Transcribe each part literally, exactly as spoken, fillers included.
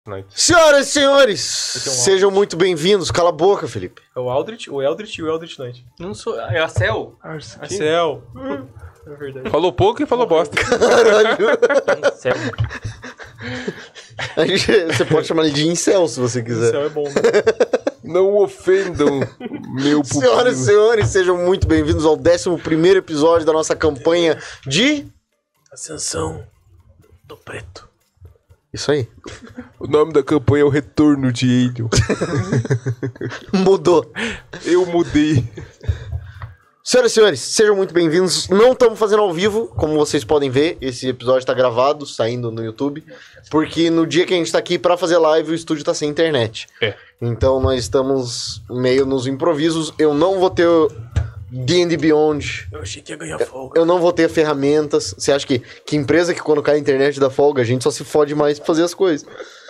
Night. Senhoras e senhores, um sejam muito bem-vindos. Cala a boca, Felipe. É o Aldrich, o Eldritch e o Eldritch Knight. Não sou. É a Cell? A Cell. Hum, é verdade. Falou pouco e falou bosta. Caralho. Cell. A gente- Você pode chamar ele de incel se você O quiser. Cell é bom, né? Não ofendam meu pupilo. Senhoras e senhores, sejam muito bem-vindos ao décimo primeiro episódio da nossa campanha de... Ascensão do Preto. Isso aí. O nome da campanha é o Retorno de Alien. Mudou. Eu mudei. Senhoras e senhores, sejam muito bem-vindos. Não estamos fazendo ao vivo, como vocês podem ver. Esse episódio está gravado, saindo no YouTube. Porque no dia que a gente está aqui para fazer live, o estúdio está sem internet. É. Então nós estamos meio nos improvisos. Eu não vou ter D and D Beyond. Eu achei que ia ganhar folga. Eu não vou ter ferramentas. Você acha que, que empresa que quando cai a internet dá folga, a gente só se fode mais pra fazer as coisas?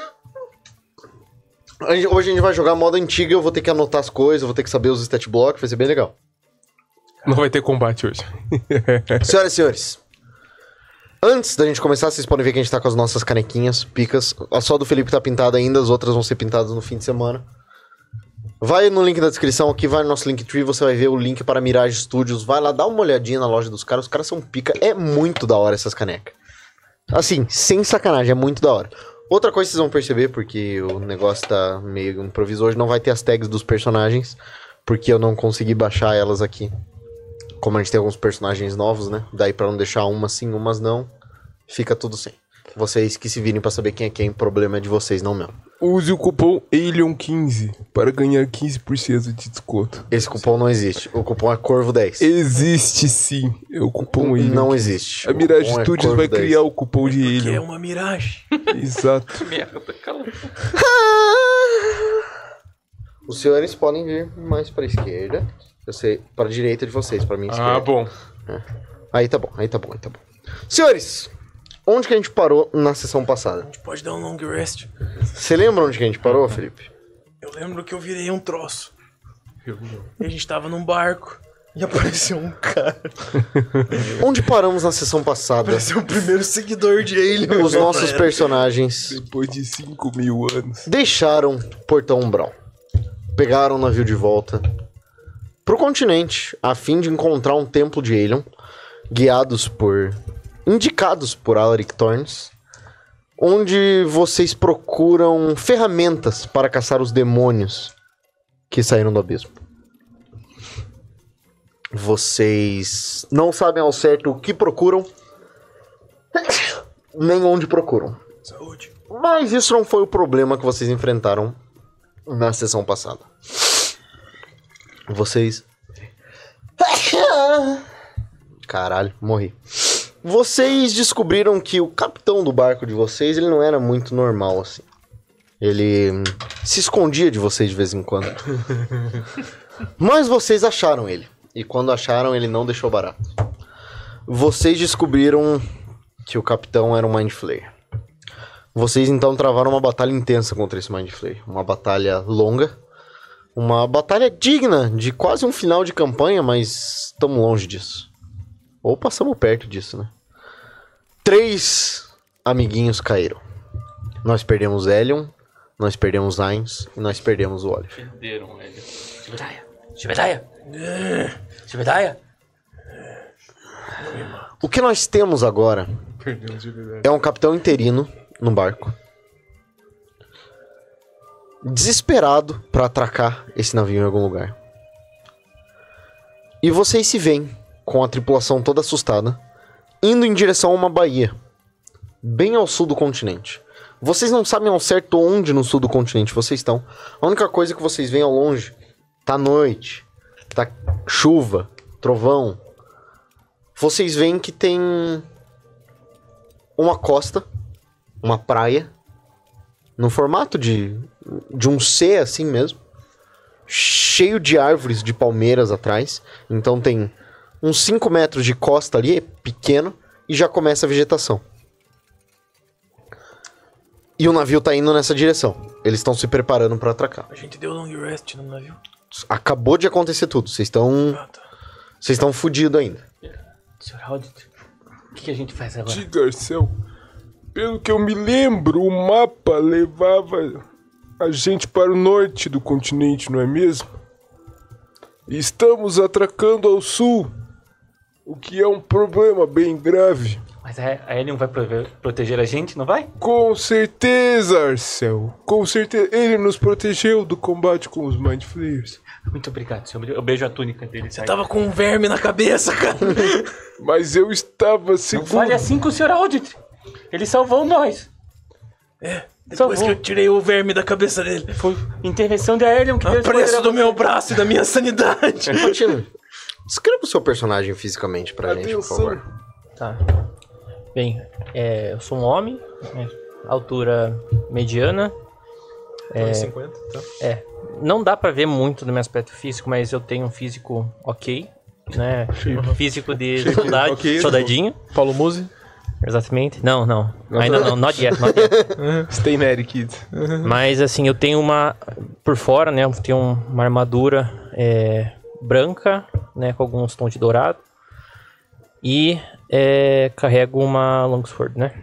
A gente- hoje a gente vai jogar moda antiga, eu vou ter que anotar as coisas, eu vou ter que saber os stat blocks, vai ser bem legal. Não vai ter combate hoje. Senhoras e senhores, antes da gente começar, vocês podem ver que a gente tá com as nossas canequinhas, picas. A só do Felipe tá pintada ainda, as outras vão ser pintadas no fim de semana. Vai no link da descrição aqui, vai no nosso Linktree, você vai ver o link para Mirage Studios. Vai lá, dá uma olhadinha na loja dos caras, os caras são pica. É muito da hora essas canecas. Assim, sem sacanagem, é muito da hora. Outra coisa que vocês vão perceber, porque o negócio tá meio improviso hoje, não vai ter as tags dos personagens, porque eu não consegui baixar elas aqui. Como a gente tem alguns personagens novos, né? Daí pra não deixar umas sim, umas não, fica tudo sem. Vocês que se virem pra saber quem é quem, o problema é de vocês, não meu. Use o cupom Alien quinze para ganhar quinze por cento de desconto. Esse cupom não existe. O cupom é Corvo dez. Existe sim. É o cupom Alien. Não existe. A O Mirage cupom é Studios Corvo vai dez. criar o cupom de Que é Alien. uma miragem. Exato. Merda, cala. Os senhores podem vir mais pra esquerda. Eu sei, pra direita de vocês, pra mim esquerda. Ah, bom. Aí tá bom, aí tá bom, aí tá bom. Senhores, onde que a gente parou na sessão passada? A gente pode dar um long rest. Você lembra onde que a gente parou, Felipe? Eu lembro que eu virei um troço. E a gente tava num barco. E apareceu um cara. Onde paramos na sessão passada? Apareceu o primeiro seguidor de Alien. Os nossos personagens Depois de cinco mil anos. deixaram Portão Umbral. Pegaram o navio de volta pro continente, a fim de encontrar um templo de Alien, guiados por... indicados por Alaric Thorns, onde vocês procuram ferramentas para caçar os demônios que saíram do abismo. Vocês não sabem ao certo o que procuram, nem onde procuram. Saúde. Mas isso não foi o problema que vocês enfrentaram na sessão passada. Vocês... Caralho, morri. Vocês descobriram que o capitão do barco de vocês, ele não era muito normal, assim. Ele hum, se escondia de vocês de vez em quando. Mas vocês acharam ele. E quando acharam, ele não deixou barato. Vocês descobriram que o capitão era um Mind Flayer. Vocês então travaram uma batalha intensa contra esse Mind Flayer. Uma batalha longa. Uma batalha digna de quase um final de campanha, mas estamos longe disso. Ou passamos perto disso, né? Três amiguinhos caíram. Nós perdemos Elion, nós perdemos Ainz e nós perdemos o Olive. Perderam, velho. Shibedaya. Shibedaya. Shibedaya. O que nós temos agora Perdemos de verdade. é um capitão interino no barco, desesperado para atracar esse navio em algum lugar. E vocês se veem com a tripulação toda assustada, indo em direção a uma baía, bem ao sul do continente. Vocês não sabem ao certo onde no sul do continente vocês estão. A única coisa que vocês veem ao longe tá noite, tá chuva, trovão. Vocês veem que tem uma costa, uma praia, no formato de, de um C assim mesmo, cheio de árvores de palmeiras atrás. Então tem uns cinco metros de costa ali, é pequeno, e já começa a vegetação. E o navio tá indo nessa direção. Eles estão se preparando para atracar. A gente deu long rest no navio. Acabou de acontecer tudo. Vocês estão Ah, tá. vocês estão fodidos ainda. senhor Aldrich, o que, que a gente faz agora? Diga, Arcel. Pelo que eu me lembro, o mapa levava a gente para o norte do continente, não é mesmo? E estamos atracando ao sul, o que é um problema bem grave. Mas a a Helion vai prove- proteger a gente, não vai? Com certeza, Arcel. Com certeza. Ele nos protegeu do combate com os Mind Flayers. Muito obrigado, senhor. Eu beijo a túnica dele. Você tava com um verme na cabeça, cara. Mas eu estava Não seguro. fale assim com o senhor Aldrich. Ele salvou nós. É, depois Salvou. que eu tirei o verme da cabeça dele. Foi intervenção da Helion que A deu esse preço poder do a meu você. braço e da minha sanidade. Continue. Descreva o seu personagem fisicamente pra gente, por Atenção. favor. Tá. Bem, é, eu sou um homem, né, altura mediana. É... cinquenta, tá? É, não dá pra ver muito do meu aspecto físico, mas eu tenho um físico ok, né? Físico de soldado, Ok. soldadinho. Paulo Musi. Exatamente. Não, não. Ainda não, not yet, not yet. Stay Natty, kid. Mas assim, eu tenho uma. Por fora, né? Eu tenho uma armadura é, branca, né? Com alguns tons de dourado. E é, carrego uma longsword, né?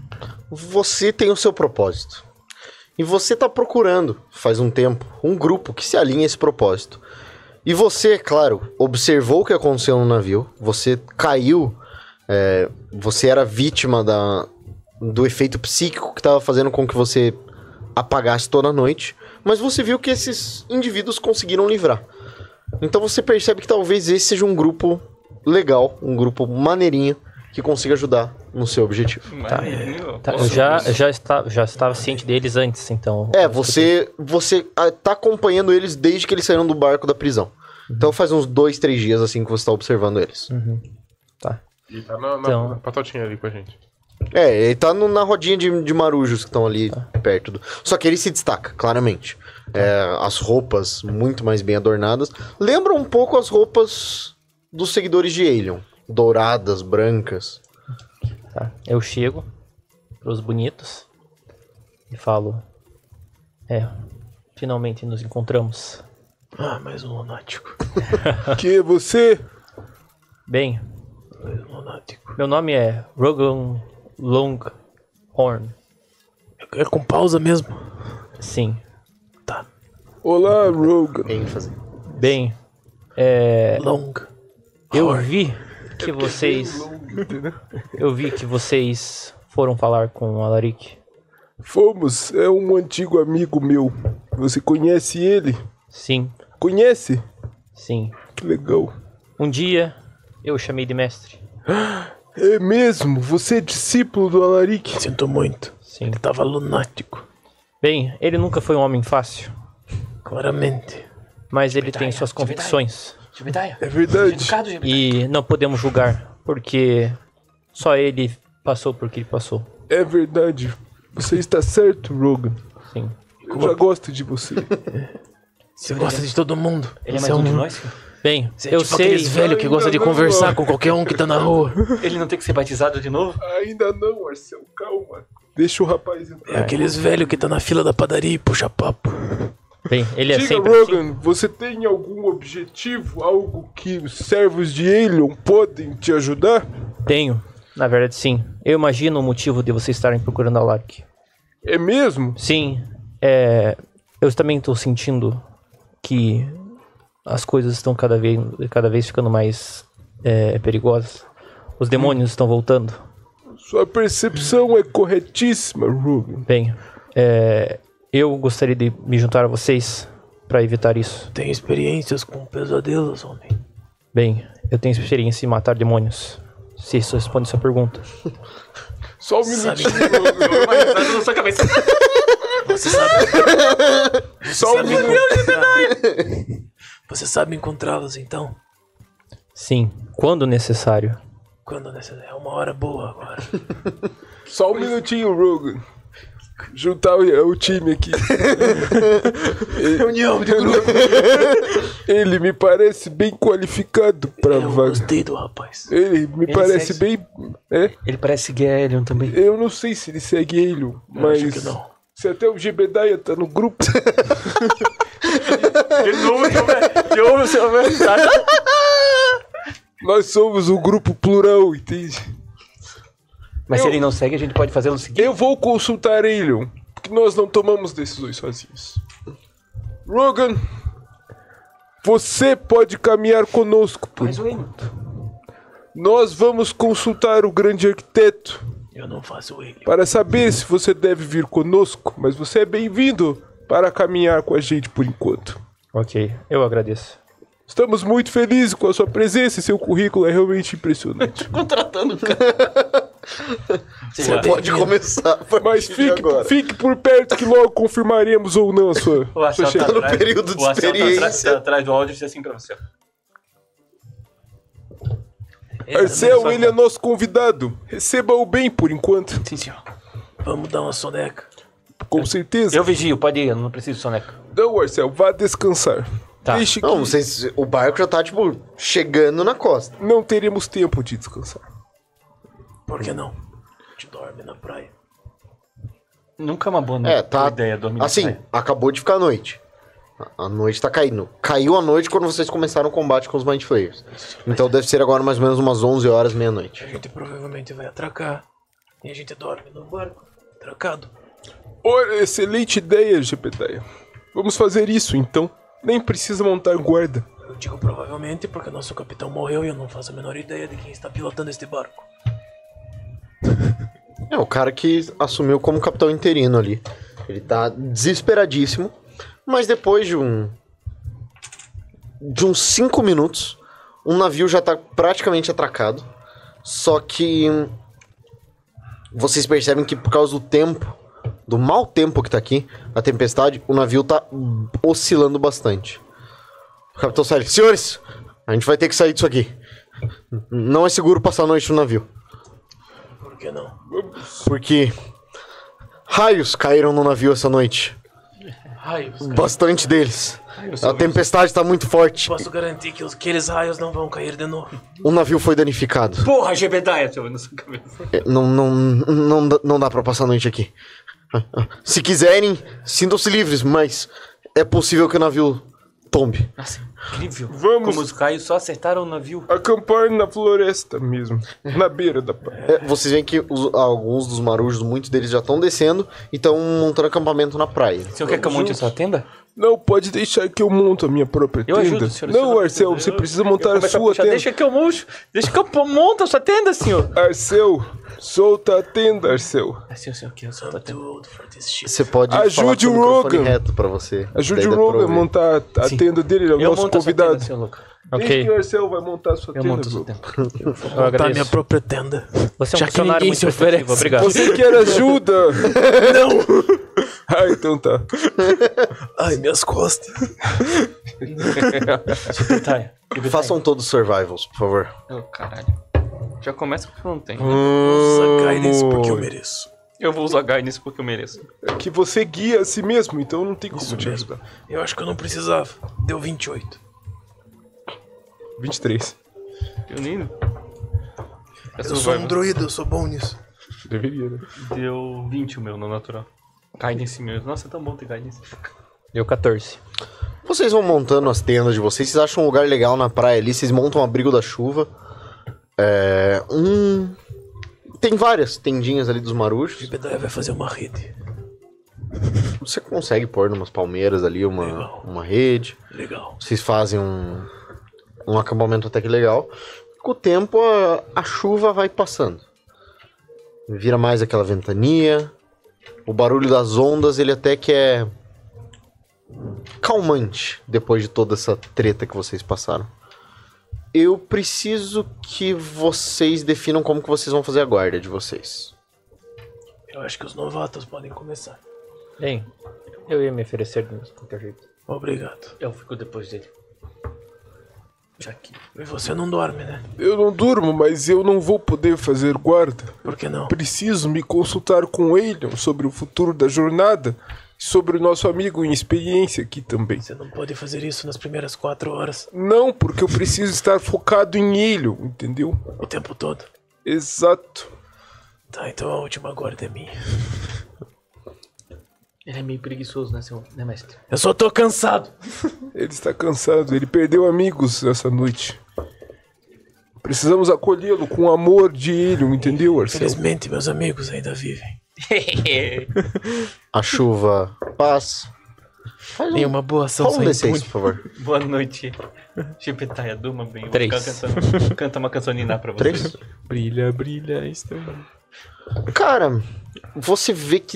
Você tem o seu propósito. E você tá procurando, faz um tempo, um grupo que se alinhe a esse propósito. E você, claro, observou o que aconteceu no navio. Você caiu. É, você era vítima da, do efeito psíquico que estava fazendo com que você apagasse toda a noite. Mas você viu que esses indivíduos conseguiram livrar. Então você percebe que talvez esse seja um grupo legal, um grupo maneirinho, que consiga ajudar no seu objetivo. Maneirinho, Tá, eu posso- já, eu já, está, já estava ciente deles antes, então. É, você, você ah, tá acompanhando eles desde que eles saíram do barco da prisão. Então faz uns dois, três dias assim que você tá observando eles. Tá. E tá na, na, Então- na patotinha ali com a gente. É, ele tá no- na rodinha de, de marujos que estão ali perto do... Só que ele se destaca, claramente. É, as roupas muito mais bem adornadas. Lembram um pouco as roupas dos seguidores de Aelion. Douradas, brancas. Tá. Eu chego pros bonitos e falo: É, finalmente nos encontramos. Ah, mais um lunático. Que é você? Bem, Mais um lunático. meu nome é Rogan Longhorn. É com pausa mesmo? Sim. Tá. Olá, Rogan. ênfase. Bem, é, Long. eu vi que vocês. Eu vi que vocês foram falar com o Alaric. Fomos, é um antigo amigo meu. Você conhece ele? Sim, Conhece? sim. Que legal. Um dia eu o chamei de mestre. É mesmo? Você é discípulo do Alaric? Sinto muito. Sim. Ele tava lunático. Bem, ele nunca foi um homem fácil, Claramente. mas ele tem Jebediah, suas Jebediah. convicções. Jebediah. É verdade. Educado, Jebediah. E não podemos julgar, porque só ele passou por que ele passou. É verdade. Você está certo, Rogan. Sim. Eu já gosto de você. Você gosta de todo mundo. Ele é Você mais um de um- nós? filho? Bem, Você é eu tipo sei. aqueles velhos que gosta de Ainda não. conversar com qualquer um que tá na rua. Ele não tem que ser batizado de novo? Ainda não, Arcel, calma. Deixa o rapaz entrar. É aqueles velhos que tá na fila da padaria e puxa papo. Bem, ele é Diga, sempre assim. Rogan, você tem algum objetivo? Algo que os servos de Aelion podem te ajudar? Tenho, na verdade, sim. Eu imagino o motivo de vocês estarem procurando a Lark. É mesmo? Sim, é. Eu também estou sentindo que as coisas estão cada vez, cada vez ficando mais é, perigosas. Os demônios estão voltando. Sua percepção é corretíssima, Rogan. Bem, é, eu gostaria de me juntar a vocês para evitar isso. Tem experiências com pesadelos, homem. Bem, eu tenho experiência em matar demônios. Se isso responde sua pergunta. Só um Sabe, minutinho, Rogan. Uma risada na sua cabeça. você sabe, Só um minuto. você sabe encontrá-los então? Sim, quando necessário. Quando nessa é uma hora boa agora. Só um minutinho, Rogan. Juntar o, o time aqui. Reunião de grupo. Ele me parece bem qualificado pra Eu vaga. gostei do rapaz. Ele me Ele parece segue- bem. É, Ele parece Galion também. eu não sei se ele segue Aelion, Eu mas. acho que não. Se até o Jebediah tá no grupo. De novo, de novo, seu velho. Nós somos um grupo plural, entende? Mas Eu- se ele não segue, a gente pode fazer o seguinte. Eu vou consultar Aelion, porque nós não tomamos decisões sozinhos. Rogan, você pode caminhar conosco, por Mas o Enio. Nós vamos consultar o grande arquiteto Eu não faço ele. para saber se você deve vir conosco, mas você é bem-vindo para caminhar com a gente por enquanto. Ok, eu agradeço. Estamos muito felizes com a sua presença e seu currículo é realmente impressionante. Contratando o cara. Você pode começar a partir Mas de fique, agora. fique por perto que logo confirmaremos ou não a sua, O sua Arcel tá chegada. atrás. período de O Arcel tá atrás- experiência. tá atrás do áudio e disse assim pra você. Arcel, ele é nosso convidado. Receba-o bem por enquanto. Sim, senhor. Vamos dar uma soneca. Com certeza. Eu vigio, pode ir, eu não preciso de soneca. Não, Arcel, vá descansar. Tá. Deixe que Não, vocês, o barco já tá, tipo, chegando na costa. não teremos tempo de descansar. Por que não? A gente dorme na praia. Nunca é uma boa, É, tá. boa ideia dormir na Assim, praia. acabou de ficar noite. A- A noite tá caindo. Caiu a noite quando vocês começaram o combate com os Mind Flayers. Então deve ser agora mais ou menos umas onze horas, meia-noite. A gente provavelmente vai atracar. E a gente dorme no barco. Atracado. Olha, excelente ideia, Gepedaia. Vamos fazer isso, então. Nem precisa montar guarda. Eu digo provavelmente porque nosso capitão morreu e eu não faço a menor ideia de quem está pilotando este barco. É, o cara que assumiu como capitão interino ali. Ele tá desesperadíssimo. Mas depois de um... De uns cinco minutos, um navio já tá praticamente atracado. Só que... Vocês percebem que por causa do tempo, do mau tempo que tá aqui, a tempestade, o navio tá oscilando bastante. O capitão sai, senhores, a gente vai ter que sair disso aqui. Não é seguro passar a noite no navio. Por que não? Porque raios caíram no navio essa noite. Raios. Bastante deles. A tempestade está muito forte. Posso garantir que os- aqueles raios não vão cair de novo. O navio foi danificado. Porra, Gebedaia, seu na sua cabeça. É, Não, não, não, dá- não dá pra passar a noite aqui. Se quiserem, sintam-se livres, mas é possível que o navio tombe. Nossa, incrível. Vamos. Como os raios só acertaram o navio. Acampar na floresta mesmo. Na beira da praia. É, vocês veem que os- alguns dos marujos, muitos deles já estão descendo e estão montando acampamento na praia. O senhor quer que eu monte a sua tenda? Não, pode deixar que eu monto a minha própria Eu tenda. ajudo, senhor. Não, senhor- Arcel, eu- você eu- precisa eu montar a começo sua puxar. tenda. Deixa que eu monto. Deixa que eu po- monto a sua tenda, senhor. Arcel, solta a tenda, Arcel. É senhor, senhor, que eu sou I'm a tenda. too old for this shit. Você pode Ajude falar com o o microfone Rogan. reto pra você. Ajude Daí o dá pra Rogan a ouvir. montar a Sim. tenda dele, ele é o Eu nosso monto a sua convidado. tenda, senhor louco. Desde Ok, que o Arcel vai montar a sua Eu tenda, monto a sua Rogan. tenda. eu Montar minha agradeço. própria tenda. Você é um Já que funcionário ninguém muito se efetivo, oferece. obrigado. Você quer ajuda? Não! Ah, então tá. Ai, minhas costas. Gebedaia. Gebedaia. Façam todos survivals, por favor. Oh, caralho. Já começa porque eu não tenho. Usa guidance porque eu mereço. Eu vou usar guidance porque eu mereço. É que você guia a si mesmo, então não tem como Isso te mesmo. ajudar. Eu acho que eu não precisava. Deu vinte e oito. vinte e três. Eu nem... Eu sou um druida, eu sou bom nisso. Deveria, né? Deu vinte o meu no natural. Guidance mesmo. Nossa, é tão bom ter guidance. Deu quatorze. Vocês vão montando as tendas de vocês, vocês acham um lugar legal na praia ali, vocês montam um abrigo da chuva. É. Um. Tem várias tendinhas ali dos marujos. O Bedaia vai fazer uma rede. Você consegue pôr numas palmeiras ali uma, Legal. uma rede. Legal. Vocês fazem um, um acampamento até que legal. Com o tempo, a, a chuva vai passando. Vira mais aquela ventania. O barulho das ondas, ele até que é calmante depois de toda essa treta que vocês passaram. Eu preciso que vocês definam como que vocês vão fazer a guarda de vocês. Eu acho que os novatos podem começar. Bem, eu ia me oferecer de qualquer jeito. Obrigado. Eu fico depois dele. Já que... E você não dorme, né? Eu não durmo, mas eu não vou poder fazer guarda. Por que não? Preciso me consultar com o Aelion sobre o futuro da jornada e sobre o nosso amigo em experiência aqui também. Você não pode fazer isso nas primeiras quatro horas. Não, porque eu preciso estar focado em Aelion, entendeu? O tempo todo. Exato. Tá, então a última guarda é minha. Ele é meio preguiçoso, né, seu... né, mestre? Eu só tô cansado. Ele está cansado, ele perdeu amigos essa noite. Precisamos acolhê-lo com o amor de Helium, entendeu, Arcel? Felizmente, meus amigos ainda vivem. A chuva passa. Faz Tem uma boa ação Fala um sem D seis, impune. por favor. Boa noite. Chipetaia Duma, bem. Eu vou Três. ficar cantando, canta uma canção Niná pra vocês. Três? Brilha, brilha, estou... Cara, você vê que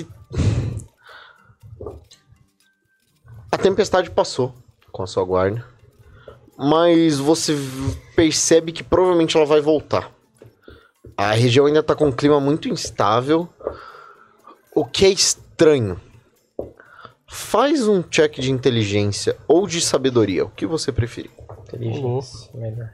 a tempestade passou com a sua guarda, mas você v- percebe que provavelmente ela vai voltar. A região ainda tá com um clima muito instável, o que é estranho. Faz um check de inteligência ou de sabedoria, o que você preferir. Inteligência, melhor.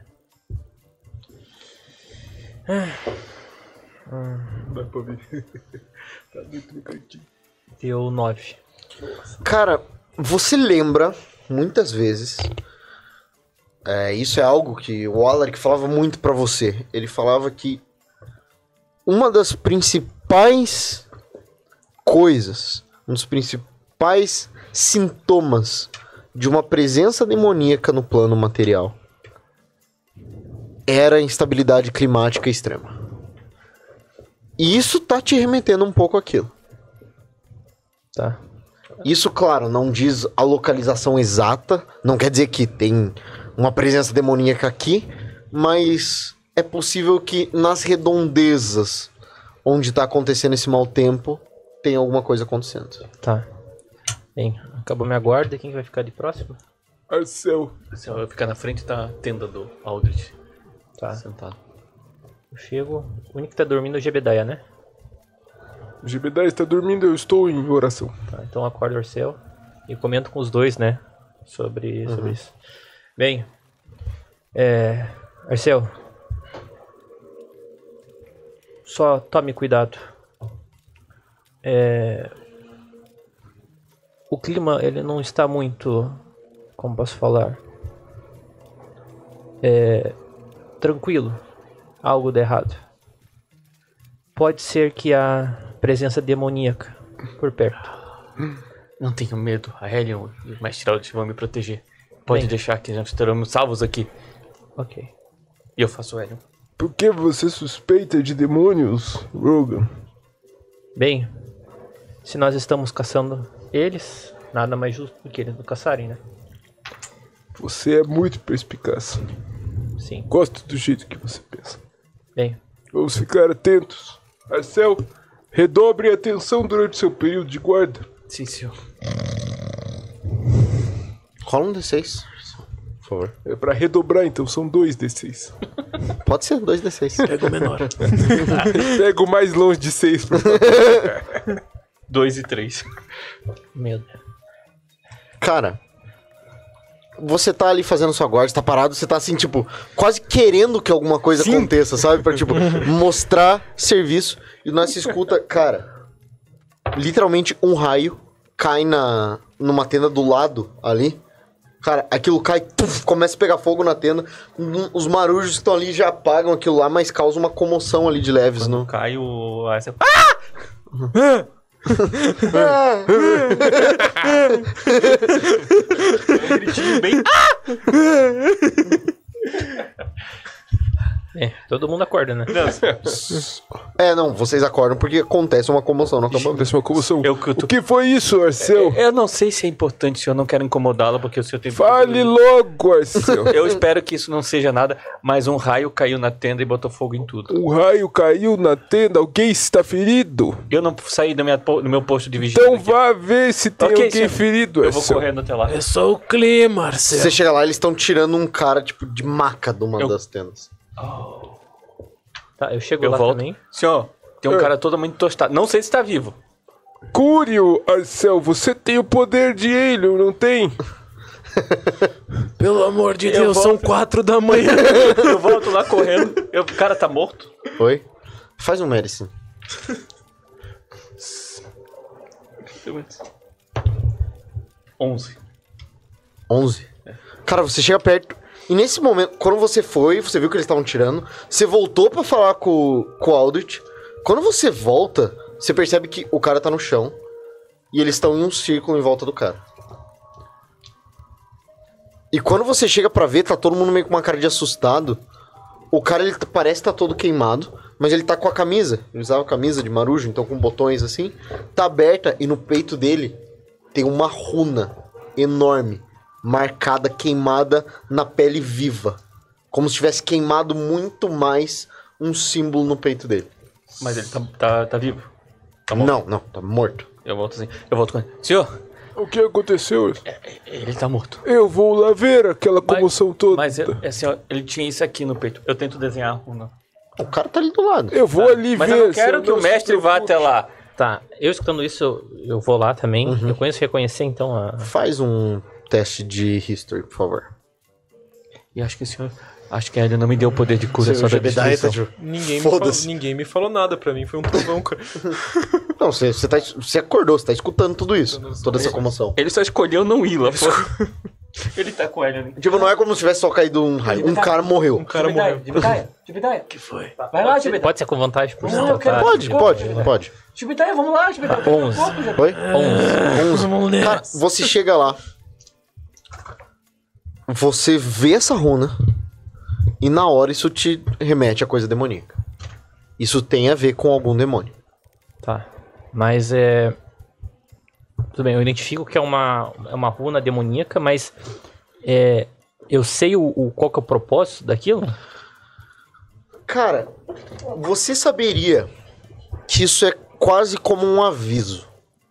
Dá pra ver. Tá dentro do cantinho. Deu nove. Cara, você lembra, muitas vezes, é, isso é algo que o Alaric falava muito pra você. Ele falava que uma das principais coisas, um dos principais sintomas de uma presença demoníaca no plano material era a instabilidade climática extrema. E isso tá te remetendo um pouco àquilo. Tá. Isso, claro, não diz a localização exata, não quer dizer que tem uma presença demoníaca aqui, mas é possível que nas redondezas onde tá acontecendo esse mau tempo, tem alguma coisa acontecendo. Tá. Bem, acabou minha guarda. Quem que vai ficar de próximo? Arcel. Se eu ficar na frente, tá a tenda do Aldrich. Tá. Sentado. Eu chego. O único que tá dormindo é o Jebediah, né? O Gebedai está dormindo, eu estou em oração. Tá, então eu acordo o Arcel e comento com os dois, né? Sobre, sobre isso. Bem, é. Arcel. Só tome cuidado. É. O clima, ele não está muito. Como posso falar? É. Tranquilo. Algo de errado. Pode ser que a presença demoníaca por perto. Não tenho medo. A Helion e o Mestre Aldrich vão me proteger. Pode Bem. deixar que nós estaremos salvos aqui. Ok. E eu faço o Helion. Por que você suspeita de demônios, Rogan? Bem, se nós estamos caçando eles, nada mais justo do que eles nos caçarem, né? Você é muito perspicaz. Sim. Gosto do jeito que você pensa. Bem, Vamos ficar atentos. Arcel, redobre a atenção durante seu período de guarda. Sim, senhor. Rola um D seis, por favor. É pra redobrar, então são dois D seis. Pode ser, dois D seis. Pega o menor. Pega o mais longe de seis, por favor. Dois e três. medo. Cara, você tá ali fazendo sua guarda, você tá parado, você tá assim, tipo, quase querendo que alguma coisa aconteça, sabe? Pra, tipo, mostrar serviço. E nós se escuta, cara, literalmente um raio cai na, numa tenda do lado ali. Cara, aquilo cai, tuf, começa a pegar fogo na tenda. Hum, Os marujos que estão ali já apagam aquilo lá, mas causa uma comoção ali de leves, não? Cai o... Ah! Um gritinho bem... É, todo mundo acorda, né? É, não, vocês acordam porque acontece uma comoção no acampamento. Acontece uma comoção. Eu que eu tô- O que foi isso, Arcel? Eu não sei se é importante, se eu não quero incomodá-la, porque o senhor tem... Fale logo, Arcel. Eu espero que isso não seja nada, mas um raio caiu na tenda e botou fogo em tudo. Um raio caiu na tenda, alguém está ferido? Eu não saí do, minha, po- do meu posto de vigília. Então aqui. vá ver se tem Ok, alguém senhor. ferido, Eu vou Arcel. correndo até lá. É só o clima, Arcel. Você chega lá, eles estão tirando um cara, tipo, de maca de uma Eu- das tendas. Tá, eu chego Eu lá volto. também. Senhor, tem um Ah. cara totalmente tostado. Não sei se tá vivo. Cure-o, Arcel. Você tem o poder de Helium, não tem? Pelo amor de Eu Deus, são volto. quatro da manhã. Eu volto lá correndo. Eu, o cara tá morto? Oi? Faz um medicine. onze. onze. Cara, você chega perto. E nesse momento, quando você foi, você viu que eles estavam tirando. Você voltou pra falar com, com o Aldrich. Quando você volta, você percebe que o cara tá no chão. E eles estão em um círculo em volta do cara. E quando você chega pra ver, tá todo mundo meio com uma cara de assustado. O cara, ele t- parece estar todo queimado, mas ele tá com a camisa. Ele usava a camisa de marujo, então com botões assim. Tá aberta e no peito dele tem uma runa enorme, marcada, queimada na pele viva. Como se tivesse queimado muito mais um símbolo no peito dele. Mas ele tá, tá, tá vivo. Tá morto. Não, não, tá morto. Eu volto assim. Eu volto com ele. Senhor, O que aconteceu? ele tá morto. Eu vou lá ver aquela comoção toda. Mas eu, assim, ó, ele tinha isso aqui no peito. Eu tento desenhar a runa. O cara tá ali do lado. Eu vou ali Mas ver. eu não quero se que o não mestre se vá preocupe. até lá. Tá, eu escutando isso, eu, eu vou lá também. Eu conheço reconhecer, então, a... Faz um teste de history, por favor. E acho que o senhor... Acho que ele não me deu o poder de cura, só da destruição. Ninguém me, falou, Foda-se. ninguém me falou nada pra mim, foi um trovão, cara. Não, você, você, tá, você acordou, você tá escutando tudo isso. Toda essa comoção. Ele só escolheu não ir lá, pô. Ele tá com ele ali. Tipo, não é como se tivesse só caído um raio. Um cara morreu. Um cara morreu. Jibitaia, Jibitaia. que foi? Vai lá, Jibitaia. Pode ser com vantagem por Não, se eu quero- tratar. Pode, pode, pode. Jibitaia, vamos lá, Jibitaia. onze. Oi? onze. Vamos nessa. Cara, você chega lá. Você vê essa runa. E na hora isso te remete a coisa demoníaca. Isso tem a ver com algum demônio. Tá. Mas é. Tudo bem, eu identifico que é uma, é uma runa demoníaca, mas. É, eu sei o, o- qual que é o propósito daquilo? Cara, você saberia que isso é quase como um aviso.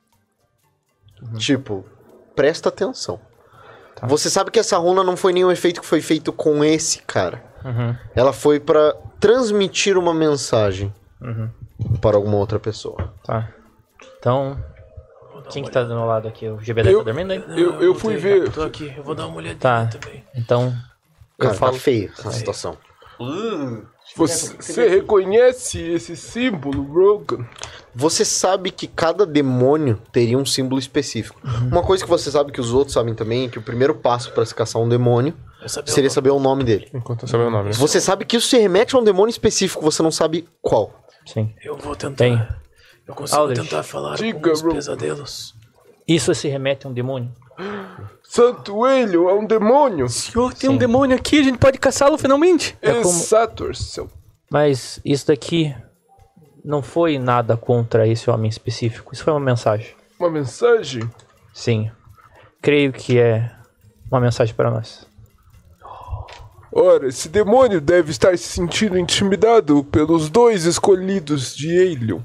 Tipo, presta atenção. Você sabe que essa runa não foi nenhum efeito que foi feito com esse cara. Uhum. Ela foi pra transmitir uma mensagem Uhum. para alguma outra pessoa. Tá. Então. Quem que tá do meu lado aqui? O G B D Eu- tá dormindo aí? Eu, eu fui ver. Tô aqui, eu vou dar uma olhadinha Tá. também. Então. Eu Cara, falo. tá feia essa situação. Você, você reconhece esse símbolo, Rogan? Você sabe que cada demônio teria um símbolo específico. Uma coisa que você sabe que os outros sabem também é que o primeiro passo para se caçar um demônio Eu sabia seria o nome. saber o nome dele. Enquanto eu saber o nome, né? Você sabe que isso se remete a um demônio específico, você não sabe qual. Sim. Eu vou tentar. Tem. Eu consigo Aldrich. tentar falar Diga, com os Ro- pesadelos. Isso se remete a um demônio? Santo Helio é um demônio. Senhor, tem Sim. um demônio aqui, a gente pode caçá-lo finalmente. É como- Exato, seu. Mas isso daqui não foi nada contra esse homem específico. Isso foi uma mensagem. Uma mensagem? Sim. Creio que é uma mensagem para nós. Ora, esse demônio deve estar se sentindo intimidado pelos dois escolhidos de Helion.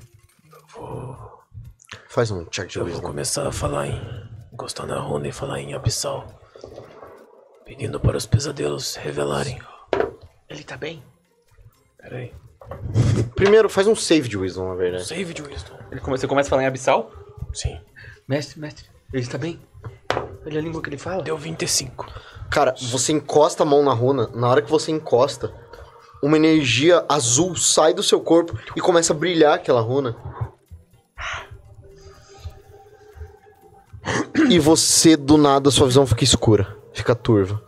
Faz um check de Eu vou wisdom. começar a falar em. encostar na runa e falar em abissal. Pedindo para os pesadelos revelarem. Ele tá bem? Pera aí. Primeiro, faz um save de wisdom, na verdade. Save de wisdom. Ele come- Você começa a falar em abissal? Sim. Mestre, mestre, ele está bem? Olha a língua que ele fala. Deu vinte e cinco. Cara, você encosta a mão na runa, na hora que você encosta, uma energia azul sai do seu corpo e começa a brilhar aquela runa. E você, do nada, sua visão fica escura, fica turva.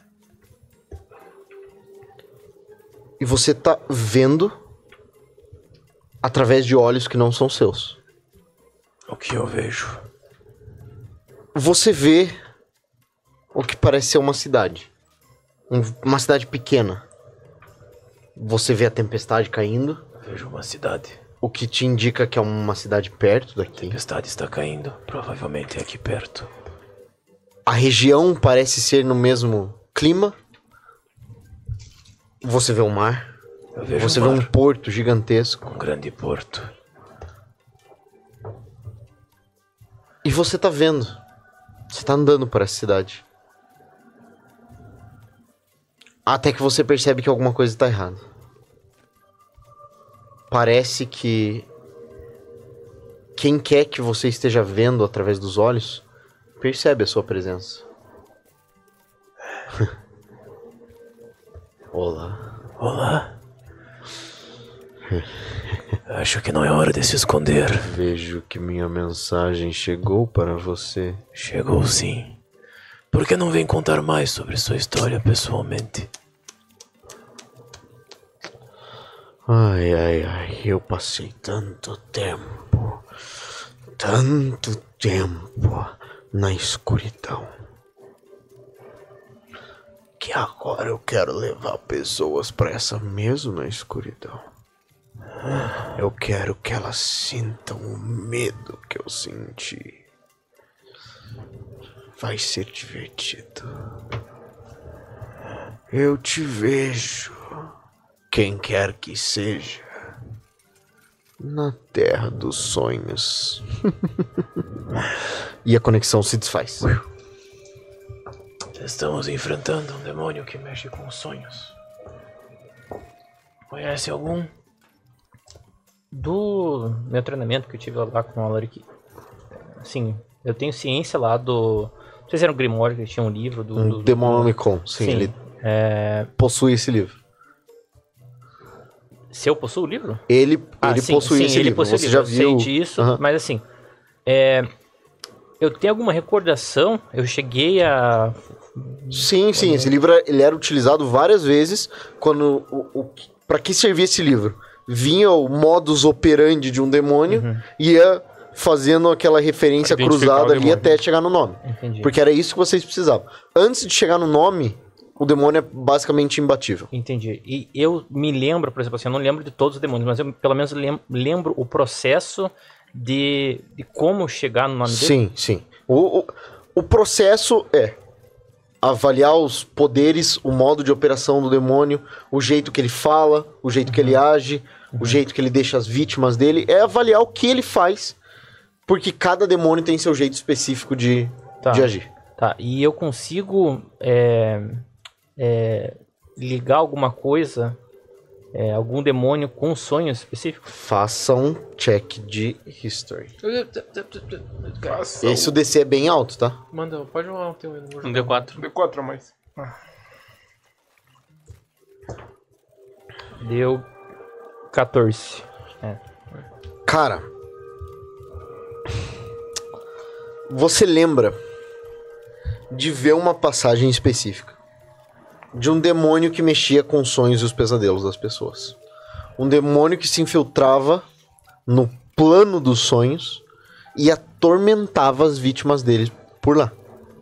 E você tá vendo através de olhos que não são seus. O que eu vejo? Você vê o que parece ser uma cidade. Um- uma cidade pequena. Você vê a tempestade caindo, Vejo uma cidade. o que te indica que é uma cidade perto A daqui. tempestade está caindo. Provavelmente é aqui perto. A região parece ser no mesmo clima. Você vê o mar. Eu vejo Você um vê um mar, porto gigantesco. um grande porto. E você tá vendo. Você tá andando por essa cidade. Até que você percebe que alguma coisa tá errada. Parece que quem quer que você esteja vendo através dos olhos percebe a sua presença. Olá. Olá. Acho que não é hora de se esconder. Vejo que minha mensagem chegou para você. Chegou sim. Por que não vem contar mais sobre sua história pessoalmente? Ai, ai, ai, eu passei tanto tempo, tanto tempo na escuridão. Que E agora eu quero levar pessoas pra essa mesma escuridão. Eu quero que elas sintam o medo que eu senti. Vai ser divertido. Eu te vejo, quem quer que seja, na Terra dos Sonhos. E a conexão se desfaz. Estamos enfrentando um demônio que mexe com sonhos. Conhece algum? Do meu treinamento que eu tive lá com o Alaric, assim, eu tenho ciência lá do... Não sei se era um Grimório, que tinha um livro do... Um do Demonomicon, sim, sim, ele é... possui esse livro. Se eu possuo o livro? Ele, Ah, ele sim, possui sim, esse ele livro, possui você o já livro, eu viu... sei disso, Aham. mas assim, é... eu tenho alguma recordação, eu cheguei a... Sim, sim, esse livro ele era utilizado várias vezes quando o, o, para que servia esse livro? Vinha o modus operandi de um demônio Uhum. e ia fazendo aquela referência Pra identificar cruzada o ali demônio. até chegar no nome. Entendi. Porque era isso que vocês precisavam. Antes de chegar no nome, o demônio é basicamente imbatível. Entendi. E eu me lembro, por exemplo, assim, eu não lembro de todos os demônios, mas eu pelo menos lem- lembro o processo de, de como chegar no nome dele. Sim, sim. O, o, o processo é avaliar os poderes, o modo de operação do demônio, o jeito que ele fala, o jeito que ele age, o jeito que ele deixa as vítimas dele. É avaliar o que ele faz, porque cada demônio tem seu jeito específico de, Tá. de agir. Tá, e eu consigo é, é, ligar alguma coisa, é, algum demônio com um sonho específico? Faça um check de history. Faça Esse o D C é bem alto, tá? Manda, pode rolar o teu aí. não vou Um jogar. D quatro. D quatro a mais. Deu quatorze. Cara, você lembra de ver uma passagem específica de um demônio que mexia com os sonhos e os pesadelos das pessoas. Um demônio que se infiltrava no plano dos sonhos e atormentava as vítimas dele por lá.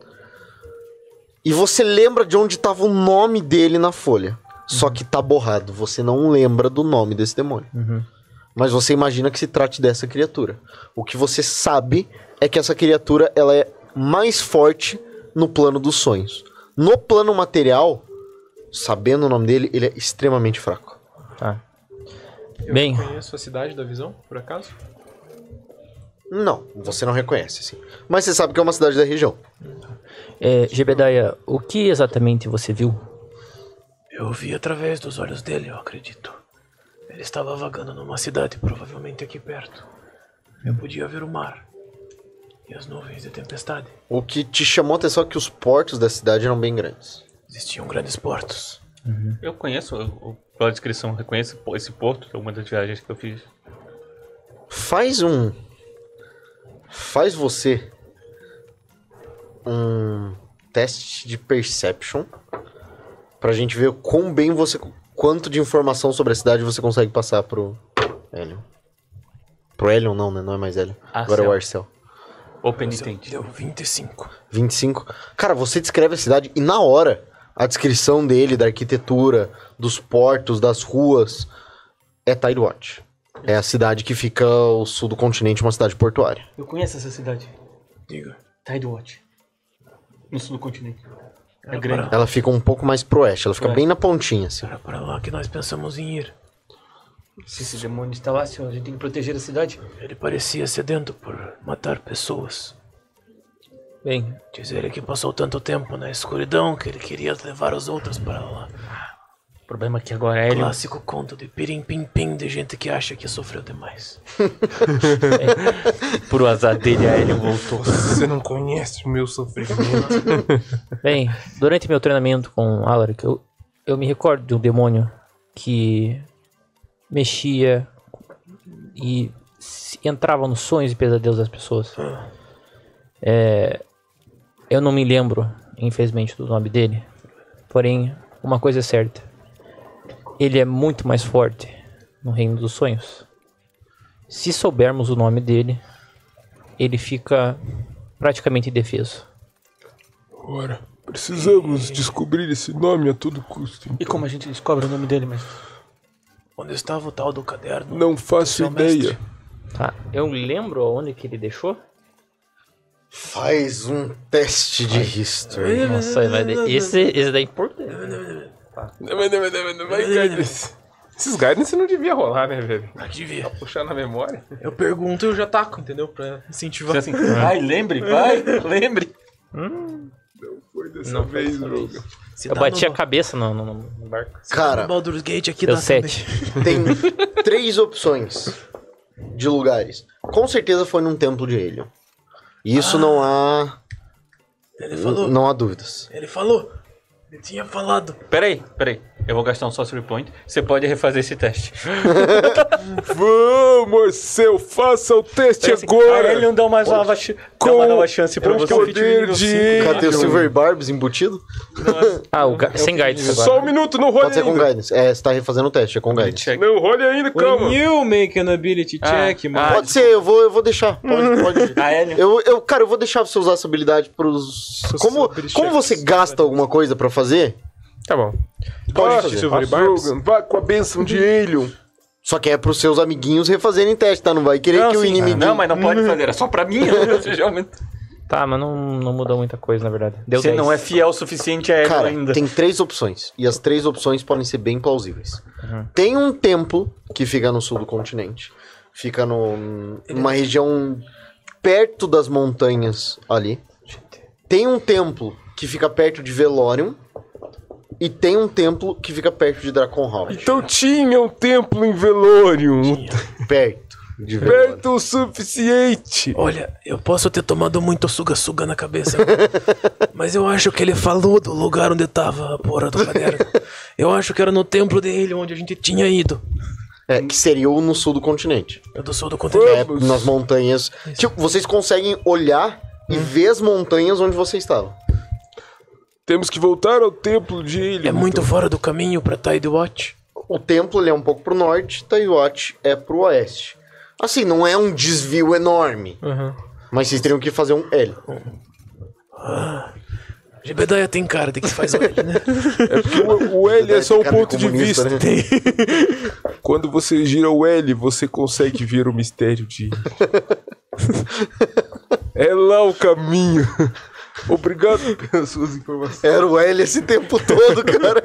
E você lembra de onde estava o nome dele na folha. Só que tá borrado. Você não lembra do nome desse demônio. Uhum. Mas você imagina que se trate dessa criatura. O que você sabe é que essa criatura ela é mais forte no plano dos sonhos. No plano material, sabendo o nome dele, ele é extremamente fraco. Tá. Eu Bem. conheço a cidade da visão, por acaso? Não, você não reconhece, sim. Mas você sabe que é uma cidade da região. É, Jebedaia, o que exatamente você viu? Eu vi através dos olhos dele, eu acredito. Ele estava vagando numa cidade, provavelmente aqui perto. Eu podia ver o mar e as nuvens de tempestade. O que te chamou a atenção é que os portos da cidade eram bem grandes. Existiam grandes portos. Eu conheço, eu- pela descrição, reconheço esse porto, que é uma das viagens que eu fiz. Faz um... Faz você um teste de perception pra gente ver quão bem você... Quanto de informação sobre a cidade você consegue passar pro Helion. Pro Helion não, né? Não é mais Helion. Agora é o Arcel. Ou penitente. Deu vinte e cinco. vinte e cinco. Cara, você descreve a cidade e na hora a descrição dele, da arquitetura, dos portos, das ruas, é Tidewatch. É a cidade que fica ao sul do continente, uma cidade portuária. Eu conheço essa cidade. Diga. Tidewatch. No sul do continente. É Era grande. para- Ela fica um pouco mais pro oeste, ela fica É. bem na pontinha, assim. Era para lá que nós pensamos em ir. Se esse demônio está lá, senhor, a gente tem que proteger a cidade. Ele parecia sedento por matar pessoas. Bem, Diz ele que passou tanto tempo na escuridão que ele queria levar os outros para lá. O problema é que agora é ele. Clássico conto de pirim-pim-pim de gente que acha que sofreu demais. Por o azar dele, a Helion voltou. Você não conhece o meu sofrimento. bem, durante meu treinamento com Alaric, eu, eu me recordo de um demônio que mexia e se- entrava nos sonhos e pesadelos das pessoas. É, eu não me lembro, infelizmente, do nome dele. Porém, uma coisa é certa. Ele é muito mais forte no reino dos sonhos. Se soubermos o nome dele, ele fica praticamente indefeso. Ora, Precisamos descobrir esse nome a todo custo. E como a gente descobre o nome dele, mestre? Onde estava o tal do caderno? Não faço Seu ideia. mestre. Tá, eu lembro aonde que ele deixou? Faz um teste de history. Nossa, vai de... esse, esse daí é importante. Não, mas não, mas não, mas não vai guidance. Esses guidance não devia rolar, né, velho? Ah, que devia. Puxar na memória. Eu pergunto e eu já taco, entendeu? Pra incentivar. Assim, vai, lembre, vai, lembre. Não foi dessa Não foi vez, dessa Rogan. vez. Se Eu dá bati no- a cabeça no, no, no barco. se dá Cara, no Baldur's Gate aqui Deu dá sete. também. tem três opções de lugares. Com certeza foi num templo de Helion. Isso não há. Ele falou. Não há dúvidas. Ele falou. Ele tinha falado. Peraí, peraí. Eu vou gastar um sorcery point. Você pode refazer esse teste. Vamos, seu, faça o teste Assim, agora. aí ele não dá mais uma nova, ch- dá Com uma nova chance pra o você. poder de... Cadê o Silver Barbs embutido? Ah, o ga... sem guidance agora. Só um minuto, não role Pode ser com ainda. guidance. É, você tá refazendo o teste, é com guidance. Check. Não role ainda, calma. When you make an ability Ah, check, ah, mano. Pode ser, eu vou, eu vou deixar. Pode, pode. A Helion. Eu, eu, cara, eu vou deixar você usar essa habilidade pros. Como, ability como checks. você gasta alguma coisa pra fazer, Tá bom. pode Ah, fazer. Silver Rogan, vá com a bênção de Helion. Só que é pros seus amiguinhos refazerem teste, tá? Não vai querer Não, que o sim. inimigo. Não, mas não pode fazer. Era só pra mim. Você aumenta. Tá, mas não, não mudou muita coisa, na verdade. Deu Você dez. não é fiel o suficiente a Helion Cara, ainda. tem três opções. E as três opções podem ser bem plausíveis. Tem um templo que fica no sul do continente. Fica no, numa região perto das montanhas ali. Tem um templo que fica perto de Velorium. E tem um templo que fica perto de Draconhald. Então tinha um templo em Velorium. Perto de Velorium. Perto o suficiente. Olha, eu posso ter tomado muito suga-suga na cabeça. Mas eu acho que ele falou do lugar onde tava a porra do caderno. Eu acho que era no templo dele onde a gente tinha ido. É, que seria o no sul do continente. Eu do sul do continente. É, nas montanhas. Tipo, vocês conseguem olhar e ver as montanhas onde você estava. Temos que voltar ao templo de Helion. É muito então. fora do caminho pra Tidewatch. O templo ele é um pouco pro norte, Taiwatch é pro oeste. Assim, não é um desvio enorme. Mas vocês teriam que fazer um L. Gebedaia tem cara de que faz o L, né? É porque o, o L é só um Cara de ponto de comunista, vista. né? Quando você gira o L, você consegue ver o mistério de... É lá o caminho. Obrigado pelas suas informações. Era o L esse tempo todo, cara.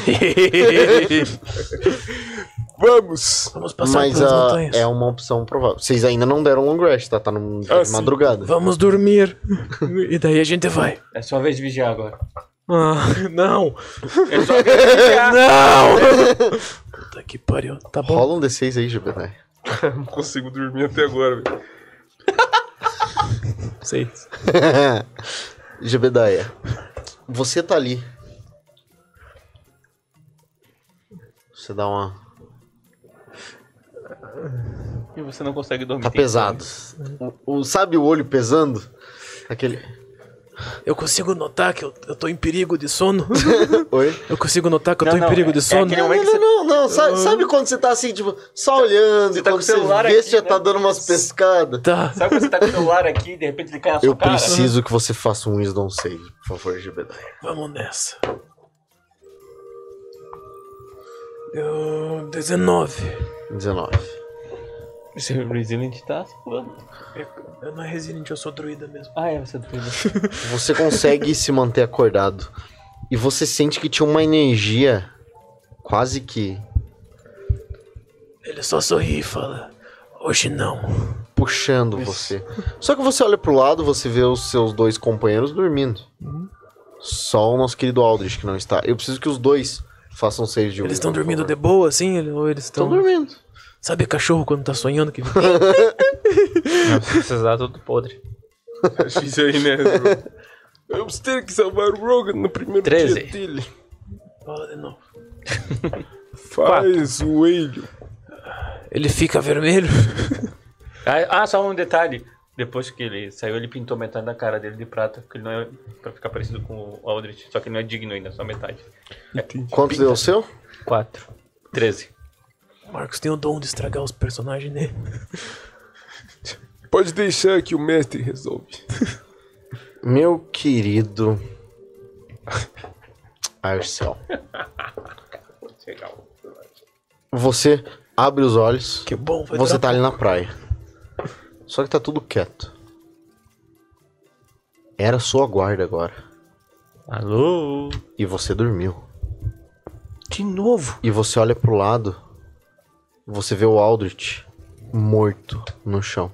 Vamos! Vamos passar Mas pelas ah, montanhas. é uma opção provável. Vocês ainda não deram long rest, tá? Tá no, Ah, de sim. madrugada. Vamos dormir. E daí a gente vai. É sua vez de vigiar agora. Ah, não. É sua vez de vigiar. Não! Puta que pariu. Tá bom. Rola um D seis aí, Gebedai. Não consigo dormir até agora, velho. Seis. Gebedaia, você tá ali. Você dá uma... E você não consegue dormir. Tá pesado. O, o- sabe o olho pesando? Aquele... Eu consigo notar que eu, eu tô em perigo de sono. Oi? Eu consigo notar que eu Não, tô em não, perigo é- de é sono. aquele Não, momento não, que não, não, não. Sabe, sabe quando você tá assim, tipo, só olhando, Você tá quando com o você celular vê aqui, se já né? tá dando umas pescadas? Tá. Sabe quando você tá com o celular aqui e de repente ele cai na sua Eu cara? preciso que você faça um Wisdom Save, por favor, Gebedaia. Vamos nessa. Eu... dezenove. dezenove. Esse Resilient tá se pulando. Eu, eu não é Resident, eu sou druida mesmo. Ah, é, você é doido. Você consegue se manter acordado. E você sente que tinha uma energia quase que Ele só sorri e fala: hoje não. puxando você. Só que você olha pro lado, você vê os seus dois companheiros dormindo. Só o nosso querido Aldrich que não está. Eu preciso que os dois façam save de Eles wisdom, estão por dormindo de favor. boa, assim? ele- Ou eles Estão estão. dormindo. Sabe cachorro quando tá sonhando que. Não, se precisar, tudo podre. Acho isso aí, né, Rogan? Vamos ter que salvar o Rogan no primeiro treze. dia dele. Fala de novo. Faz o Helion. Ele fica vermelho. Ah, ah, só um detalhe. Depois que ele saiu, ele pintou metade da cara dele de prata, porque ele não é pra ficar parecido com o Aldrich. Só que ele não é digno ainda, só metade. Quanto deu o seu? Quatro. treze. O Marcos tem o dom de estragar os personagens dele. Pode deixar que o mestre resolve. Meu querido Arcel. Você abre os olhos. Que bom, vai Você durar tá ali pouco. na praia. Só que tá tudo quieto. Era sua guarda agora. Alô? E você dormiu. De novo? E você olha pro lado. Você vê o Aldrich morto no chão.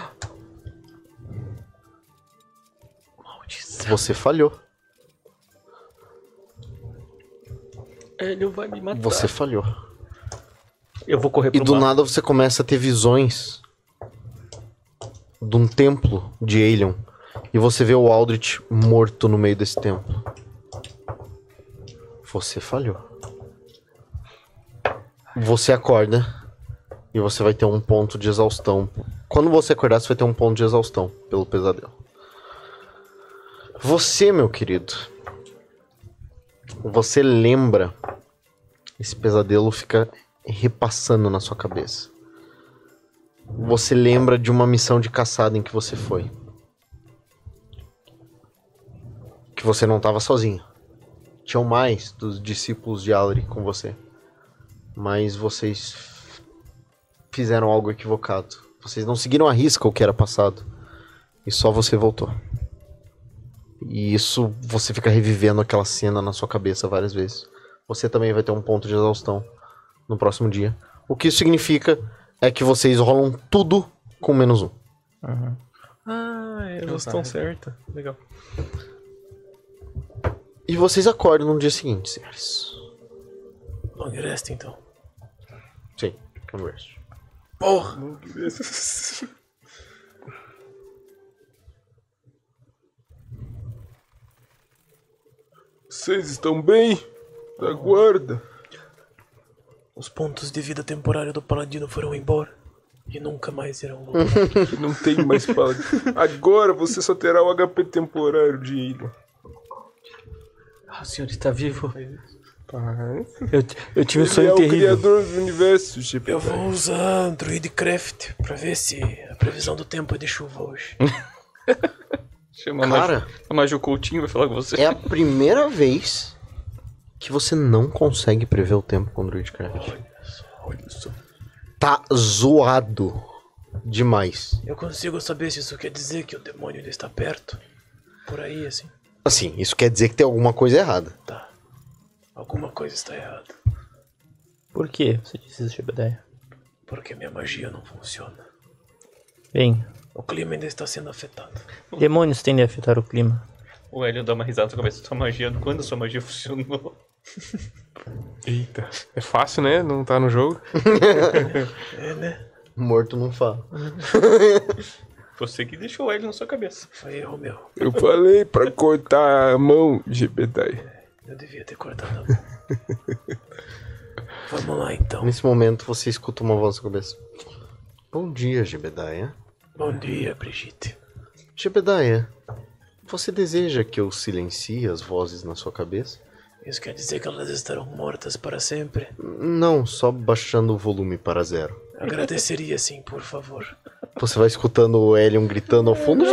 Maldição. Você falhou. Ele vai me matar. Você falhou. Eu vou correr E pro do mar. nada você começa a ter visões de um templo de Aelion. E você vê o Aldrich morto no meio desse templo. Você falhou. Você acorda e você vai ter um ponto de exaustão. Quando você acordar, você vai ter um ponto de exaustão pelo pesadelo. Você, meu querido, você lembra. Esse pesadelo fica repassando na sua cabeça. Você lembra de uma missão de caçada em que você foi. Que você não estava sozinho. Tinham mais dos discípulos de Alri com você. Mas vocês fizeram algo equivocado. Vocês não seguiram à risca o que era passado. E só você voltou. E isso você fica revivendo aquela cena na sua cabeça várias vezes. Você também vai ter um ponto de exaustão no próximo dia. O que isso significa é que vocês rolam tudo com menos um. Uhum. Ah, eles estão certos. Legal. E vocês acordam no dia seguinte, senhores. Long rest, então. Sim, conversa. Porra! Vocês estão bem? Da guarda? Os pontos de vida temporária do paladino foram embora. E nunca mais irão voltar. Que não tem mais fala. Agora você só terá o H P temporário de Aelion. Ah, o senhor está vivo. Pai. Eu, eu tive um Ele sonho é o terrível. criador do universo, G P. Eu vou usar Druid Craft pra ver se a previsão do tempo é de chuva hoje. Chama Cara, a Maju, a Maju Coutinho vai falar com você. é a primeira vez que você não consegue prever o tempo com Druidcraft. Olha só. Tá zoado demais. Eu consigo saber se isso quer dizer que o demônio ainda está perto? Por aí, assim. Assim, isso quer dizer que tem alguma coisa errada. Tá. Alguma coisa está errada. Por que você disse isso, Jebediah? Porque minha magia não funciona. Bem, O clima ainda está sendo afetado. demônios tendem a afetar o clima. O Hélio dá uma risada na cabeça. Sua magia, quando a sua magia funcionou? Eita. É fácil, né? Não tá no jogo. É, né? Morto não fala. Você que deixou o Hélio na sua cabeça. Foi erro meu. Eu falei pra cortar a mão, G P. Eu devia ter cortado a mão. Vamos lá, então. Nesse momento você escuta uma voz na sua cabeça. Bom dia, Jebediah. Bom dia, Brigitte. Jebediah, você deseja que eu silencie as vozes na sua cabeça? Isso quer dizer que elas estarão mortas para sempre? Não, só baixando o volume para zero. Agradeceria sim, por favor. Você vai escutando o Helion gritando ao fundo.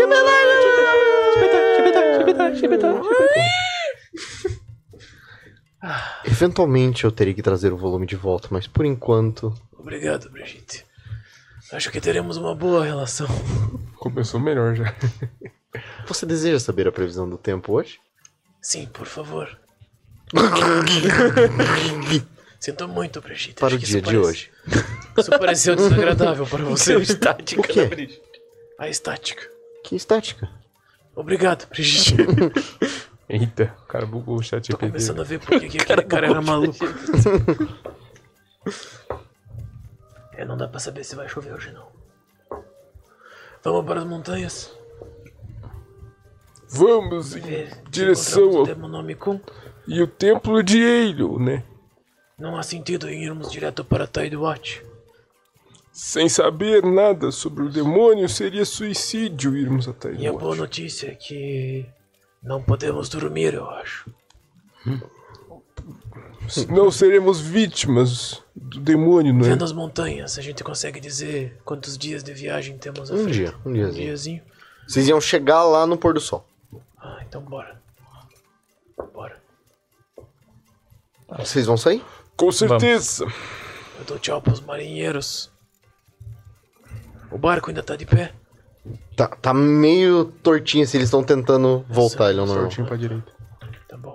Eventualmente eu teria que trazer o volume de volta, mas por enquanto... Obrigado, Brigitte. Acho que teremos uma boa relação. Começou melhor já. Você deseja saber a previsão do tempo hoje? Sim, por favor. Sinto muito, Brigitte. Para Acho o que dia isso de parece- hoje. Isso pareceu desagradável para você. Estática O quê? da Brigitte. A estática. Que estática. Obrigado, Brigitte. Eita, o cara bugou o chat Tô G P T. começando a ver porque que aquele cara era maluco. É, não dá pra saber se vai chover hoje, não. Vamos para as montanhas. Vamos em Ver se direção encontramos ao... o Demonomicon. E o templo de Aelion, né? Não há sentido em irmos direto para Tidewatch. Sem saber nada sobre o demônio, seria suicídio irmos até E a boa Tidewatch. notícia é que não podemos dormir, eu acho. Não seremos vítimas do demônio, não é? Vendo as montanhas, a gente consegue dizer quantos dias de viagem temos à Um frente? dia, um diazinho. diazinho. Vocês iam chegar lá no pôr do sol. Ah, então bora. Bora. Vocês vão sair? Com certeza. Eu dou tchau pros marinheiros. O barco ainda tá de pé? Tá, tá meio tortinho assim, eles estão tentando voltar, ele é o normal. Tortinho pra direita. Tá bom.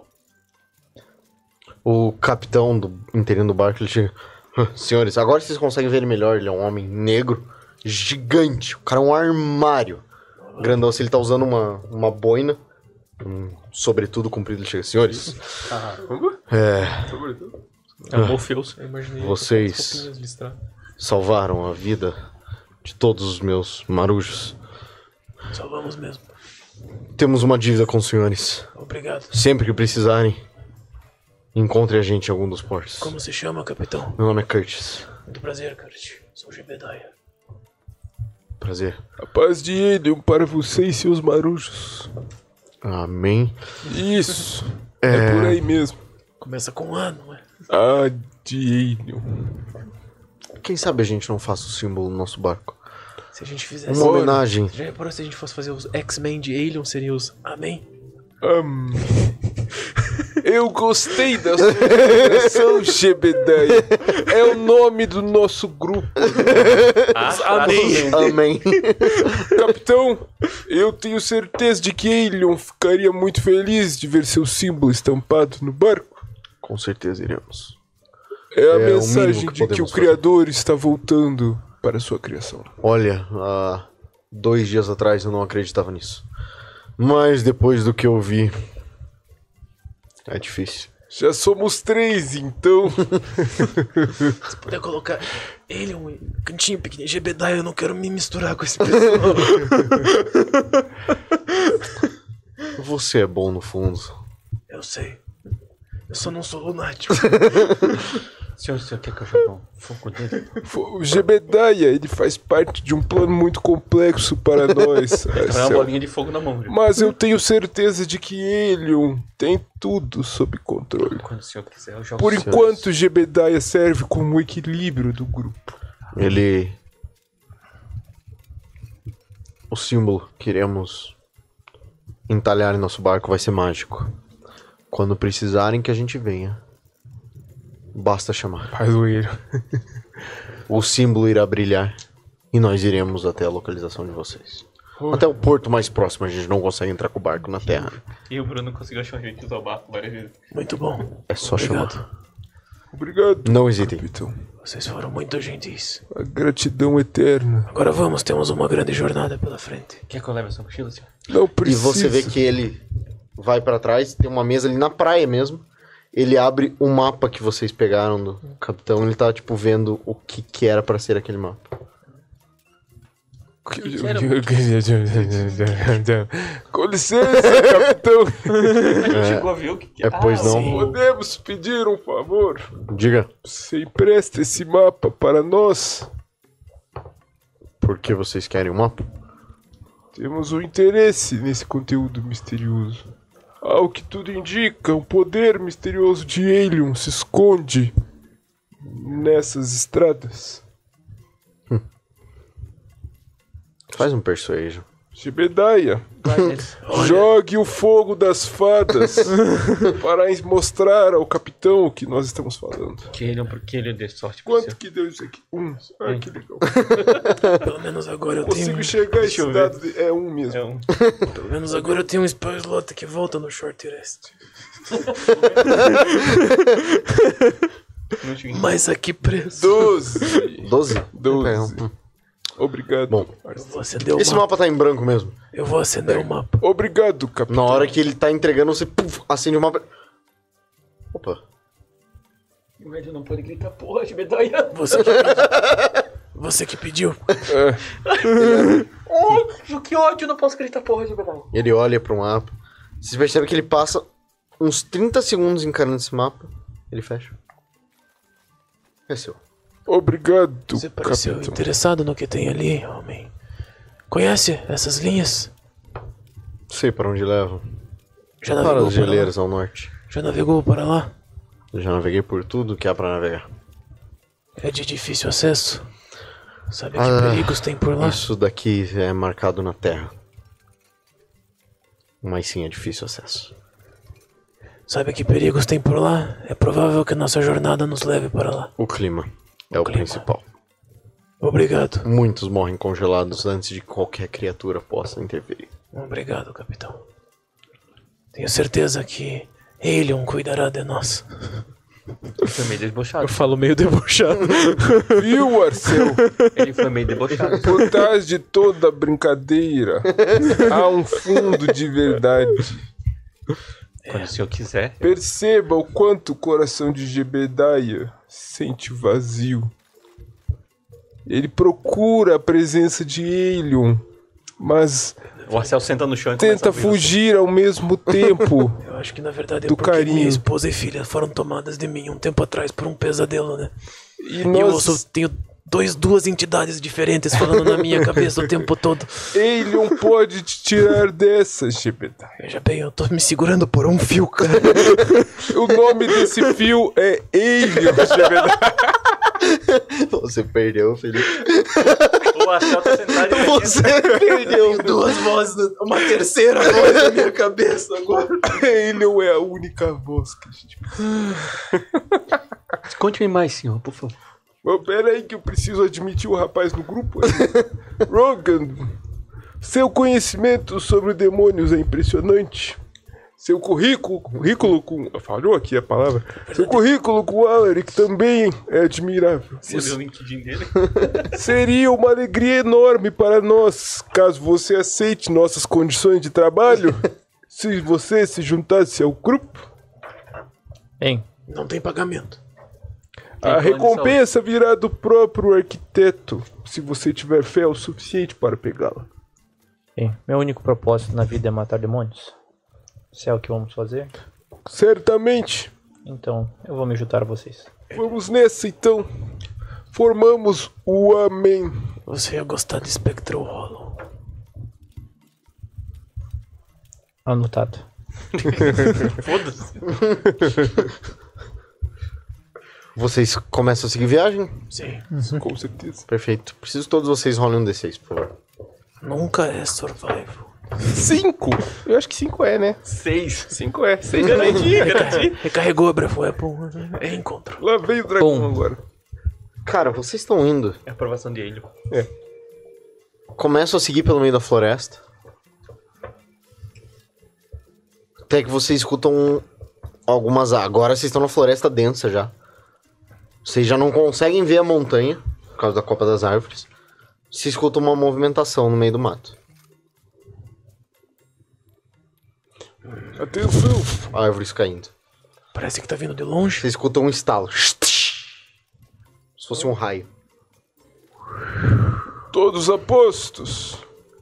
O capitão do interino do barco, ele chega... Senhores, agora vocês conseguem ver ele melhor, ele é um homem negro, gigante, o cara é um armário. Grandão, se ele tá usando uma, uma boina, um sobretudo comprido, ele chega. Senhores, é... Sobretudo. É o Morpheus. Eu imaginei Vocês- as roupinhas listradas. salvaram a vida de todos os meus marujos. Salvamos mesmo. Temos uma dívida com os senhores. Obrigado. Sempre que precisarem, encontre a gente em algum dos portos. Como se chama, capitão? Meu nome é Curtis. Muito prazer, Kurt. Sou Jebediah. Prazer. A paz de Helion para você e seus marujos. Amém. Isso. É, por aí mesmo. Começa com um ano, não é? Ah, de Helion. Quem sabe a gente não faça o símbolo no nosso barco? Se a gente fizesse... Uma homenagem. Já reparou se a gente fosse fazer os X-Men de Alien, seria os Amém? Hum. Eu gostei da sua expressão, Jebediah. É o nome do nosso grupo. Ah, Amém. Amém. Capitão, eu tenho certeza de que Helion ficaria muito feliz de ver seu símbolo estampado no barco. Com certeza iremos. É a É o mensagem mínimo que de que o podemos Criador está voltando para a sua criação. Olha, há dois dias atrás eu não acreditava nisso. Mas depois do que eu vi, é difícil. Já somos três, então. Se puder colocar Alien em cantinho pequenininho, Jebediah, eu não quero me misturar com esse pessoal. Você é bom no fundo. Eu sei. Eu só não sou lunático. Senhor, o senhor quer que eu jogue um fogo dele? O Jebediah, ele faz parte de um plano muito complexo para nós. É uma Marcel. bolinha de fogo na mão, viu? Mas eu tenho certeza de que Helion tem tudo sob controle. Quando o senhor quiser, eu jogo Por o senhor. enquanto, Jebediah serve como equilíbrio do grupo. Ele... O símbolo que iremos entalhar em nosso barco vai ser mágico. Quando precisarem que a gente venha, basta chamar. Padroeiro. O símbolo irá brilhar e nós iremos até a localização de vocês. Até o porto mais próximo, a gente não consegue entrar com o barco na terra. E o Bruno conseguiu achar um jeito de usar o barco várias vezes. Muito bom. É só Obrigado. chamar. Obrigado, Não hesitem. capitão. Vocês foram muito gentis. A gratidão eterna. Agora vamos, temos uma grande jornada pela frente. Quer que eu leve essa mochila, senhor? Não E precisa. você vê que ele vai pra trás, tem uma mesa ali na praia mesmo. Ele abre o mapa que vocês pegaram do capitão, ele tá tipo vendo o que que era pra ser aquele mapa. Com licença, capitão. Chegou a ver o que que É, pois não. sim. Podemos pedir um favor? Diga, Você empresta esse mapa para nós? por que vocês querem o mapa? Temos um interesse nesse conteúdo misterioso. Ao que tudo indica, um poder misterioso de Helion se esconde nessas estradas. Faz um persuasion. Jebediah, Vai, jogue o fogo das fadas para mostrar ao capitão o que nós estamos falando. que ele, porque ele dê sorte pra você. Quanto que deu isso aqui? Um. Ah, que legal. Pelo menos agora eu Consigo tenho... chegar a Deixa esse eu ver. dado. de- É um mesmo. É um... Pelo menos agora eu tenho um spell slot que volta no short rest. Não tinha- Mas aqui preso. Doze. Doze? Doze. Hum. Obrigado. Bom, Eu vou acender o esse mapa. mapa tá em branco mesmo. Eu vou acender o mapa. Obrigado, capitão. Na hora que ele tá entregando, você puf, acende o mapa. Opa. O Red não pode gritar, porra, Jebediah. Você que pediu. Você que pediu. Oh, que ódio, não posso gritar, porra, Jebediah. Ele olha pro mapa. Você percebe que ele passa uns trinta segundos encarando esse mapa. Ele fecha. É seu. Obrigado, Você pareceu capitão. interessado no que tem ali, homem. Conhece essas linhas? Sei para onde levam. Já Para navegou os para lá? geleiros ao norte. Já navegou para lá? Eu já naveguei por tudo que há pra navegar. É de difícil acesso. Sabe Ah, que perigos tem por lá? Isso daqui é marcado na terra. Mas sim, é difícil acesso. Sabe que perigos tem por lá? É provável que nossa jornada nos leve para lá. O clima é o, o clima. principal. Obrigado. Muitos morrem congelados antes de qualquer criatura possa intervir. Obrigado, capitão. Tenho certeza que Aelion cuidará de nós. Ele foi meio debochado. Eu falo meio debochado. Viu, Arcel? Ele foi meio debochado. Por trás de toda brincadeira há um fundo de verdade. Quando o senhor quiser. Perceba o quanto o coração de Jebediah sente vazio. Ele procura a presença de Aelion, mas o Arcel senta no chão e tenta fugir ao mesmo tempo. Eu acho que na verdade é do porque carinho. minha esposa e filha foram tomadas de mim um tempo atrás por um pesadelo, né? E, e nós... eu só tenho dois, duas entidades diferentes falando na minha cabeça o tempo todo. Aelion pode te tirar dessa, Jebediah. Veja bem, eu tô me segurando por um fio, cara. O nome desse fio é Aelion, Jebediah. Você perdeu, Felipe. O Arcel tá sentado e Você perdeu. Duas vozes, uma terceira voz na minha cabeça agora. Aelion é a única voz que a gente... Conte-me mais, senhor, por favor. Oh, pera aí que eu preciso admitir o rapaz no grupo. Rogan, seu conhecimento sobre demônios é impressionante. Seu currículo, currículo com... Falhou aqui a palavra. Seu currículo com o Alaric também é admirável. Você viu o LinkedIn dele? Seria uma alegria enorme para nós, caso você aceite nossas condições de trabalho, se você se juntasse ao grupo. Bem, não tem pagamento. A recompensa virá do próprio arquiteto, se você tiver fé o suficiente para pegá-la. Bem, meu único propósito na vida é matar demônios. Se é o que vamos fazer? Certamente. Então, eu vou me juntar a vocês. Vamos nessa, então. Formamos o Amém. Você ia gostar de Spectral Hollow. Anotado. Foda-se. Vocês começam a seguir viagem? Sim. Uhum. Com certeza. Perfeito. Preciso que todos vocês rolem um D seis, por favor. Nunca é survival. Cinco? Eu acho que cinco é, né? Seis. Cinco é. Seis garantia, garantia. Recarregou a Breath Weapon. É encontro. Lá veio o dragão Bom. agora. Cara, vocês estão indo. É a aprovação de Aelion. É. Começam a seguir pelo meio da floresta. Até que vocês escutam algumas... Agora vocês estão na floresta densa já. Vocês já não conseguem ver a montanha, por causa da copa das árvores. Vocês escutam uma movimentação no meio do mato. Atenção. Árvores caindo. Parece que tá vindo de longe. Vocês escutam um estalo. Se fosse um raio. Todos apostos.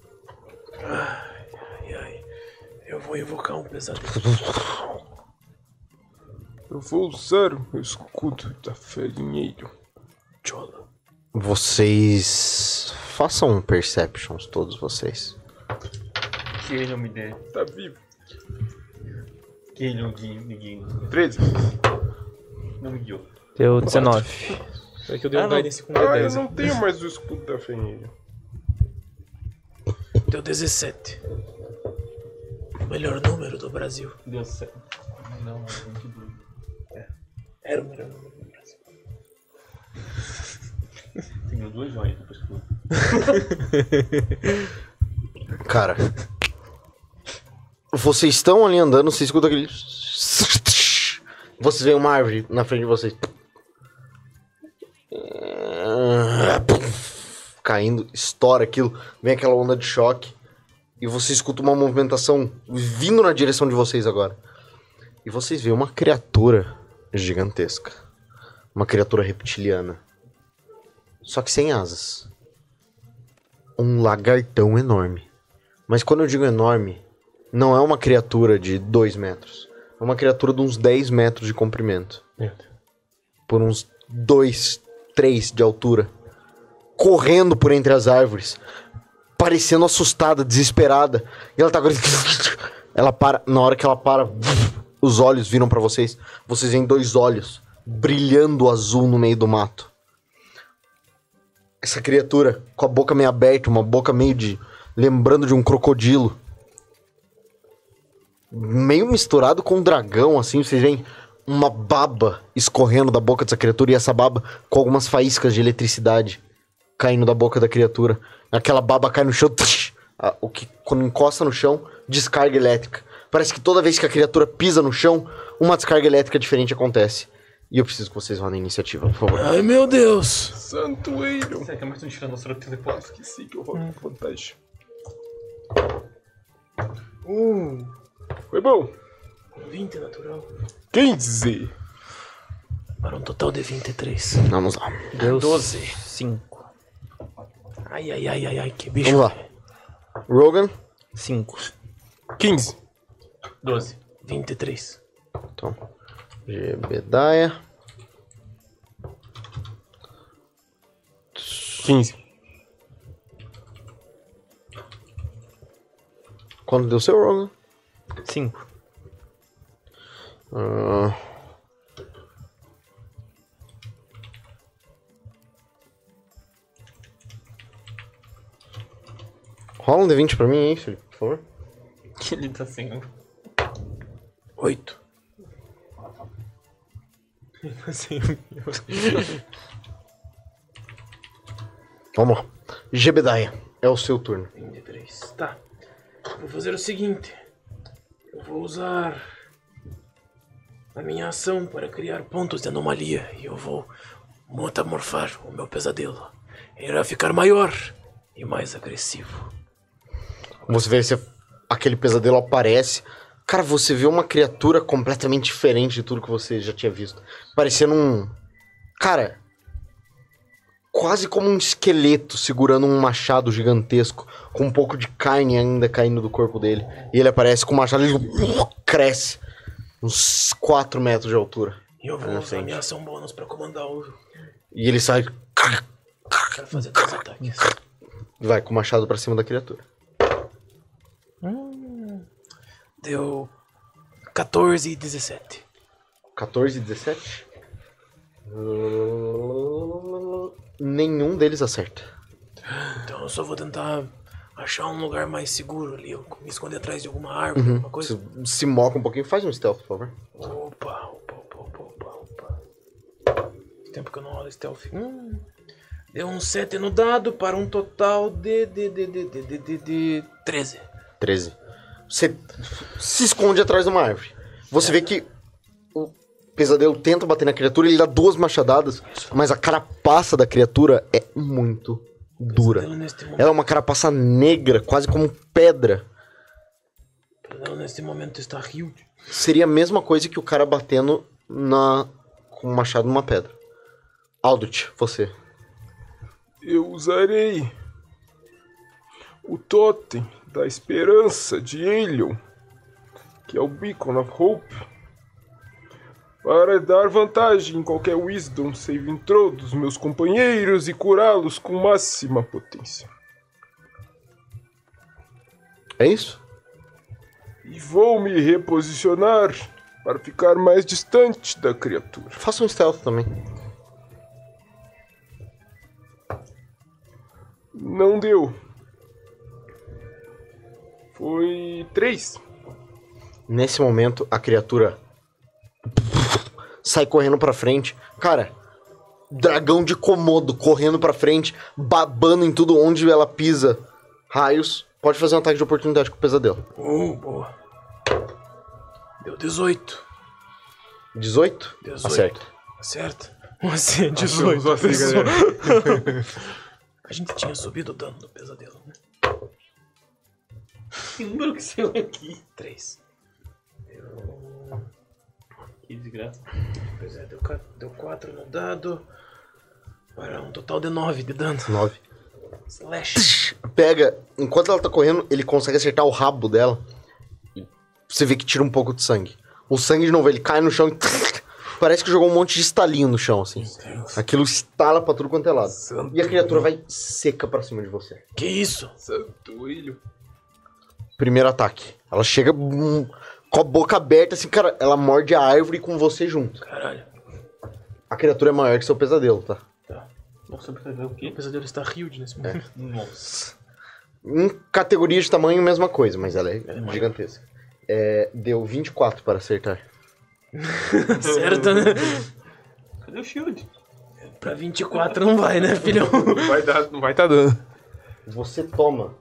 Ai, ai. Eu vou invocar um pesadelo. Eu vou usar o meu escudo da farinheiro. Chola. Vocês... Façam um perceptions, todos vocês. Que Aelion me dê. Tá vivo. Que Aelion me guie. treze. Não me guiou. Deu dezenove. É que eu dei um Ah, não. guidance com Ah, eu dez. não tenho mais o escudo da farinheiro. Deu dezessete. O melhor número do Brasil. Deu certo. Não, vinte e dois. Era o melhor número do Brasil. Tenho duas joias depois que eu... Cara... Vocês estão ali andando, vocês escutam aquele... Vocês veem uma árvore na frente de vocês. Caindo, estoura aquilo, vem aquela onda de choque. E você escuta uma movimentação vindo na direção de vocês agora. E vocês veem uma criatura gigantesca. Uma criatura reptiliana. Só que sem asas. Um lagartão enorme. Mas quando eu digo enorme, não é uma criatura de dois metros. É uma criatura de uns dez metros de comprimento. Por uns dois, três de altura. Correndo por entre as árvores. Parecendo assustada, desesperada. E ela tá agora... Ela para... Na hora que ela para... Os olhos viram pra vocês. Vocês veem dois olhos brilhando azul no meio do mato. Essa criatura com a boca meio aberta, uma boca meio de... lembrando de um crocodilo. meio misturado com um dragão, assim, vocês veem uma baba escorrendo da boca dessa criatura e essa baba com algumas faíscas de eletricidade caindo da boca da criatura. Aquela baba cai no chão, tsh, a, o que quando encosta no chão, descarga elétrica. Parece que toda vez que a criatura pisa no chão, uma descarga elétrica diferente acontece. E eu preciso que vocês rodem a iniciativa, por favor. Ai, meu Deus. Santueiro. Será que é mais um tiranossauro teleporte? Esqueci que eu rolo com vantagem. Uh, Foi bom. vinte natural. quinze. Para um total de vinte e três. Vamos lá. Deu doze. cinco. Ai, ai, ai, ai, ai, que bicho. Vamos lá. Rogan. cinco. quinze. doze. vinte e três. Então, Jebediah. quinze. Quanto deu seu, Rogan? cinco. Ah, rola um D vinte pra mim aí, Felipe, por favor. Que ele tá sem. oito. Vamos lá. Jebediah, é o seu turno. vinte e três. Tá. Vou fazer o seguinte. Eu vou usar a minha ação para criar pontos de anomalia. E eu vou metamorfar o meu pesadelo. Ele irá ficar maior e mais agressivo. Você vê se aquele pesadelo aparece. Cara, você vê uma criatura completamente diferente de tudo que você já tinha visto. Parecendo um... Cara... Quase como um esqueleto segurando um machado gigantesco, com um pouco de carne ainda caindo do corpo dele. E ele aparece com o machado e ele cresce uns quatro metros de altura. E eu vou Na usar frente. minha ação bônus para comandar o... E ele sai Para fazer dois ataques. e vai com o machado pra cima da criatura. Deu quatorze e dezessete. quatorze e dezessete? Nenhum deles acerta. Então eu só vou tentar achar um lugar mais seguro ali. Eu me esconder atrás de alguma árvore, alguma coisa. Se, se moca um pouquinho, faz um stealth, por favor. Opa, opa, opa, opa, opa, opa. Tempo que eu não rolo stealth. Hum, deu um sete no dado para um total de, de, de, de, de, de, de, de treze. treze. Você se esconde atrás de uma árvore. Você vê que o pesadelo tenta bater na criatura, ele dá duas machadadas, mas a carapaça da criatura é muito dura. Pesadelo neste momento, Ela é uma carapaça negra, quase como pedra. pesadelo neste momento está huge. Seria a mesma coisa que o cara batendo na com um machado numa pedra. Aldrich, você. Eu usarei o totem da esperança de Aelion, que é o Beacon of Hope, para dar vantagem em qualquer Wisdom Saving Throw dos meus companheiros e curá-los com máxima potência. É isso? E vou me reposicionar para ficar mais distante da criatura. Faça um stealth também. Não deu. Foi três. Nesse momento, a criatura sai correndo pra frente. Cara, dragão de Komodo correndo pra frente, babando em tudo onde ela pisa. Raios. Pode fazer um ataque de oportunidade com o pesadelo. Oh, boa. Deu dezoito. dezoito? dezoito. Acerta. Acerta. Você, dezoito. Achamos assim, galera. A gente tinha subido o dano do pesadelo, né? Que número que saiu aqui? três. Que desgraça. Pois é, deu, ca- deu quatro no dado. Para um total de nove de dano. nove. Slash. Pega, enquanto ela tá correndo, ele consegue acertar o rabo dela. E você vê que tira um pouco de sangue. O sangue de novo, ele cai no chão e parece que jogou um monte de estalinho no chão, assim. Aquilo estala pra tudo quanto é lado. E a criatura vai seca pra cima de você. Que isso? Santuílio. Primeiro ataque. Ela chega hum, com a boca aberta, assim, cara, ela morde a árvore com você junto. Caralho. A criatura é maior que seu pesadelo, tá? Tá. Nossa, pra ver o O quê? pesadelo está huge nesse momento. Nossa. Em categoria de tamanho, mesma coisa, mas ela é gigantesca. É, deu vinte e quatro para acertar. Certo, né? Cadê o shield? Pra vinte e quatro não vai, né, filhão? Não vai dar, não vai tá dando. Você toma.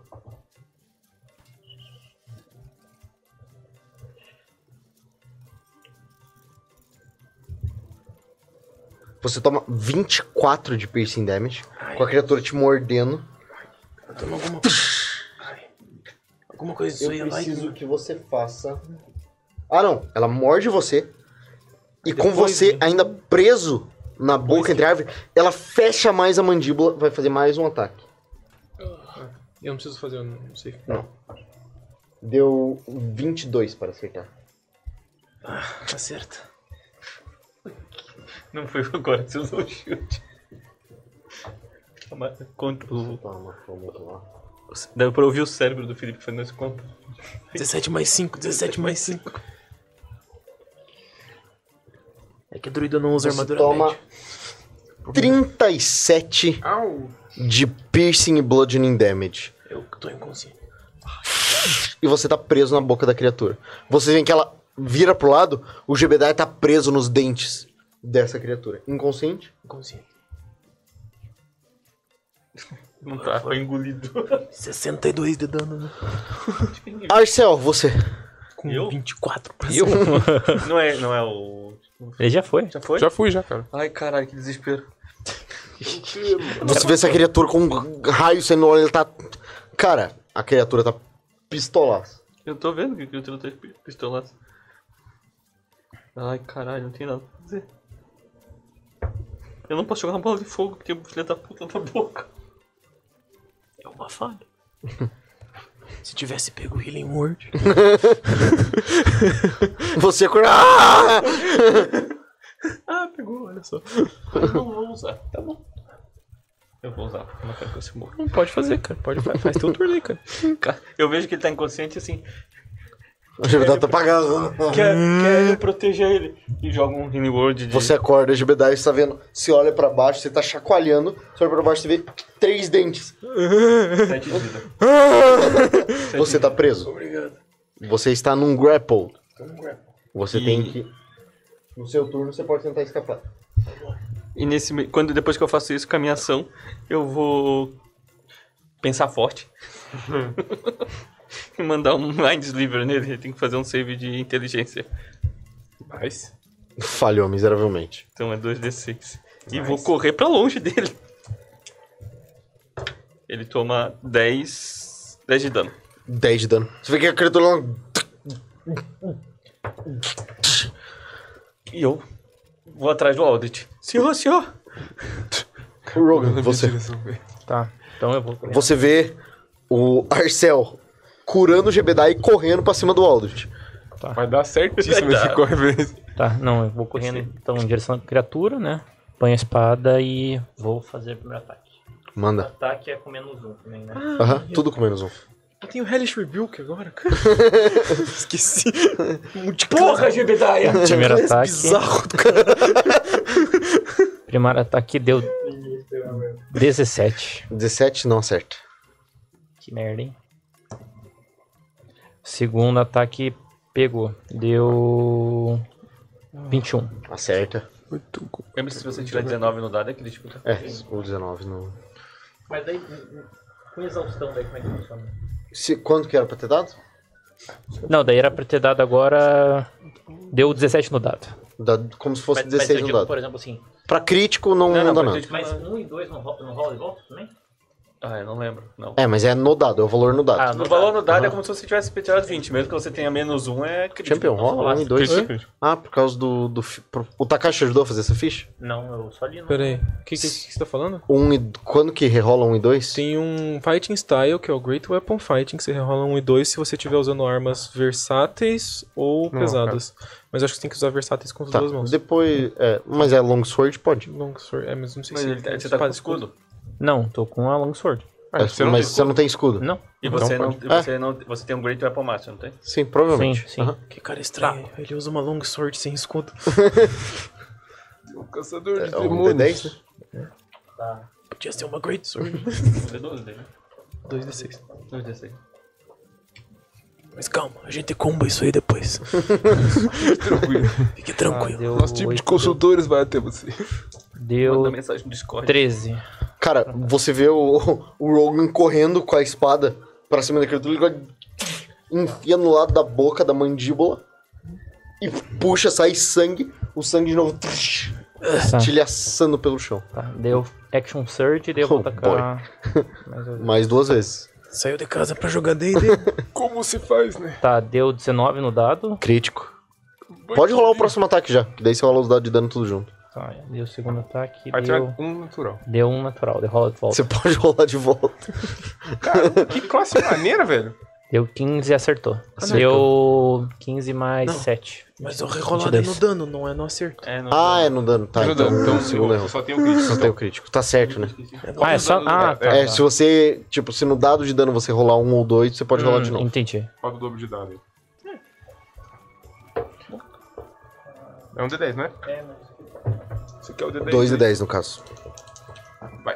Você toma vinte e quatro de piercing damage, Ai. com a criatura te mordendo. Eu tomo alguma Ai. Alguma coisa disso aí Eu vai. preciso que você faça... Ah, não. Ela morde você. E com Depois, você né? ainda preso na boca entre a árvore, ela fecha mais a mandíbula, vai fazer mais um ataque. Eu não preciso fazer, eu não sei. Não. Deu vinte e dois para acertar. Ah, tá certo. Não foi agora que você usou o shield. Contra o... Toma, vamos lá. Deu pra ouvir o cérebro do Felipe fazendo esse conta. dezessete mais cinco, dezessete mais cinco. É que a druida não usa Você armadura toma média. trinta e sete Au! de piercing e bludgeoning damage. Eu tô inconsciente. E você tá preso na boca da criatura. Você vê que ela vira pro lado, o Jebediah tá preso nos dentes dessa criatura. Inconsciente? Inconsciente. Não tá, foi engolido. sessenta e dois de dano, né? Arcel, você. Com Eu? vinte e quatro. Eu? Não é, não é o... Ele já foi. Já foi? Já fui, já, cara. Ai, caralho, que desespero. Você vê essa criatura com um raio saindo, olha, ele tá... Cara, a criatura tá pistolaça. Eu tô vendo que o tiro tá pistolado. Ai, caralho, não tem nada pra fazer. Eu não posso jogar uma bola de fogo porque o filho da puta na boca. É uma falha. Se tivesse pego o Healing Word. Você acorda... Ah! Ah, pegou, olha só. Eu não vou usar, tá bom. Eu vou usar, porque eu não quero que você morra. Não pode fazer, cara. Pode, faz, faz teu turno aí, cara. Cara, eu vejo que ele tá inconsciente assim. O Jebediah tá apagando. Quer, quer eu proteger ele. E joga um healing word de... Você acorda, Jebediah, você tá vendo... Você olha pra baixo, você tá chacoalhando. Você olha pra baixo, você vê três dentes. Sete de vida. Você tá preso. Obrigado. Você está num grapple. Tô no grapple. Você E- tem que... No seu turno, você pode tentar escapar. E nesse, me- quando depois que eu faço isso com a minha ação, eu vou pensar forte. E mandar um Mind Sliver nele. Ele tem que fazer um save de inteligência. Nice. Falhou miseravelmente. Então é dois d seis. E vou correr pra longe dele. Ele toma dez, dez de dano. dez de dano. Você vê que a criatura... ela- E eu vou atrás do Aldrich. Senhor, senhor! Rogan, você. Tá. Então eu vou. Você vê o Arcel curando o Jebediah e correndo pra cima do Aldrich. Vai dar certíssimo Vai esse dar. corre, beleza. Tá, não, eu vou correndo então em direção à criatura, né? Ponho a espada e vou fazer o primeiro ataque. O Manda. ataque é com menos um também, né? Aham, tudo com menos um. Eu tenho Hellish Rebuke agora, cara. Esqueci. Porra, Jebediah! Primeiro ataque. Bizarro do cara. Primeiro ataque deu dezessete. dezessete não acerta. Que merda, hein? Segundo ataque pegou. Deu vinte e um. Acerta. Lembra se você tiver dezenove no dado é crítico, tá? É, o dezenove no... Mas daí, com exaustão, daí como é que funciona? Se, quanto que era pra ter dado? Não, daí era pra ter dado agora. Deu dezessete no dado. Da- como se fosse Mas, mas dezesseis eu no digo, dado. por exemplo, assim. Pra crítico não, não, não, dá pra nada. crítico- Mas um e dois não, ro não rola igual também? Ah, eu não lembro, não. É, mas é no dado, é o valor no dado. Ah, No valor no dado é como se você tivesse tirado vinte, mesmo que você tenha menos um é crítico. Champion, rola um e dois. Crítico, crítico. Ah, por causa do... do fi- pro- o Takashi ajudou a fazer essa ficha? Não, eu só li. Não. Pera aí. O que, que, que você tá falando? Um e... Quando que rerola um e dois? Tem um Fighting Style, que é o Great Weapon Fighting, que você rerola um e dois se você estiver usando armas versáteis ou Não, pesadas. Mas acho que você tem que usar versáteis com as Tá, duas mãos. depois... É, mas é Longsword, pode. Longsword, é, mas não sei Mas se... ele, você tá com espada- escudo. Não, tô com a Longsword. Ah, É, você não mas tem você não tem escudo? Não. E Então você, não, pode. e você, não, você tem um Great Weapon Master, não tem? Sim, provavelmente. Sim, sim. Aham. Que cara estranho. Ele usa uma long sword sem escudo. O caçador de É um demônios. D dez, né? Podia ser uma great sword. É doze dele. dois d seis. dois d seis. Mas calma, a gente comba isso aí depois. Tranquilo. Fique Ah, tranquilo. deu Nosso time de oito, consultores vai até você. Deu Manda mensagem no Discord. treze. Cara, você vê o, o Rogan correndo com a espada pra cima da criatura, ele vai- enfia no lado da boca, da mandíbula, e puxa, sai sangue, o sangue de novo Tá. tilhaçando pelo chão. Tá, deu Action Surge e daí eu vou Oh, atacar. mais uma vez. Mais duas vezes. Saiu de casa pra jogar D e D. Como se faz, né? Tá, deu dezenove no dado. Crítico. Pode rolar o próximo ataque já, que daí você rola os dados de dano tudo junto. Tá, deu o segundo ataque. Vai Deu, tirar um natural. deu um natural, deu rola de volta. Você pode rolar de volta. Cara, que classe maneira, velho. Deu quinze e acertou. Deu quinze mais Não. sete. Mas o rerolado é no dano, não é no acerto. É, não, Ah, é no dano. Tá, No então, dano, então, o segundo eu erro. só tenho o crítico. Não tem o crítico. Tá certo, né? Ah, é só. Ah, tá. É, se você, tipo, se no dado de dano você rolar um ou dois, você pode rolar de Hum, novo. Entendi. Roda o dobro de dado aí. É um D dez, né? Esse aqui é o D dez. dois e né? dez no caso. Vai.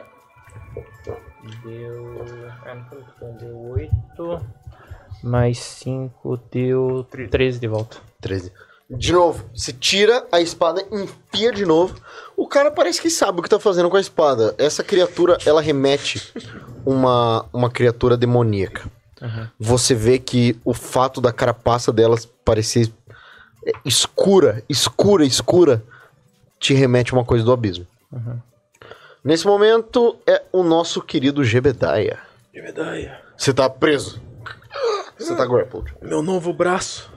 Deu. Ah, não foi bom, deu oito. Mais cinco deu treze de volta. treze. De novo, você tira a espada, enfia de novo. O cara parece que sabe o que tá fazendo com a espada. Essa criatura, ela remete uma, uma criatura demoníaca. Você vê que o fato da carapaça delas parecer é, escura, escura, escura, te remete a uma coisa do abismo. Nesse momento, é o nosso querido Jebediah. Jebediah, Você tá preso. Você tá grappled. meu novo braço.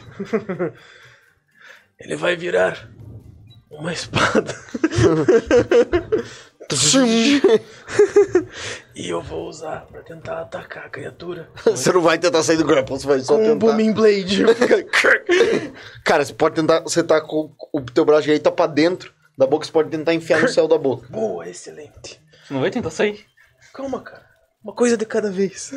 Ele vai virar uma espada. E eu vou usar pra tentar atacar a criatura. Você não vai tentar sair do grapple, você vai só Com um tentar. Booming Blade. Cara, você pode tentar. Você tá com o teu braço direito tá pra dentro da boca, você pode tentar enfiar no céu da boca. Boa, excelente. Você não vai tentar sair? Calma, cara. Uma coisa de cada vez.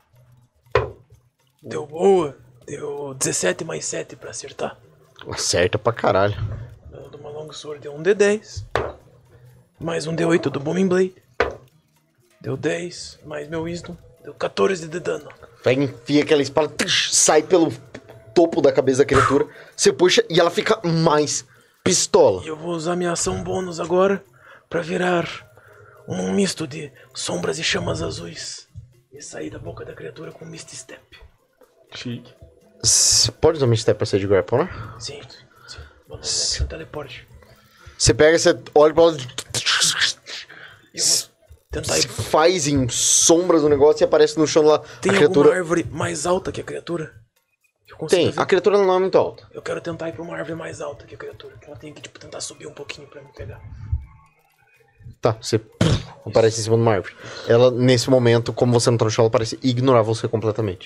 Deu boa. Deu dezessete mais sete pra acertar. Acerta pra caralho. Dano de uma longsword deu um D dez. Mais um D oito do Booming Blade. Deu dez. Mais meu Wisdom. Deu quatorze de dano. Pega, enfia aquela espada, tsh, sai pelo topo da cabeça da criatura. Você puxa e ela fica mais pistola. E eu vou usar minha ação bônus agora pra virar um misto de sombras e chamas azuis. E sair da boca da criatura com Misty Step. Chique. Você pode usar Misty Step pra sair de grapple, né? Sim, sim. Vou no action teleporte. Você pega, você olha pra ela, E eu vou tentar ir. faz em sombras o negócio e aparece no chão lá. Tem a alguma criatura. árvore mais alta que a criatura? Que eu consigo Tem, ver? a criatura não é muito alta. Eu quero tentar ir pra uma árvore mais alta que a criatura. Que ela tem que, tipo, tentar subir um pouquinho pra me pegar. Tá, você aparece em cima de uma árvore. Ela, nesse momento, como você não tá no chão, ela parece ignorar você completamente.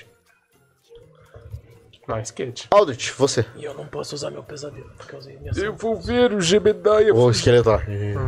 Nice catch. Aldrich, você. E eu não posso usar meu pesadelo, porque eu usei minha ação. Eu vou ver o Jebediah Ô, esqueleto.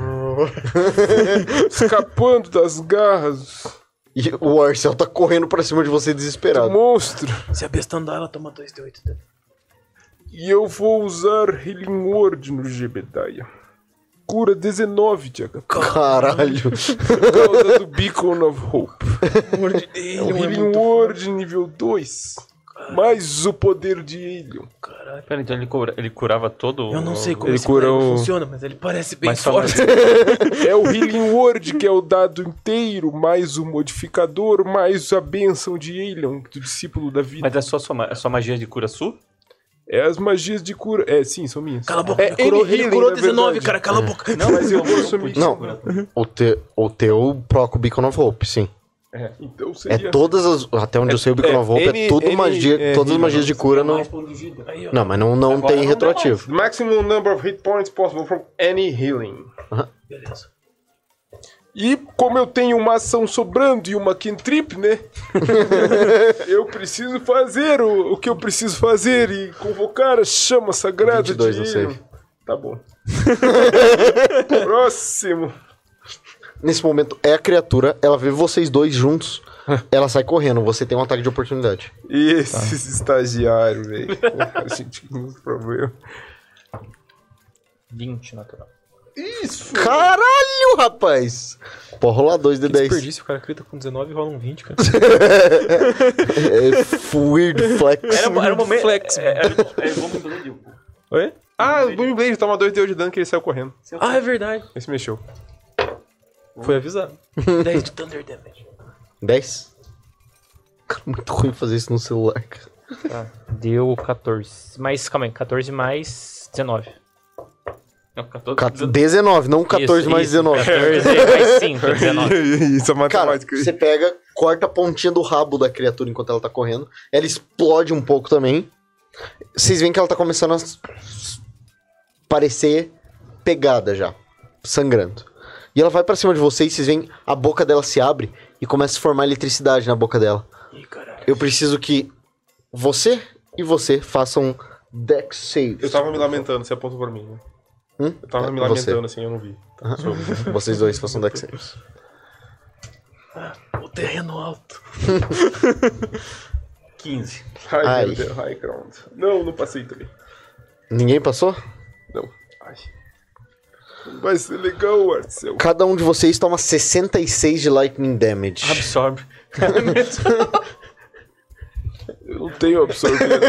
escapando das garras E o Arcel tá correndo pra cima de você do desesperado. monstro. Se a besta andar, ela toma dois D oito. E eu vou usar Healing Word no Jebediah. Cura dezenove de H P. Caralho. Por causa do Beacon of Hope. Amor de Deus, É o é Healing muito Word nível dois. Mais o poder de Alien. Caralho. Pera, então ele, cura, ele curava todo Eu não sei como Ele esse cura boneco o- funciona, mas ele parece bem Mas só forte. É o Healing Word, que é o dado inteiro, mais o modificador, mais a bênção de Alien, do discípulo da vida. Mas é só sua, ma- é só magia de cura sua? É as magias de cura. É, sim, são minhas. Cala a boca, É ele curou, Any ele Healing, curou na dezenove, verdade. cara, cala a boca. Não, mas eu vou assumir. Não, o, te, o teu proc o Beacon of Hope, sim. É, então É seria... todas as. Até onde eu sei o Beacon é, of Hope N- é tudo N- magia. é, todas as Healing. magias de cura não. Aí, ó. Não, mas não, não Agora tem não retroativo. Maximum number of hit points possible from any healing. Beleza. E como eu tenho uma ação sobrando e uma cantrip, né? eu preciso fazer o, o que eu preciso fazer e convocar a chama sagrada vinte e dois de no Alien. save. Tá bom. Próximo. Nesse momento é a criatura, ela vê vocês dois juntos, ela sai correndo, você tem um ataque de oportunidade. E esses estagiários, velho. A gente tem muito problema. vinte natural. Isso! Caralho, rapaz! Pode rolar dois de Que dez. desperdício, o cara crita com dezenove e rola um vinte, cara. É weird flex. Era, era o momento. Flex, é, era, é, vamos fazer pô. Oi? Ah, o Boom Blade toma dois D de dano que ele saiu correndo. Ah, é verdade. Ele se mexeu. Foi avisado. dez de Thunder Damage. dez? Cara, muito ruim fazer isso no celular, cara. Tá, deu quatorze. Mas, calma aí, quatorze mais dezenove. Não, catorze. Ca- dezenove, não quatorze Isso, mais isso, dezenove. quatorze mais cinco, dezenove. Isso é Cara, matemática. você pega, corta a pontinha do rabo da criatura enquanto ela tá correndo. Ela explode um pouco também. Vocês veem que ela tá começando a s- parecer pegada já. Sangrando. E ela vai pra cima de vocês, vocês veem a boca dela se abre e começa a formar eletricidade na boca dela. Ih, caralho. Eu preciso que você e você façam Dex saves. Eu tava me lamentando, você apontou pra mim, né? Hum? Eu tava me É, você. lamentando assim, eu não vi. Tá, sou eu. Vocês dois façam Dex saves. O terreno alto. quinze. Ai, Ai. meu Deus, high ground. Não, não passei também. Ninguém passou? Não. Ai. Vai ser legal, Arcel. Cada um de vocês toma sessenta e seis de lightning damage. Absorve. Eu não tenho absorvendo.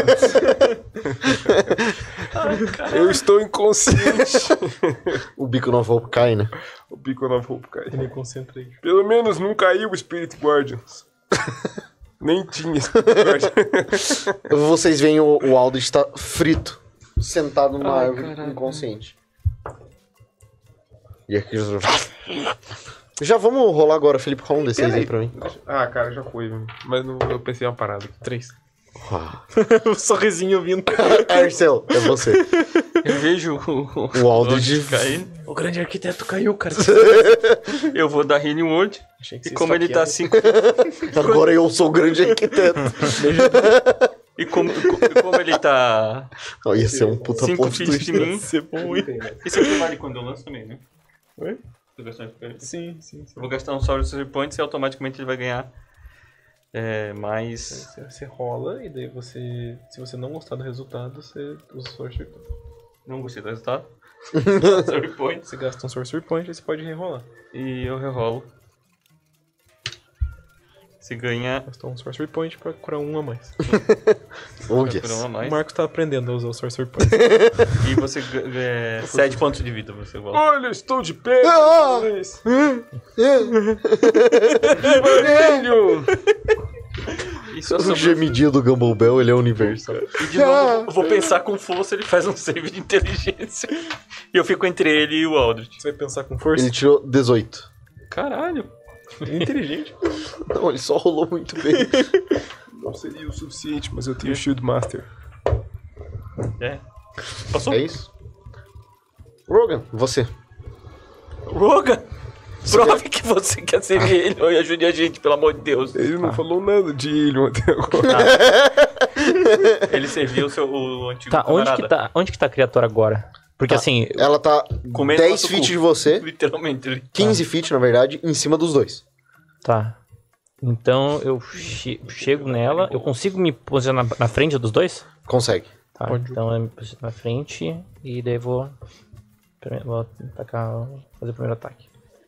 Eu estou inconsciente. O bico não vou cai, né? O bico não vou cair. Me concentrei. Pelo menos não caiu o Spirit Guardians. Nem tinha Spirit Guardians. Vocês veem o, o Aldrich tá frito, sentado numa árvore, inconsciente. E aqui... Já vamos rolar agora, Felipe, rola um D seis aí pra mim. Ah, cara, já foi. Mas não, eu pensei em uma parada. Três. Ah. O sorrisinho vindo. Arcel, é você. Eu vejo o, O Aldrich... cair. O grande arquiteto caiu, cara. Eu vou dar Healing Word. Achei que E você como ele tá esfaqueava. cinco. Agora eu sou o grande arquiteto. E como, e como ele tá Oh, ia ser um puta cinco ponto feet twist. de mim. Ser bom, hein? Isso aqui vale quando eu lanço também, né? Oi? Tô gastando- Sim, sim, sim. Eu vou gastar um Sorcery Points e automaticamente ele vai ganhar é, mais. Você, você rola e daí você... Se você não gostar do resultado, você usa o Sorcery Point. Não gostei do resultado. Sorcery Points. Você gasta um Sorcery Point e você pode rerolar. E eu rerolo. Se ganha. Gastou um Sorcery Point pra curar um a mais. Oh, Por yes. um a O mais. Marcos tá aprendendo a usar o Sorcery Point. E você ganha sete pontos de vida. Você volta. Olha, estou de pé. Ah! Mas- Vermelho! E só O sobrou- gemidinho do Gumball Bell, ele é universal. E de novo, eu vou pensar com força, ele faz um save de inteligência. E eu fico entre ele e o Aldrich. Você vai pensar com força? Ele tirou dezoito. Caralho. Inteligente. Não, ele só rolou muito bem. Não seria o suficiente, mas eu tenho Shield Master. É. Passou? É isso? Rogan, você. Roga! Prove que você quer ser ele e ajude a gente, pelo amor de Deus. Ele não falou nada de Ilho até agora. Ele serviu o seu o antigo Tá, onde camarada. que tá, onde que tá a criatura agora? Porque Tá. assim, Ela tá Comendo dez nosso feet cu. de você, Literalmente. Ele... quinze feet, na verdade, em cima dos dois. tá. Então eu che- chego nela, eu consigo me posicionar na, na frente dos dois? Consegue. Tá, então eu me posiciono na frente e daí vou, prime- vou atacar, fazer o primeiro ataque.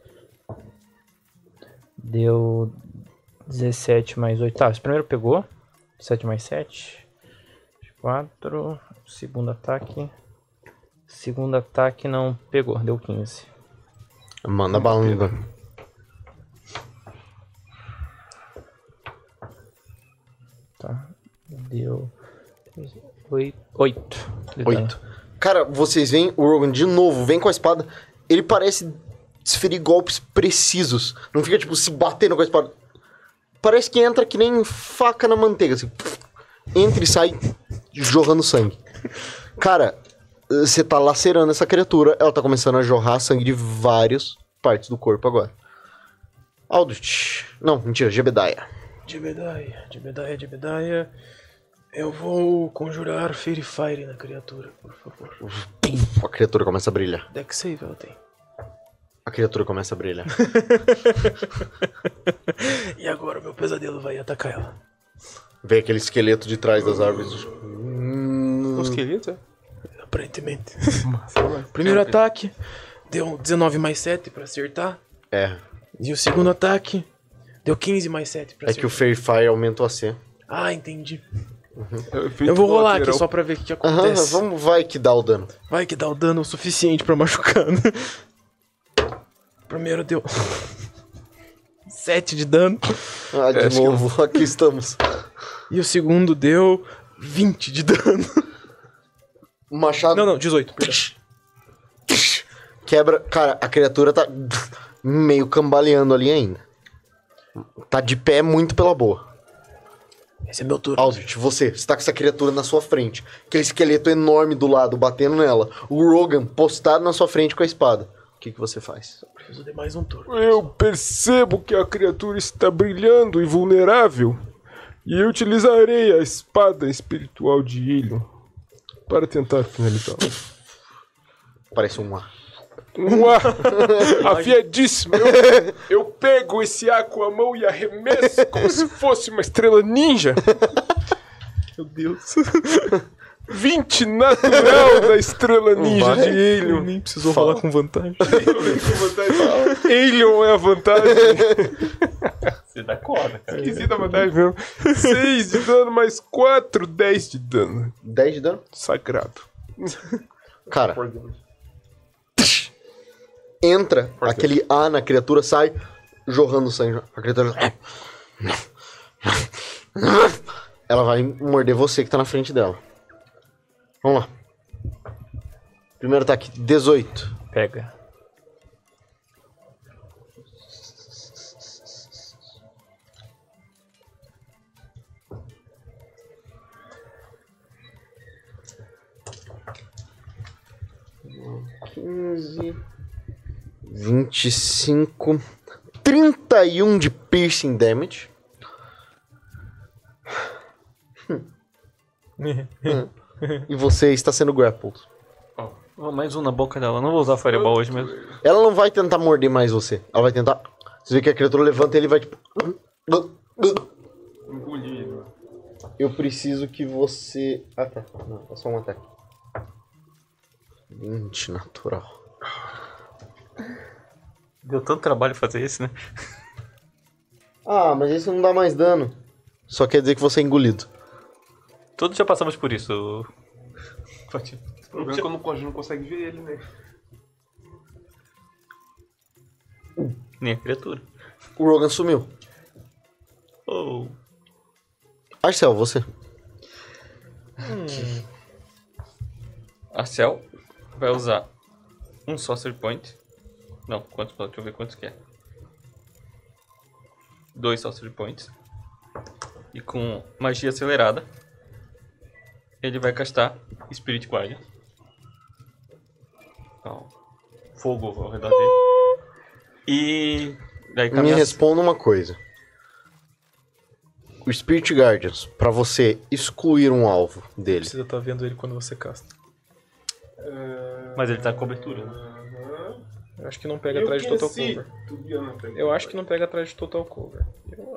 Deu dezessete mais oito. Tá, esse primeiro pegou. sete mais sete. quatro. Segundo ataque. Segundo ataque não pegou, deu quinze. Manda bala no dano. Tá. Deu oito. oito. de dano. Oito. Cara, vocês veem o Rogan de novo, vem com a espada. Ele parece desferir golpes precisos. Não fica, tipo, se batendo com a espada. Parece que entra que nem faca na manteiga, assim. Entra e sai jorrando sangue. Cara, você tá lacerando essa criatura, ela tá começando a jorrar sangue de várias partes do corpo agora. Aldrich. Não, mentira, Jebediah. Jebediah, Jebediah, Jebediah. Eu vou conjurar Fairy Fire na criatura, por favor. A criatura começa a brilhar. Deck save ela tem. A criatura começa a brilhar. E agora o meu pesadelo vai atacar ela. Vem aquele esqueleto de trás das árvores. Os esqueletos, é? Aparentemente. Massa, massa. Primeiro ataque. Deu dezenove mais sete pra acertar. É. E o segundo ataque deu quinze mais sete pra É acertar. que o Fairy Fire aumentou a C. Ah, entendi. É o efeito Eu vou rolar colateral. aqui só pra ver o que, que Aham, acontece. vamos, vai que dá o dano. Vai que dá o dano o suficiente pra machucar, né? Primeiro deu sete de dano. Ah, de É, acho que novo, aqui estamos. E o segundo deu vinte de dano. O machado Não, não, dezoito, perdão. quebra. Cara, a criatura tá meio cambaleando ali ainda. Tá de pé muito pela boa. Esse é meu turno. Aldrich, você, você tá com essa criatura na sua frente. Aquele esqueleto enorme do lado, batendo nela. O Rogan postado na sua frente com a espada. O que, que você faz? Preciso de mais um turno. Eu percebo que a criatura está brilhando e vulnerável. E eu utilizarei a espada espiritual de Ilion para tentar finalizá-la. Parece um ar. Um ar afiadíssimo. Eu, eu pego esse ar com a mão e arremesso como se fosse uma estrela ninja. Meu Deus. vinte natural da estrela ninja de Eu Ilion. nem precisou falar com vantagem. Ilion é a vantagem. Você dá corda, cara. Esqueci da vantagem mesmo. seis de dano mais quatro, dez de dano. dez de dano? Sagrado. Cara, entra aquele A na criatura, sai jorrando sangue. A criatura. Ela vai morder você que tá na frente dela. Vamos lá. Primeiro ataque, dezoito. Pega. quinze, vinte e cinco, trinta e um de piercing damage. E você está sendo grappled. Oh, mais um na boca dela. Não vou usar Fireball hoje mesmo. Ela não vai tentar morder mais você. Ela vai tentar. Você vê que a criatura levanta e ele vai tipo. Eu preciso que você. Ah tá. Não, é só um ataque. vinte natural. Deu tanto trabalho fazer isso, né? Ah, mas isso não dá mais dano. Só quer dizer que você é engolido. Todos já passamos por isso. Fatinho. O problema é que eu não, a gente não consegue ver ele, né? Nem a criatura. O Rogan sumiu. Oh. Arcel, você. Arcel vai usar um Sorcery Point. Não, quantos? Deixa eu ver quantos que é. Dois Sorcery Points. E com magia acelerada, ele vai castar Spirit Guardian. Então, fogo ao redor dele. E daí Me caminhar. responda uma coisa. O Spirit Guardians, pra você excluir um alvo dele. Precisa estar vendo ele quando você casta. Mas ele tá com cobertura, né? Eu acho que não pega atrás de Total Cover. Eu acho que não pega atrás de Total Cover. Eu-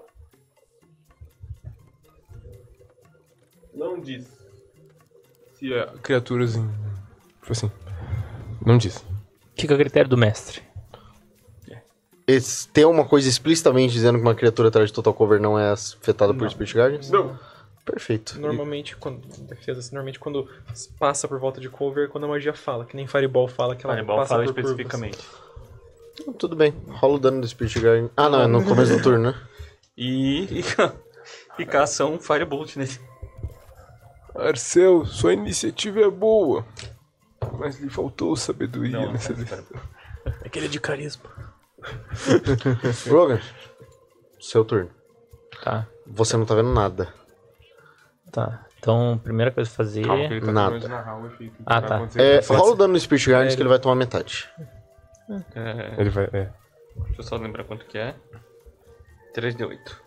Não diz. Se é criaturas em. Tipo assim. Não diz. Fica a critério do mestre. Esse- tem uma coisa explicitamente dizendo que uma criatura atrás de Total Cover não é afetada por Spirit Guardians? Não. Perfeito. Normalmente, quando defesa, assim, normalmente quando passa por volta de cover, quando a magia fala, que nem Fireball fala que ela Fireball passa fala por curvas. especificamente. Tudo bem. Rola o dano do Spirit Guardian. Ah, não, é no começo do turno, né? E. E caça um Firebolt nele. Arcel, sua iniciativa é boa. Mas lhe faltou sabedoria Não, nessa não, vez. Aquele é de carisma. Rogan, seu turno. Tá, Você não tá vendo nada. tá. Então, primeira coisa a fazer. Calma, que ele tá Nada. tentando narrar o efeito que Ah, vai tá. acontecer. É, Pode rola o ser. dano do Spirit Guardians que ele vai tomar metade. É, Ele vai. É. deixa eu só lembrar quanto que é. três de oito.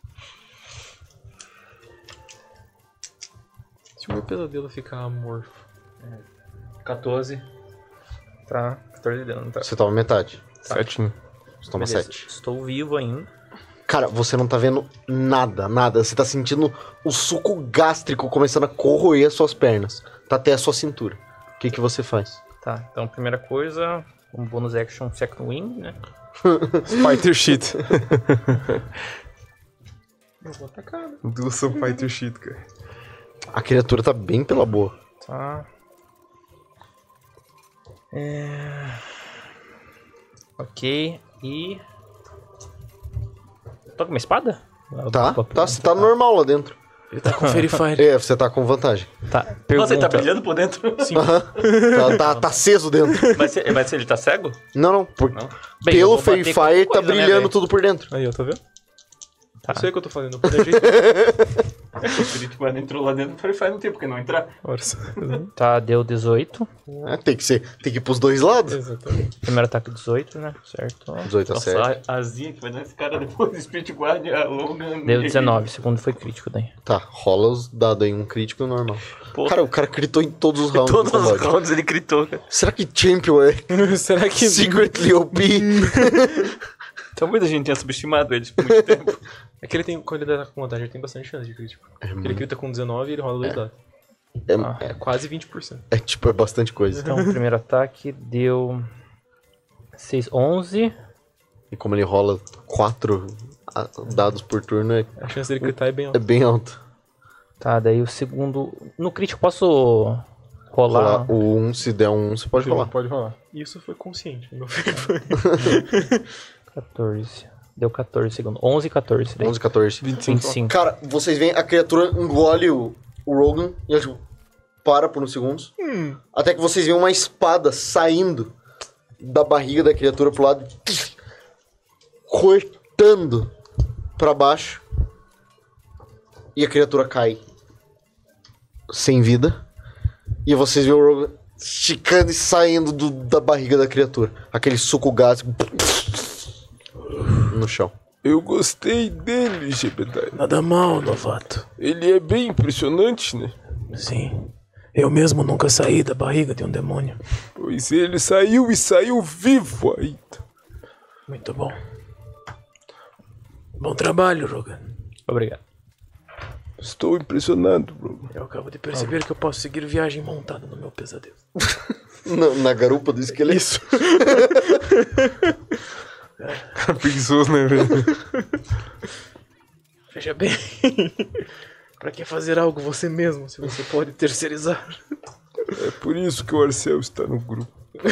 Se o meu pesadelo ficar amorfo. quatorze. Tá, quatorze de dano, tá. Você toma metade. Certinho. Você toma Beleza, sete. Estou vivo ainda. Cara, você não tá vendo nada, nada. Você tá sentindo o suco gástrico começando a corroer as suas pernas. Tá até a sua cintura. O que que você faz? Tá, então primeira coisa, Um bônus action second wind, né? Fighter shit. Eu vou atacar, né? Duas são fighter shit, cara. A criatura tá bem pela boa. Tá. É... Ok, e... Toca uma espada? Tá, tá, você tá normal lá dentro. Ele tá com Fairy Fire. É, você tá com vantagem. Tá, pergunta. Nossa, ele tá brilhando por dentro? Sim. Tá, tá, tá aceso dentro. Mas, se- mas se ele tá cego? Não, não. Por, Não. Bem, eu pelo vou Fairy bater qualquer Fire tá coisa, né, brilhando velho? tudo por dentro. Aí, ó, tá vendo? Tá. Eu sei o que eu tô fazendo, eu planejei. O Spirit Guard entrou lá dentro, o Fire Fire não tem porque não entrar. Ora, só. Tá, deu dezoito. É, tem que ser, tem que ir pros dois lados. Exatamente. Primeiro ataque dezoito, né? Certo. dezoito Nossa, acerta. a asinha que vai dar esse cara depois do Spirit Guard, a Logan... Deu dezenove, segundo foi crítico daí. Tá, rola os dados aí, um crítico e um normal. Pô. Cara, o cara critou em todos os rounds Todos do os combate. rounds ele gritou, cara. Será que Champion é Será que... secretly O P? Talvez a gente tenha subestimado eles por muito tempo. É que ele tem, quando ele tá com vantagem, ele tem bastante chance de crítico. Porque ele crita com dezenove e ele rola dois dados. É, É quase vinte por cento. é tipo, é bastante coisa. Então, o primeiro ataque deu seis, onze. E como ele rola quatro ah, dados por turno, é, A chance dele critar é bem é alta. bem alto. Tá, daí o segundo... No crítico posso rolar? Rolar o um, se der um, você pode rolar. Pode rolar. Isso foi consciente, meu filho. quatorze. Deu quatorze segundo. onze e quatorze. Daí. onze, quatorze. vinte e cinco. Cara, vocês veem a criatura engole o, o Rogan e ela tipo, para por uns segundos. Até que vocês veem uma espada saindo da barriga da criatura pro lado, cortando pra baixo. E a criatura cai sem vida. E vocês veem o Rogan esticando e saindo do- da barriga da criatura. Aquele suco gás no chão. Eu gostei dele, Jebediah. Nada mal, novato. Ele é bem impressionante, né? Sim. Eu mesmo nunca saí da barriga de um demônio. Pois ele saiu e saiu vivo ainda. Muito bom. Bom trabalho, Rogan. Obrigado. Estou impressionado, bro. Eu acabo de perceber que eu posso seguir viagem montada no meu pesadelo. Na, na garupa do esqueleto. Isso. Preguiçoso, né, velho? Veja bem. Pra que fazer algo você mesmo, se você pode terceirizar? É por isso que o Arcel está no grupo.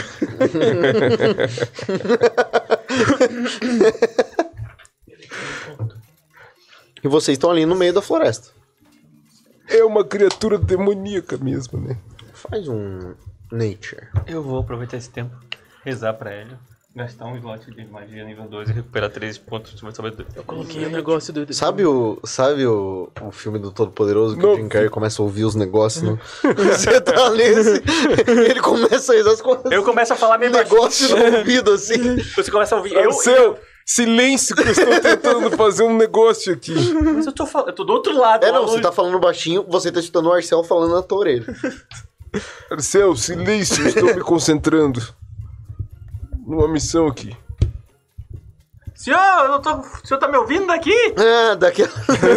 E vocês estão ali no meio da floresta. É uma criatura demoníaca mesmo, né? Faz um Nature. Eu vou aproveitar esse tempo, rezar pra ele, gastar um slot de magia nível dois e recuperar três pontos de sabedoria. Eu coloquei o negócio do... Sabe o, sabe o, o filme do Todo-Poderoso que Não. o Jim Carrey começa a ouvir os negócios? Não? Você tá nesse. Ele começa a rezar com Eu começo a falar meio baixinho. negócio no ouvido assim. Você começa a ouvir. Eu, Arcel, silêncio que eu estou tentando fazer um negócio aqui. mas eu tô falando, eu tô do outro lado. É, lá não, você longe. tá falando baixinho, você tá escutando o Arcel falando na tua orelha. Arcel, silêncio, eu estou me concentrando. Numa missão aqui. Senhor, eu não tô... o senhor tá me ouvindo daqui? Ah, daquela.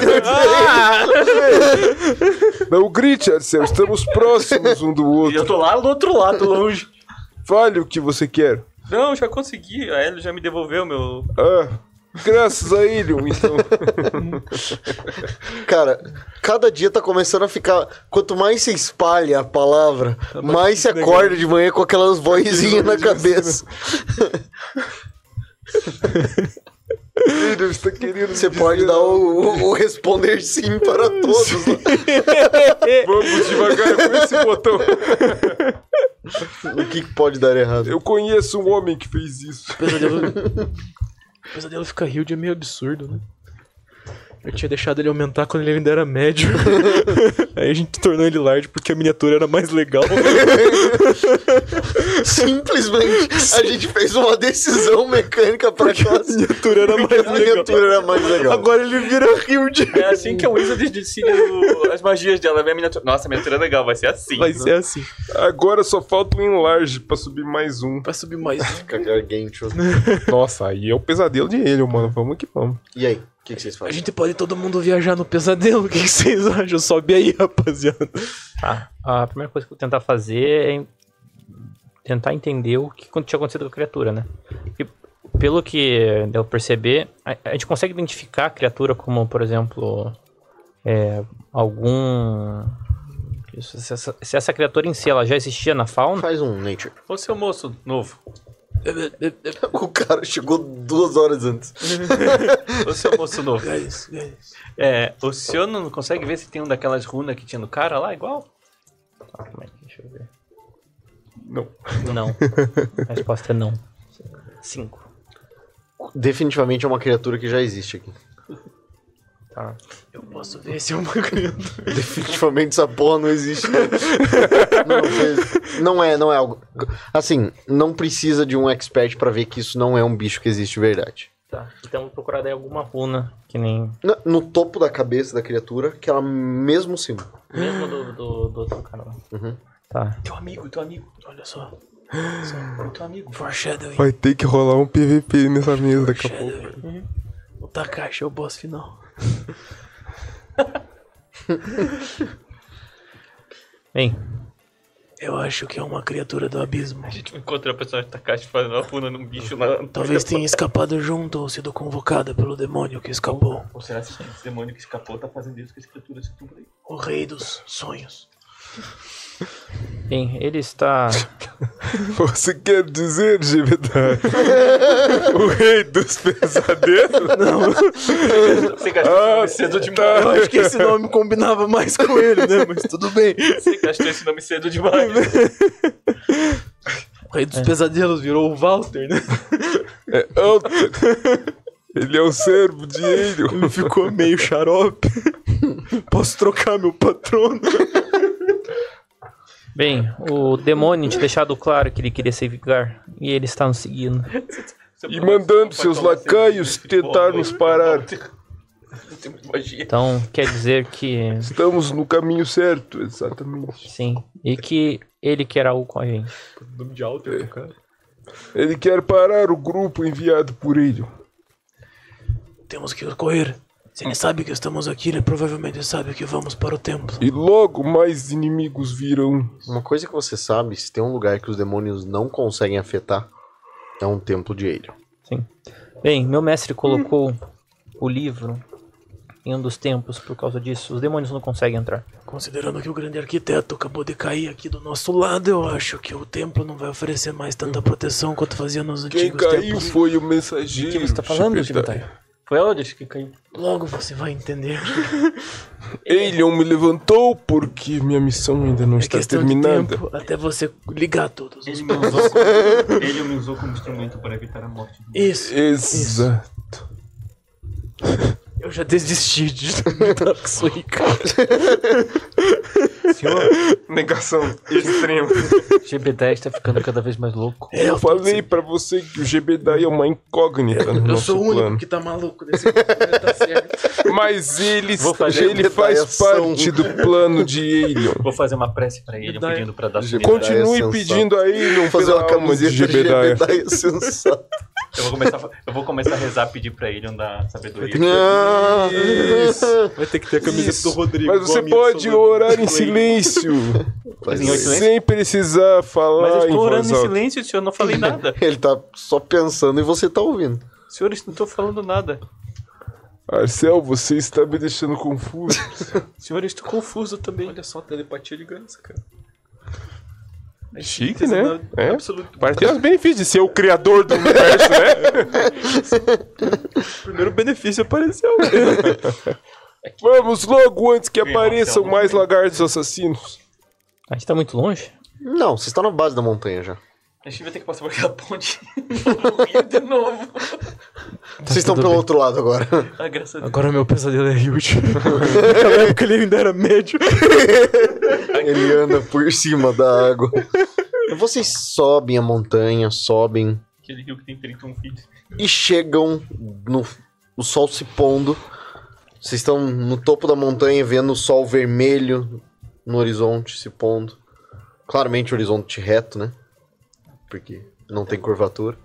Não grite, Arcel, estamos próximos um do E outro. eu tô lá do outro lado, longe. Fale o que você quer. Não, já consegui. A Ellie já me devolveu meu... Ah, graças a ele, então. Cara, cada dia tá começando a ficar. Quanto mais você espalha a palavra, mais você acorda de manhã com aquelas vozinhas na cabeça. Ele está querendo Você me pode dizer dar algo. o, o- o responder sim para todos. Vamos devagar com esse botão. O que que pode dar errado? Eu conheço um homem que fez isso. O pesadelo... o pesadelo ficar huge é meio absurdo, né? Eu tinha deixado ele aumentar quando ele ainda era médio. Aí a gente tornou ele large porque a miniatura era mais legal. Simplesmente a gente fez uma decisão mecânica pra A classe. miniatura era mais A legal. miniatura era mais legal. Agora ele vira huge. É assim que a Wizard decide o- as magias dela. Vê a miniatura. Nossa, a miniatura é legal, vai ser assim. Vai ser assim. Agora só falta um enlarge pra subir mais um. Vai subir mais um. Gargantuan. Nossa, aí é o pesadelo de ele, mano. Vamos que vamos. E aí? O que, que vocês A fazem? gente pode todo mundo viajar no pesadelo. O que, que vocês acham? Sobe aí, rapaziada. Tá. A primeira coisa que eu vou tentar fazer é tentar entender o que tinha acontecido com a criatura, né? E pelo que deu pra perceber, a, a gente consegue identificar a criatura como, por exemplo, é, algum... Se essa, se essa criatura em si ela já existia na fauna. Faz um nature. Ô, seu moço novo. O cara chegou duas horas antes. Ô, seu moço novo. Guys, guys. É, o senhor não consegue ver se tem um daquelas runas que tinha no cara lá, igual? Ah, como é que- deixa eu ver. Não. Não. A resposta é não. Cinco. Definitivamente é uma criatura que já existe aqui. Tá. Eu posso ver se é uma criatura. Definitivamente essa porra não existe. Não, fez- não é, não é algo. Assim, não precisa de um expert pra ver que isso não é um bicho que existe de verdade. Tá. Então vou procurar daí alguma runa que nem. No, no topo da cabeça da criatura, aquela mesmo símbolo. Mesmo do, do, do outro cara lá. Uhum. Tá. Teu amigo, teu amigo. Olha só. Teu amigo. Foreshadowing. Vai ter que rolar um P V P nessa mesa daqui a pouco. Foreshadowing. O Takashi é o boss final. Bem, Eu acho que é uma criatura do abismo. A gente encontra a personagem de Takashi fazendo a runa num bicho lá. Talvez tenha escapado junto ou sido convocada pelo demônio que escapou. Ou será que esse demônio que escapou tá fazendo isso com as criaturas que estão por aí? O rei dos sonhos. bem, ele está. Você quer dizer, Gebedai, o rei dos pesadelos? Você gastou esse nome cedo demais. Eu acho que esse nome combinava mais com ele, né? Mas tudo bem. Você gastou esse nome cedo demais. O rei dos pesadelos virou o Walter, né? É Alter. Ele é um servo de Helio. Ele ficou meio xarope. Posso trocar meu patrono? Bem, o demônio tinha deixado claro que ele queria se vingar. E ele está nos seguindo. E mandando seus lacaios tentar nos parar. Então, quer dizer que. Estamos no caminho certo, exatamente. Sim. E que ele quer algo com a gente. Nome de Walter, cara. Ele quer parar o grupo enviado por ele. Temos que correr. Se ele sabe que estamos aqui, ele provavelmente sabe que vamos para o templo. E logo mais inimigos virão. Uma coisa que você sabe, se tem um lugar que os demônios não conseguem afetar, é um templo de Helio. Sim. Bem, meu mestre colocou o livro em um dos templos por causa disso. Os demônios não conseguem entrar. Considerando que o grande arquiteto acabou de cair aqui do nosso lado, eu acho que o templo não vai oferecer mais tanta proteção quanto fazia nos Quem antigos caiu tempos. foi o mensageiro. O que você tá falando, Gebedai. Gebedai? Foi a Aldrich que caiu. Logo você vai entender. Elion me levantou porque minha missão ainda não É está questão terminada. de tempo até você ligar todos os... Ele me usou como, ele me usou como instrumento para evitar a morte. Isso. Exato. Eu já desisti de Dark Souls, cara. Negação extrema. G B dez está ficando cada vez mais louco. É, Eu tô falei pra você que o Gebedai é uma incógnita no Eu nosso sou o único plano. que tá maluco desse planeta, tá certo. Mas ele, Vou fazer ele Gebedai faz ação. parte do plano de Elion. Vou fazer uma prece para ele Gebedai- pedindo para dar Gebedai- sumida. é Continue sensato. pedindo a Elion Vamos fazer pela uma alma de camiseta de Gebedai. Gebedai é sensato. Eu vou começar, a- eu vou começar a rezar, pedir para ele dar sabedoria. Isso. Vai ter que ter a camiseta Isso. do Rodrigo. Mas igual você a minha pode do orar em Play. silêncio, Faz Em oito isso. sem precisar Mas falar eu em estou orando voz em alta. silêncio, senhor, eu não falei nada. Ele tá só pensando e você tá ouvindo. Senhor, eu não estou falando nada. Arcel, você está me deixando confuso. Senhor, eu estou confuso também. Olha só, telepatia de ganso, cara. Chique, né? É. Absoluto. Para ter os benefícios de ser o criador do universo, né? O primeiro benefício apareceu. Vamos logo antes que Sim, apareçam Marcelo. mais lagartos assassinos. A gente tá muito longe? Não, vocês estão na base da montanha já. A gente vai ter que passar por aquela ponte. Morrer de novo. Vocês estão tudo pelo bem. outro lado agora. Ah, graças a Deus. Agora meu pesadelo é huge. Naquela época ele ainda era médio. Ele anda por cima da água. E vocês sobem a montanha, sobem Aquele rio que tem trinta e um filhos. e chegam no o sol se pondo. Vocês estão no topo da montanha vendo o sol vermelho no horizonte se pondo. Claramente horizonte reto, né? Porque não tem curvatura.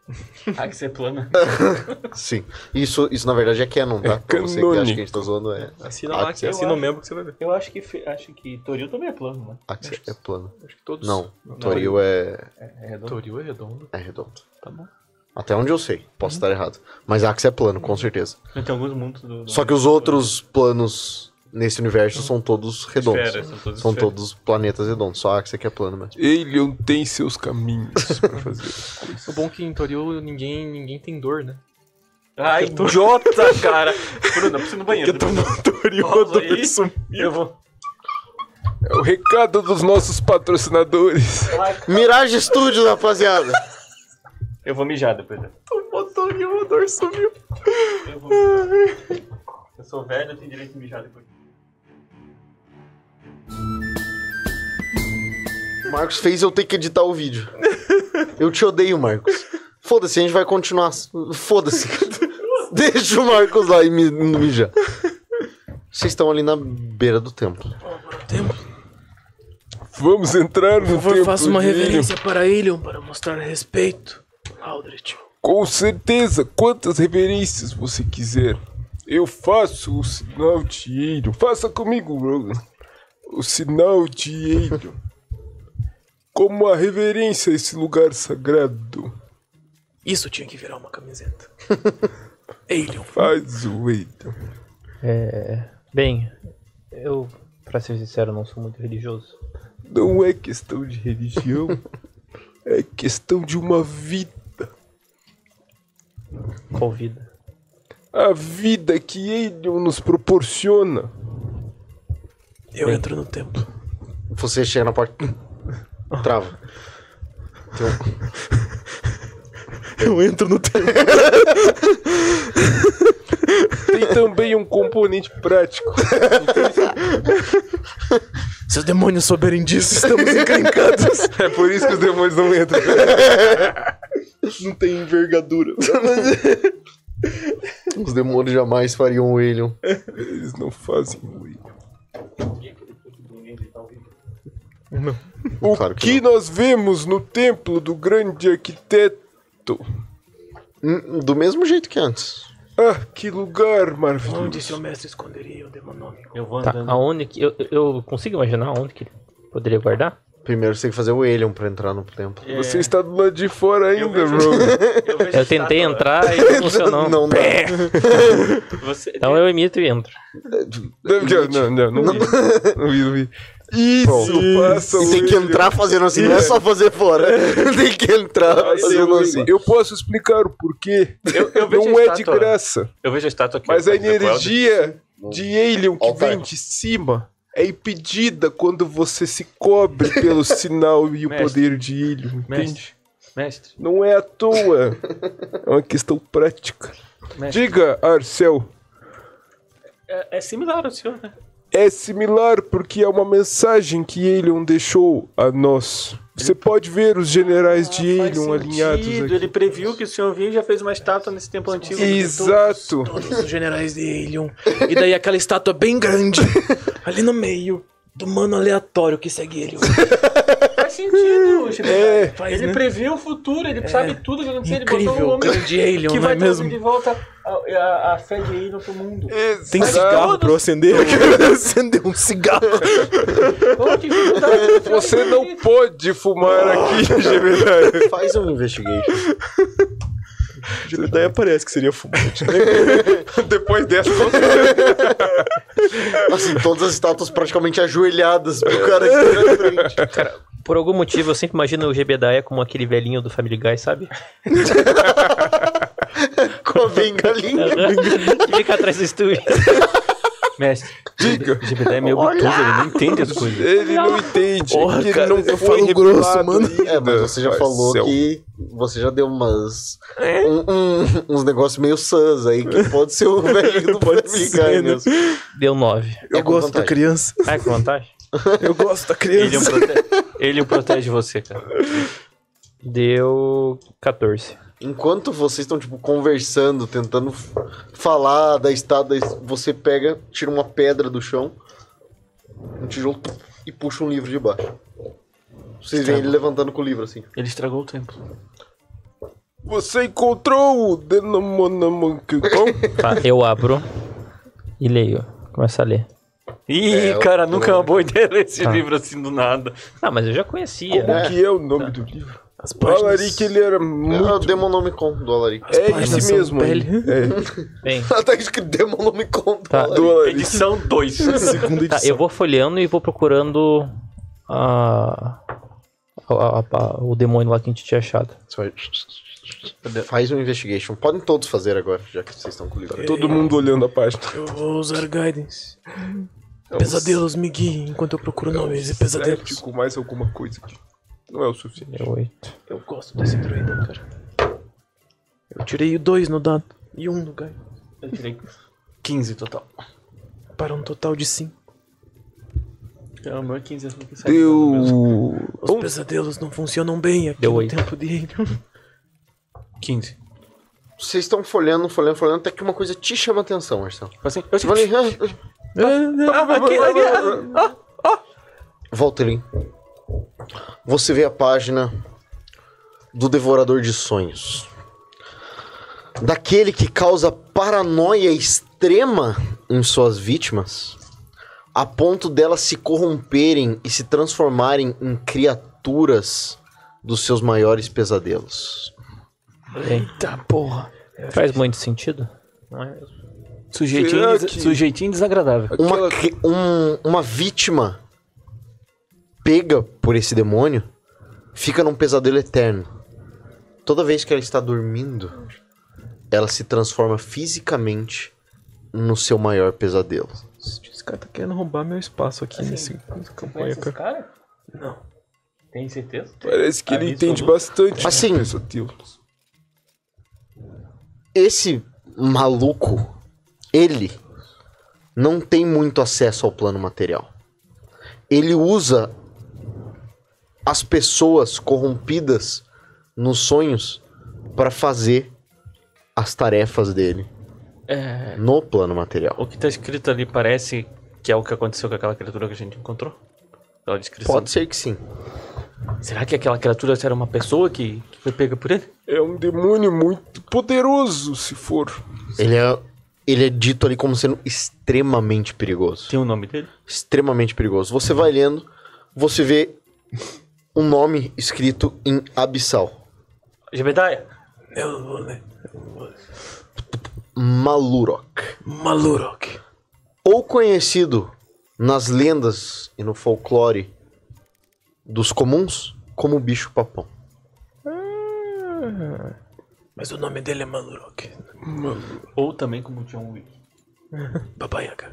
Ah, que você é plana. Sim. Isso, isso na verdade é canon, tá? É Pra você que acha canônico. que a gente tá zoando, é. Assina lá, Axia. assina o membro que você vai ver. Eu acho que, fe- acho que Toril também é plano, né? Axia é plano. Acho que todos. Não, Toril é, É, é redondo. Toril é redondo. é redondo. Tá bom. Até onde eu sei. Posso estar errado. Mas Axia é plano, com certeza. Tem alguns mundos do... do- Só que os outros planos nesse universo são todos redondos. Esferas, são todos São esferas. todos planetas redondos. Só a Axia que é plano mesmo. Alien tem seus caminhos pra fazer as coisas. O bom é que em Toril ninguém, ninguém tem dor, né? Ai, idiota, cara. Bruno, eu preciso ir no banheiro. Eu tô no Toril, Pausa a dor aí. sumiu. Eu vou... É o recado dos nossos patrocinadores. Ai, cara. Mirage Studios, rapaziada! Eu vou mijar depois. né? Tomou Toril, a dor sumiu. Eu vou mijar. Eu sou velho, eu tenho direito de mijar depois. O Marcos fez eu ter que editar o vídeo. Eu te odeio, Marcos. Foda-se, a gente vai continuar. Foda-se. Deixa o Marcos lá e me, me mijar. Vocês estão ali na beira do templo. Templo. Vamos entrar no Por favor, templo faça uma de Alien. reverência para Ilion para mostrar respeito. Aldrich. Com certeza, quantas reverências você quiser. Eu faço o sinal de Alien. Faça comigo, Rogan. O sinal de Alien. Como a reverência a esse lugar sagrado. Isso tinha que virar uma camiseta. Ilion. Faz o Alien. É... Bem, eu, pra ser sincero, não sou muito religioso. Não é questão de religião. É questão de uma vida. Qual vida? A vida que Alien nos proporciona. Eu entro no templo. Você chega na porta. Trava. Tem um- Eu entro no templo. Tem também um componente prático. Se os demônios souberem disso, estamos encrencados. É por isso que os demônios não entram. Não tem envergadura. Os demônios jamais fariam o Alien. Eles não fazem o Alien. O Claro que, que nós vemos no templo do grande arquiteto? Hum, Do mesmo jeito que antes. Ah, que lugar Onde maravilhoso. seu mestre esconderia o demonômico? Eu vou Tá, andando. aonde que... Eu, eu consigo imaginar aonde que ele poderia guardar? Primeiro você tem que fazer o Alien pra entrar no templo. É, Você está do lado de fora eu ainda, vejo- Rogan. Eu, vejo Eu tentei estátua- entrar e não funcionou. Não dá. Você... Então eu imito e entro. Não, não, não, não, vi. Não vi, não vi. Isso, Pronto. passa E o tem que Alien. entrar fazendo assim, não é só fazer fora. Tem que entrar Passa fazendo o assim. Alien. Eu posso explicar o porquê. Eu, eu vejo Não a é de estátua- graça. Eu vejo a estátua aqui. Mas ó, a parecida com o Elder. energia de Alien que Altar. vem de cima é impedida quando você se cobre pelo sinal e o Mestre. poder de Alien, entende? Mestre. Mestre. Não é à toa. É uma questão prática. Mestre. Diga, Arcel. É, é similar ao senhor, né? É similar porque é uma mensagem que Alien deixou a nós. Você pode ver os generais de Ah, faz Alien alinhados sentido. aqui. Ele previu que o senhor vinha e já fez uma estátua nesse tempo antigo. Exato. Todos os generais de Ilion. E daí aquela estátua bem grande, ali no meio, do mano aleatório que segue ele. Faz sentido, Chico. É. Faz, Ele né? previu o futuro, ele sabe tudo o que aconteceu. Ele botou um Incrível, homem grande Ilion, que não vai é trazer mesmo? de volta a, a, a fé de Ilion pro mundo. Tem Exato. cigarro pra eu acender? Eu quero acender um cigarro. Oh, que dificuldade. Você não pode fumar aqui, Gemini. Faz um investigation. Daí parece que seria fumante. Depois dessa, Assim, todas as estátuas praticamente ajoelhadas pro cara aqui na frente. Cara, por algum motivo eu sempre imagino o Jebediah como aquele velhinho do Family Guy, sabe? Com a bengalinha. Que fica atrás do estúdio. Mestre, Diga. o Jebediah é meio obtuso, ele não entende as coisas. ele não entende. Porra, que cara, ele não eu foi falo grosso, revelado mano. ainda, É, mas você já falou Marcel. que você já deu umas. um- um- uns negócios meio sus aí, que pode ser o velho do Pode Family ser, Guy né? mesmo. Deu nove. Eu É com gosto da vantagem. criança. Ah, que vantagem? Eu gosto da Ele um criança. protege, ele protege você, cara. Deu quatorze. Enquanto vocês estão, tipo, conversando, tentando f- falar da estátua, você pega, tira uma pedra do chão, um tijolo, e puxa um livro de baixo. Vocês veem ele levantando com o livro, assim. Ele estragou o templo. Você encontrou o Denomonamonkão? Tá, eu abro e leio. Começa a ler. Ih, É, cara, eu- nunca é uma boa ideia ler esse Tá. livro assim do nada. Ah, mas eu já conhecia. Como né? que é o nome do livro? As O páginas... Alaric, ele era É o muito... Demonomicon do Alaric. É páginas esse são mesmo aí. pele. É. Bem, Tá escrito Demonomicon do Tá. Alaric. Do Alaric. Edição dois. Segunda tá, edição. eu vou folheando e vou procurando a, a- a- a- o demônio lá que a gente tinha achado. Você vai- Faz um investigation. Podem todos fazer agora, já que vocês estão com o livro. Todo mundo olhando a página. Eu vou usar guidance. Pesadelos me guiem enquanto eu procuro nomes de pesadelos. Sete com mais alguma coisa aqui. Não é o suficiente. É oito. Eu gosto desse druida, cara. Eu tirei o dois no dado e um no guide. Eu tirei quinze total. Para um total de cinco. É, o meu é quinze. Assim, que sai. Deu... Os pesadelos não funcionam bem aqui Deu no oito. tempo de Aelion. quinze. Vocês estão folhando, folhando, folhando, até que uma coisa te chama a atenção, Marcelo. Assim, eu Você vai ali, ah, Ah, aqui, aqui. volta ali. Você vê a página do Devorador de Sonhos. Daquele que causa paranoia extrema em suas vítimas, a ponto delas se corromperem e se transformarem em criaturas dos seus maiores pesadelos. Eita porra. Faz muito sentido? Não é mesmo? Sujeitinho, Será des- que- sujeitinho desagradável. Uma, cri- um- uma vítima pega por esse demônio fica num pesadelo eterno. Toda vez que ela está dormindo, ela se transforma fisicamente no seu maior pesadelo. Esse cara tá querendo roubar meu espaço aqui nesse nessa campanha, cara. cara? Não. Tem certeza? Parece que Ah, ele isso entende eu vou- bastante. Assim. de pesadelos. Esse maluco, ele não tem muito acesso ao plano material. Ele usa as pessoas corrompidas nos sonhos para fazer as tarefas dele É. no plano material. O que tá escrito ali parece que é o que aconteceu com aquela criatura que a gente encontrou? Pela descrição. Pode ser que sim. Será que aquela criatura era uma pessoa que, que foi pega por ele? É um demônio muito poderoso, se for. Ele é, ele é dito ali como sendo extremamente perigoso. Tem o nome dele? Extremamente perigoso. Você vai lendo, você vê um nome escrito em abissal. Jebediah? Eu vou ler. Malurok. Malurok. Ou conhecido nas lendas e no folclore dos comuns como bicho papão. Mas o nome dele é Malurok. Ou também como John Wick. Baba Yaga.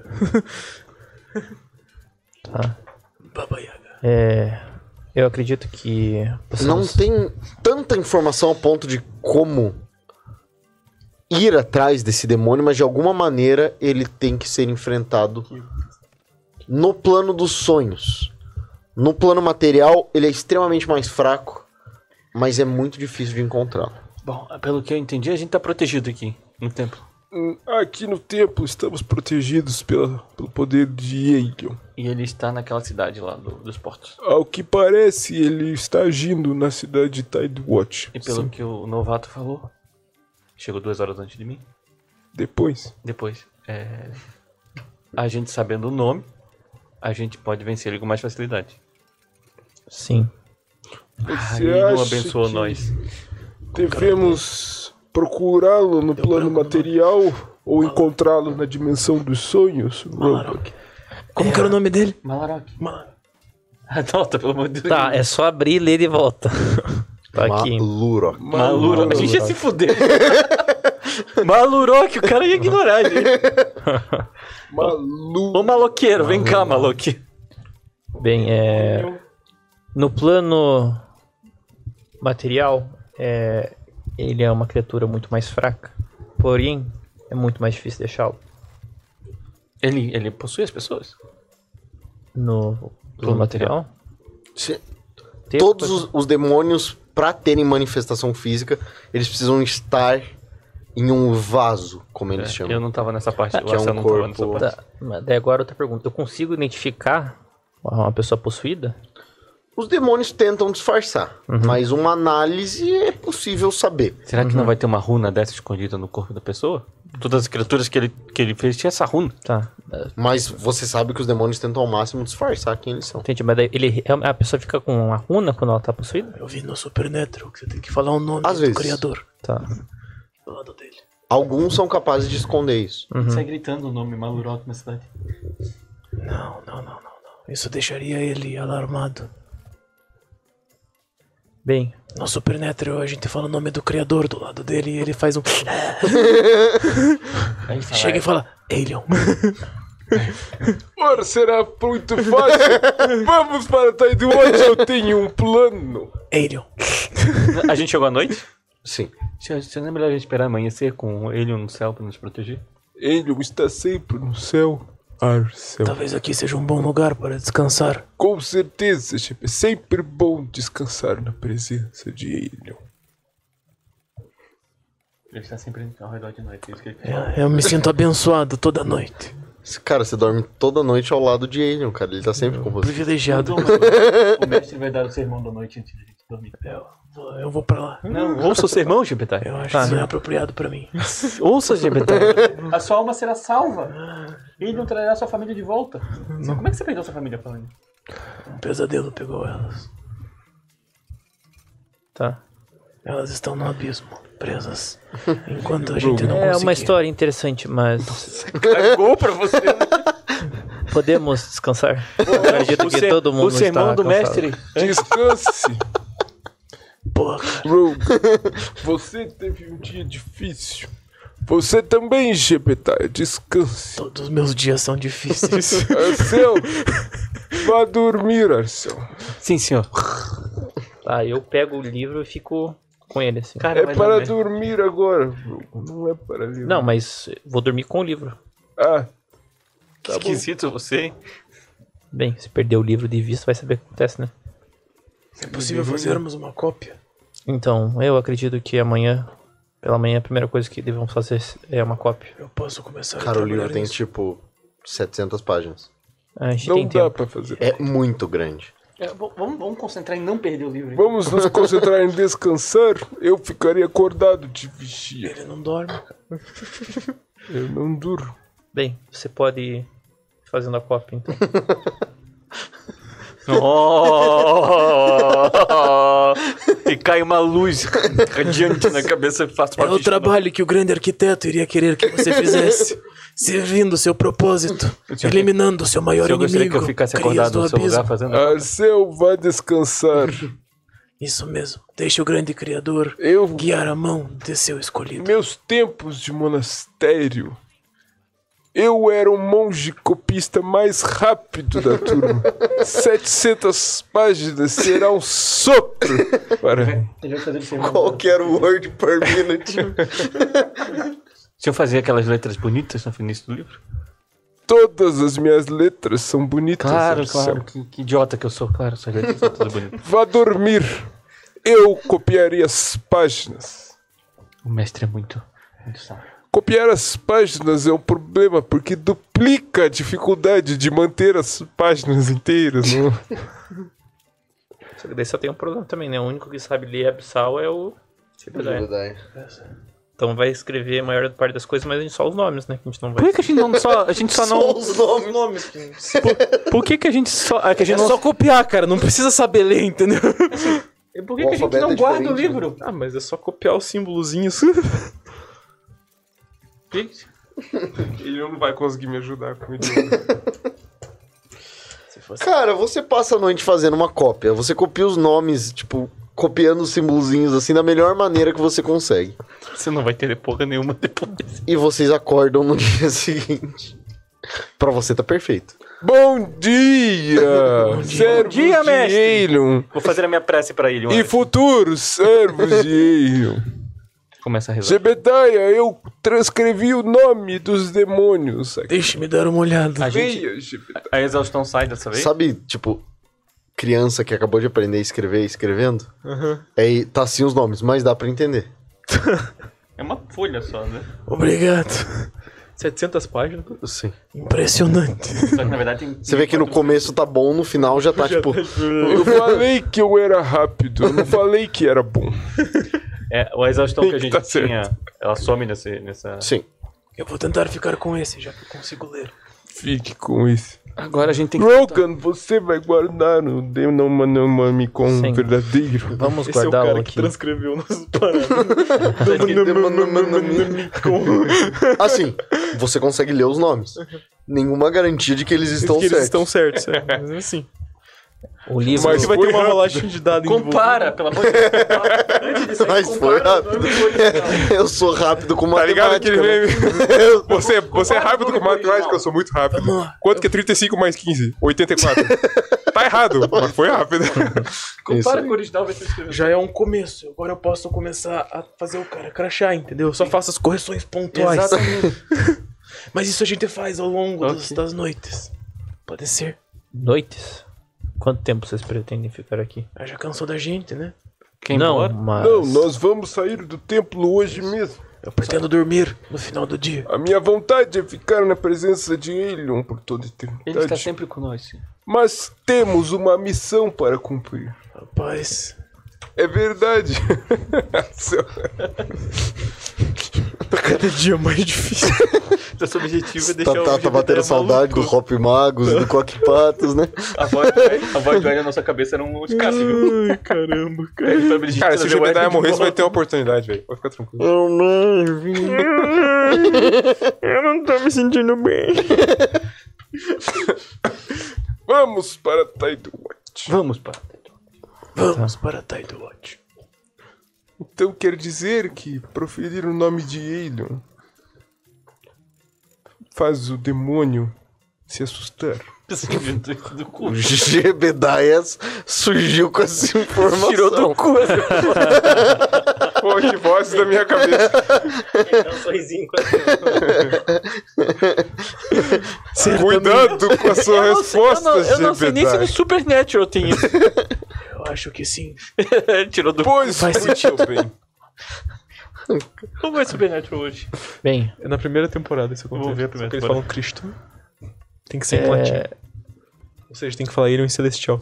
Tá. Baba Yaga. É, eu acredito que... Não possamos- tem tanta informação a ponto de como ir atrás desse demônio, mas de alguma maneira ele tem que ser enfrentado no plano dos sonhos. No plano material, ele é extremamente mais fraco, mas é muito difícil de encontrá-lo. Bom, pelo que eu entendi, a gente tá protegido aqui no templo. Hum, Aqui no templo estamos protegidos pela, pelo poder de Aelion. E ele está naquela cidade lá do- dos portos. Ao que parece, ele está agindo na cidade de Tidewatch. E pelo Sim. que o novato falou, chegou duas horas antes de mim. Depois. Depois, é, a gente sabendo o nome, a gente pode vencer ele com mais facilidade. Sim. Ah, Você ele não acha abençoou que nós. devemos procurá-lo no plano material ou encontrá-lo na dimensão dos sonhos? Malarok. Como que era o nome dele? Malarok. Malarok. Adota, pelo amor de Deus. Tá, é só abrir, ler de volta. Tá aqui. Malurok. Malurok. A gente ia se fuder. Malurok, o cara ia ignorar, gente. Malu... Ô maloqueiro, vem cá, maloque. Bem, é... No plano material, é... ele é uma criatura muito mais fraca. Porém, é muito mais difícil deixá-lo. Ele, ele possui as pessoas? No plano material? Se- Tem- Todos os, os demônios, pra terem manifestação física, eles precisam estar em um vaso, como eles É, chamam. eu não tava nessa parte. Que é um não tava nessa corpo- parte. Tá, mas daí agora outra pergunta. Eu consigo identificar uma pessoa possuída? Os demônios tentam disfarçar, Uhum. mas uma análise é possível saber. Será que não vai ter uma runa dessa escondida no corpo da pessoa? Todas as criaturas que ele, que ele fez tinha essa runa. Tá. Mas você sabe que os demônios tentam ao máximo disfarçar quem eles são. Entendi, mas daí ele, a pessoa fica com uma runa quando ela tá possuída? Eu vi no Supernatural que você tem que falar o nome Às do vezes. criador Tá. do lado dele. Alguns são capazes de esconder isso. Uhum. Sai gritando o nome Malurok na cidade. Não, não, não, não, não. Isso deixaria ele alarmado. Bem, No Supernatural a gente fala o nome do criador do lado dele e ele faz um... Aí fala, Chega é, e fala, Alien. Ora, será muito fácil. Vamos para Taiduante, eu tenho um plano. Alien. A gente chegou à noite? Sim. Se não é melhor a gente esperar amanhecer com ele no céu pra nos proteger? Ele está sempre no céu. Arcel. Talvez aqui seja um bom lugar para descansar. Com certeza, chefe. É sempre bom descansar na presença de Elion. Ele está sempre ao redor de nós. É isso que ele É, eu me sinto abençoado toda noite. Esse cara, você dorme toda noite ao lado de Alien, cara. Ele tá sempre com você. Privilegiado. O mestre vai dar o sermão da noite antes de a gente dormir. Eu vou, eu vou pra lá. Não, ouça o sermão, Gebetai. Eu acho Tá. que isso não é apropriado pra mim. Ouça, Gebetai. A sua alma será salva. Ele não trará sua família de volta. Como é que você perdeu sua família, falando? Um pesadelo pegou elas. tá. Elas estão no abismo, presas. Enquanto a gente não É conseguir. uma história interessante, mas Cagou pra você, né? podemos descansar? Acredito O que ser- todo mundo O sermão está do cansado. mestre. Descanse. Porra, cara. Rogue, você teve um dia difícil. Você também, Gebetai. Descanse. Todos os meus dias são difíceis. Arcel, vá dormir, Arcel. Sim, senhor. Tá, eu pego o livro e fico com ele, assim. Cara, É vai para dar dormir agora, Rogue. Não é para ler. Não, mas vou dormir com o livro. Ah, Que esquisito você, hein? Bem, se perder o livro de vista, vai saber o que acontece, né? É possível fazermos uma cópia? Então, eu acredito que amanhã, pela manhã, a primeira coisa que devemos fazer é uma cópia. Eu posso começar a Cara, o trabalhar livro tem nisso. tipo setecentas páginas. A gente não tem dá tempo. pra fazer. É muito grande. É, v- vamos, vamos concentrar em não perder o livro. Vamos nos concentrar em descansar. Eu ficaria acordado de vigia. Ele não dorme, cara. Eu não durmo. Bem, você pode ir fazendo a cópia, então. Oh! E cai uma luz radiante na cabeça e faz É parte o de- trabalho que o grande arquiteto iria querer que você fizesse. Servindo o seu propósito. Eliminando o seu maior Eu gostaria inimigo. que eu ficasse crias acordado do no seu abismo. lugar fazendo. Arcel, vá descansar. Isso mesmo. Deixe o grande criador Eu, guiar a mão de seu em escolhido. meus tempos de monastério, eu era o monge copista mais rápido da turma. setecentas páginas será um sopro para... Deixa eu fazer o sermão. Qualquer word per minute. Deixa eu fazer aquelas letras bonitas no início do livro. Todas as minhas letras são bonitas. Claro, Arcel. claro. Que, que idiota que eu sou. Claro, essas letras são todas bonitas. Vá dormir. Eu copiarei as páginas. O mestre é muito, muito sábio. Copiar as páginas é um problema porque duplica a dificuldade de manter as páginas inteiras. Não? Só que daí só tem um problema também, né? O único que sabe ler abissal é o Jebediah. Então vai escrever a maior parte das coisas, mas a gente só os nomes, né? Que a gente não vai. Por que, que a gente não só. A gente só Só não. os nomes. Por que, que a gente só. ah, Que a gente É não... só copiar, cara. Não precisa saber ler, entendeu? Por que, O que a gente alfabeto não é guarda o diferente, livro? Ah, mas é só copiar os símbolozinhos. Gente, Ele não vai conseguir me ajudar com isso. Cara, você passa a noite fazendo uma cópia. Você copia os nomes, tipo, copiando os símbolozinhos assim da melhor maneira que você consegue. você não vai ter porra nenhuma depois. E vocês acordam no dia seguinte. Pra você tá perfeito. Bom dia! Servos dia, de mestre! Aelion Vou fazer a minha prece pra ele. e futuros servos de Aelion. Começa a rezar. Jebediah, eu transcrevi o nome dos demônios aqui. Deixe-me dar uma olhada. A gente. Venha, Jebediah. A exaustão sai dessa vez? Sabe, tipo, criança que acabou de aprender a escrever escrevendo? É, tá assim os nomes, mas dá pra entender. É uma folha só, né? Obrigado. setecentas páginas. Sim. Impressionante. Só que na verdade tem. Você vê que no começo tá bom, no final já tá tipo. Eu falei que eu era rápido, eu não falei que era bom. É, a exaustão que a gente Tá certo. tinha, ela some nesse, nessa. Sim. Eu vou tentar ficar com esse, já que eu consigo ler. Fique com isso. Agora a gente tem que. Logan, você vai guardar o Demonomicon Sim. verdadeiro. Vamos Esse é o guardá-lo cara que aqui. transcreveu nossas paradas. Assim, você consegue ler os nomes. Nenhuma garantia de que eles estão que eles certos. estão certos. É, mas assim. O livro. Mas Que vai ter foi uma rápido. rolagem de dados Compara, pelo amor de Deus. Antes de sair, Mas foi compara rápido. o nome do original. Eu sou rápido com Tá ligado matemática. aquele né? meme? Você, você é rápido com Compara o matemática, original. eu sou muito rápido. Vamos lá. Quanto que é trinta e cinco mais quinze? oitenta e quatro. Tá errado, mas foi rápido. Compara com o original, vai ser escrevendo. Já é um começo. Agora eu posso começar a fazer o cara crachar, entendeu? Eu só faço as correções pontuais. Exatamente. Mas isso a gente faz ao longo Ok. dos- das noites. Pode ser. Noites? Quanto tempo vocês pretendem ficar aqui? Ah, já cansou da gente, né? Quem Não, embora? mas. Não, nós vamos sair do templo hoje mesmo. Eu pretendo dormir no final do dia. A minha vontade é ficar na presença de Elion por toda a eternidade. Ele está sempre com nós. Mas temos uma missão para cumprir. Rapaz, É verdade. Cada dia mais difícil. Nosso objetivo é Tá, deixar tá, o tá batendo saudade do Hop Magos e do Coque Patos, né? A voz, a voz do Hélio na nossa cabeça era um escape, viu? Ai, caramba, A gente vai pedir Cara, se o trazer Jebediah Hélio de morrer, você vai volta. ter uma oportunidade, velho. Pode ficar tranquilo. Eu não vi. Eu não tô me sentindo bem. Vamos para Tide Watch. Vamos, pá. vamos para Tide Watch. Então quer dizer que proferir o nome de Elion faz o demônio se assustar. Você inventou isso do cu. O Jebediah surgiu com essa informação. Tirou do cu. Pô, que voz da minha cabeça. Dá um sorrisinho. Cuidado com a sua Eu resposta, não, eu não sei nem se no Jebediah. Supernatural tem isso. Eu acho que sim. Ele tirou do. Pois Faz muito bem. Como é Supernatural hoje? Bem, É na primeira temporada isso acontece. Vou ver a primeira Só que eles temporada. falam Cristo. Tem que ser em latim. Ou seja, tem que falar Irion em celestial.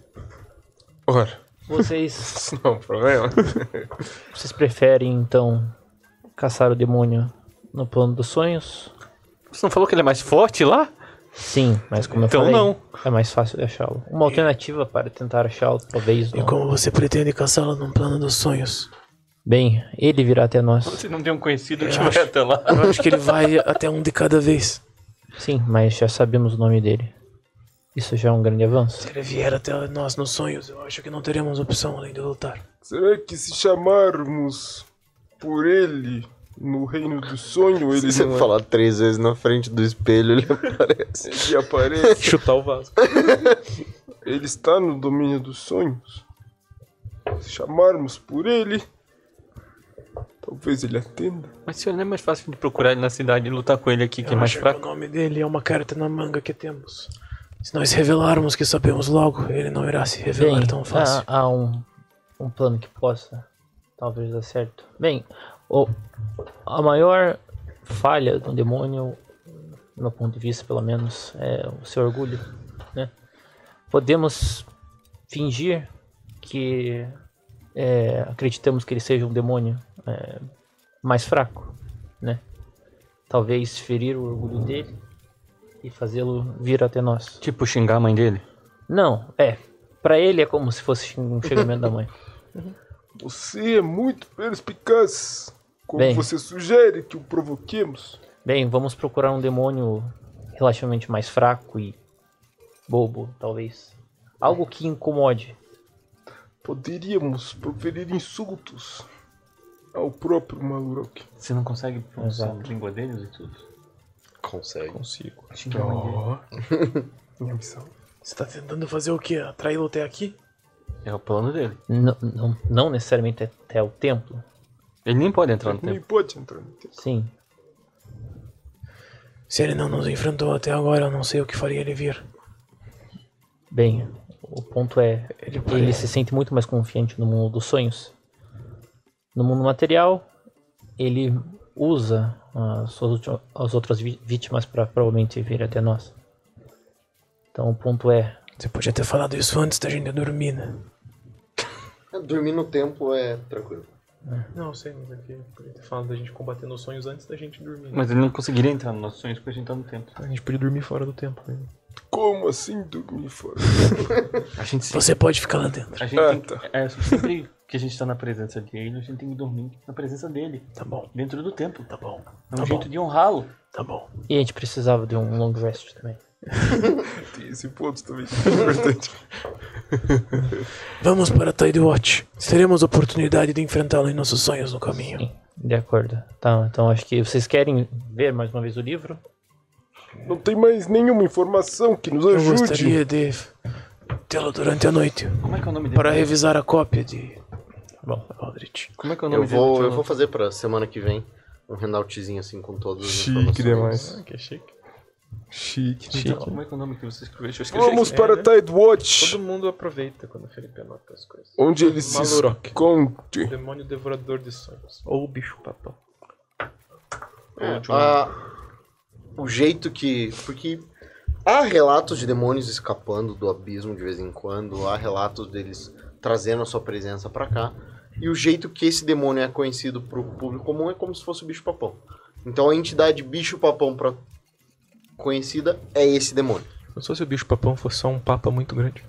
Ora, vocês, isso não é um problema. vocês preferem então caçar o demônio no plano dos sonhos? Você não falou que ele é mais forte lá? Sim, mas como eu Então falei, não. é mais fácil de achá-lo. Uma alternativa para tentar achá-lo, talvez E não. como você pretende caçá-lo num plano dos sonhos? Bem, ele virá até nós. Você não tem um conhecido que Eu vai acho- até lá? Eu acho que ele vai até um de cada vez. Sim, mas já sabemos o nome dele. Isso já é um grande avanço. Se ele vier até nós nos sonhos, eu acho que não teremos opção além de lutar. Será que se chamarmos por ele no reino do sonho, ele Se você não falar três vezes na frente do espelho, ele aparece. ele aparece? Chutar o vaso. Ele está no domínio dos sonhos. Se chamarmos por ele, talvez ele atenda. Mas senhor, não é mais fácil de procurar ele na cidade e lutar com ele aqui, que Eu é mais acho fraco? que o nome dele é uma carta na manga que temos. Se nós revelarmos que sabemos logo, ele não irá se revelar Bem, tão fácil. há, há um, um plano que possa talvez dar certo. Bem, o, a maior falha do demônio, do meu ponto de vista pelo menos, é o seu orgulho, né? Podemos fingir que é, acreditamos que ele seja um demônio é, mais fraco, né? Talvez ferir o orgulho dele e fazê-lo vir até nós. Tipo, xingar a mãe dele? Não, é. Pra ele é como se fosse um chegamento da mãe. Você é muito perspicaz. Como Bem. você sugere que o provoquemos? Bem, vamos procurar um demônio relativamente mais fraco e bobo, talvez. Algo que incomode. Poderíamos proferir insultos ao próprio Malurok. Você não consegue pronunciar Exato. a língua deles e tudo? Consegue. Consigo. Xingar a mãe dele. Minha missão. Você tá tentando fazer o quê? Atraí-lo até aqui? É o plano dele. N não, não necessariamente até o templo. Ele nem pode entrar no Nem tempo. pode entrar no tempo. Sim. Se ele não nos enfrentou até agora, eu não sei o que faria ele vir. Bem, o ponto é, Ele ele parece- se sente muito mais confiante no mundo dos sonhos. No mundo material, ele usa as, suas ulti- as outras vi- vítimas para provavelmente vir até nós. Então o ponto é... Você podia ter falado isso antes da gente dormir, né? Dormir no tempo é tranquilo. Não, eu sei, mas aqui podia ter falado da gente combater nos sonhos antes da gente dormir. Mas ele não conseguiria entrar nos nossos sonhos porque a gente tá no tempo. A gente podia dormir fora do tempo. Né? Como assim dormir fora? A gente sempre, Você pode ficar lá dentro. a gente Ah, tem que, tá. é, sempre que a gente tá na presença dele, a gente tem que dormir na presença dele. Tá bom, Dentro do tempo. tá bom, É um tá jeito bom, de honrá-lo. tá bom. E a gente precisava de um long rest também. Tem esse ponto também que é importante. Vamos para Tidewatch. Teremos oportunidade de enfrentá-lo em nossos sonhos no caminho. Sim, de acordo. Tá, então acho que vocês querem ver mais uma vez o livro? Não tem mais nenhuma informação que nos Eu ajude. gostaria de tê-lo durante a noite Como é que é o nome dele? para revisar a cópia de Bom, Aldrich. Como é que é o nome Eu vou, dele? eu vou fazer pra semana que vem um handoutzinho assim com todas as Chique informações. demais. Que chique. Chique. Chique. Como é que é o nome que você escreveu? Deixa eu escrever Vamos aqui. para É, né? Tidewatch, Todo mundo aproveita quando o Felipe anota as coisas. onde ele se Malurok. esconde. Demônio devorador de sonhos. Ou bicho papão. É, a- o jeito que... Porque há relatos de demônios escapando do abismo de vez em quando, há relatos deles trazendo a sua presença pra cá, e o jeito que esse demônio é conhecido pro público comum é como se fosse o bicho-papão. Então a entidade bicho-papão pra... conhecida é esse demônio. Não só se o bicho papão fosse só um papa muito grande.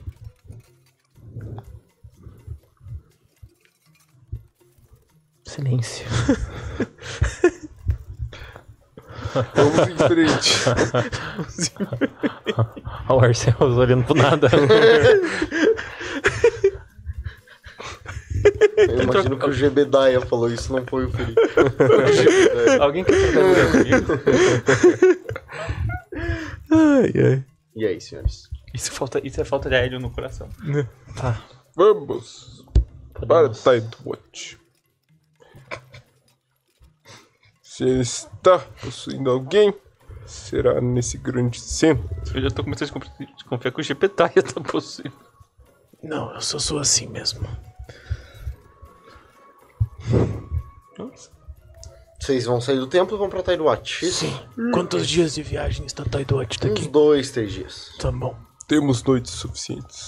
silêncio. Vamos em frente. O Arceus olhando pro nada. Eu imagino que o Gebedaia falou isso, não foi o Felipe. Alguém quer trocar comigo? Ai, ai. E aí, senhores? Isso, falta, isso é falta de hélio no coração. Tá. Vamos para Podemos... Tidewatch. Se ele está possuindo alguém, será nesse grande centro. Eu já tô começando a desconfiar- desconfiar que o G P Taia tá possuído. Não, eu só sou assim mesmo. Nossa. Vocês vão sair do templo e vão pra Tidewatch? Isso? Sim. Quantos dias de viagem está Tidewatch Uns daqui? dois, três dias. Tá bom. Temos noites suficientes.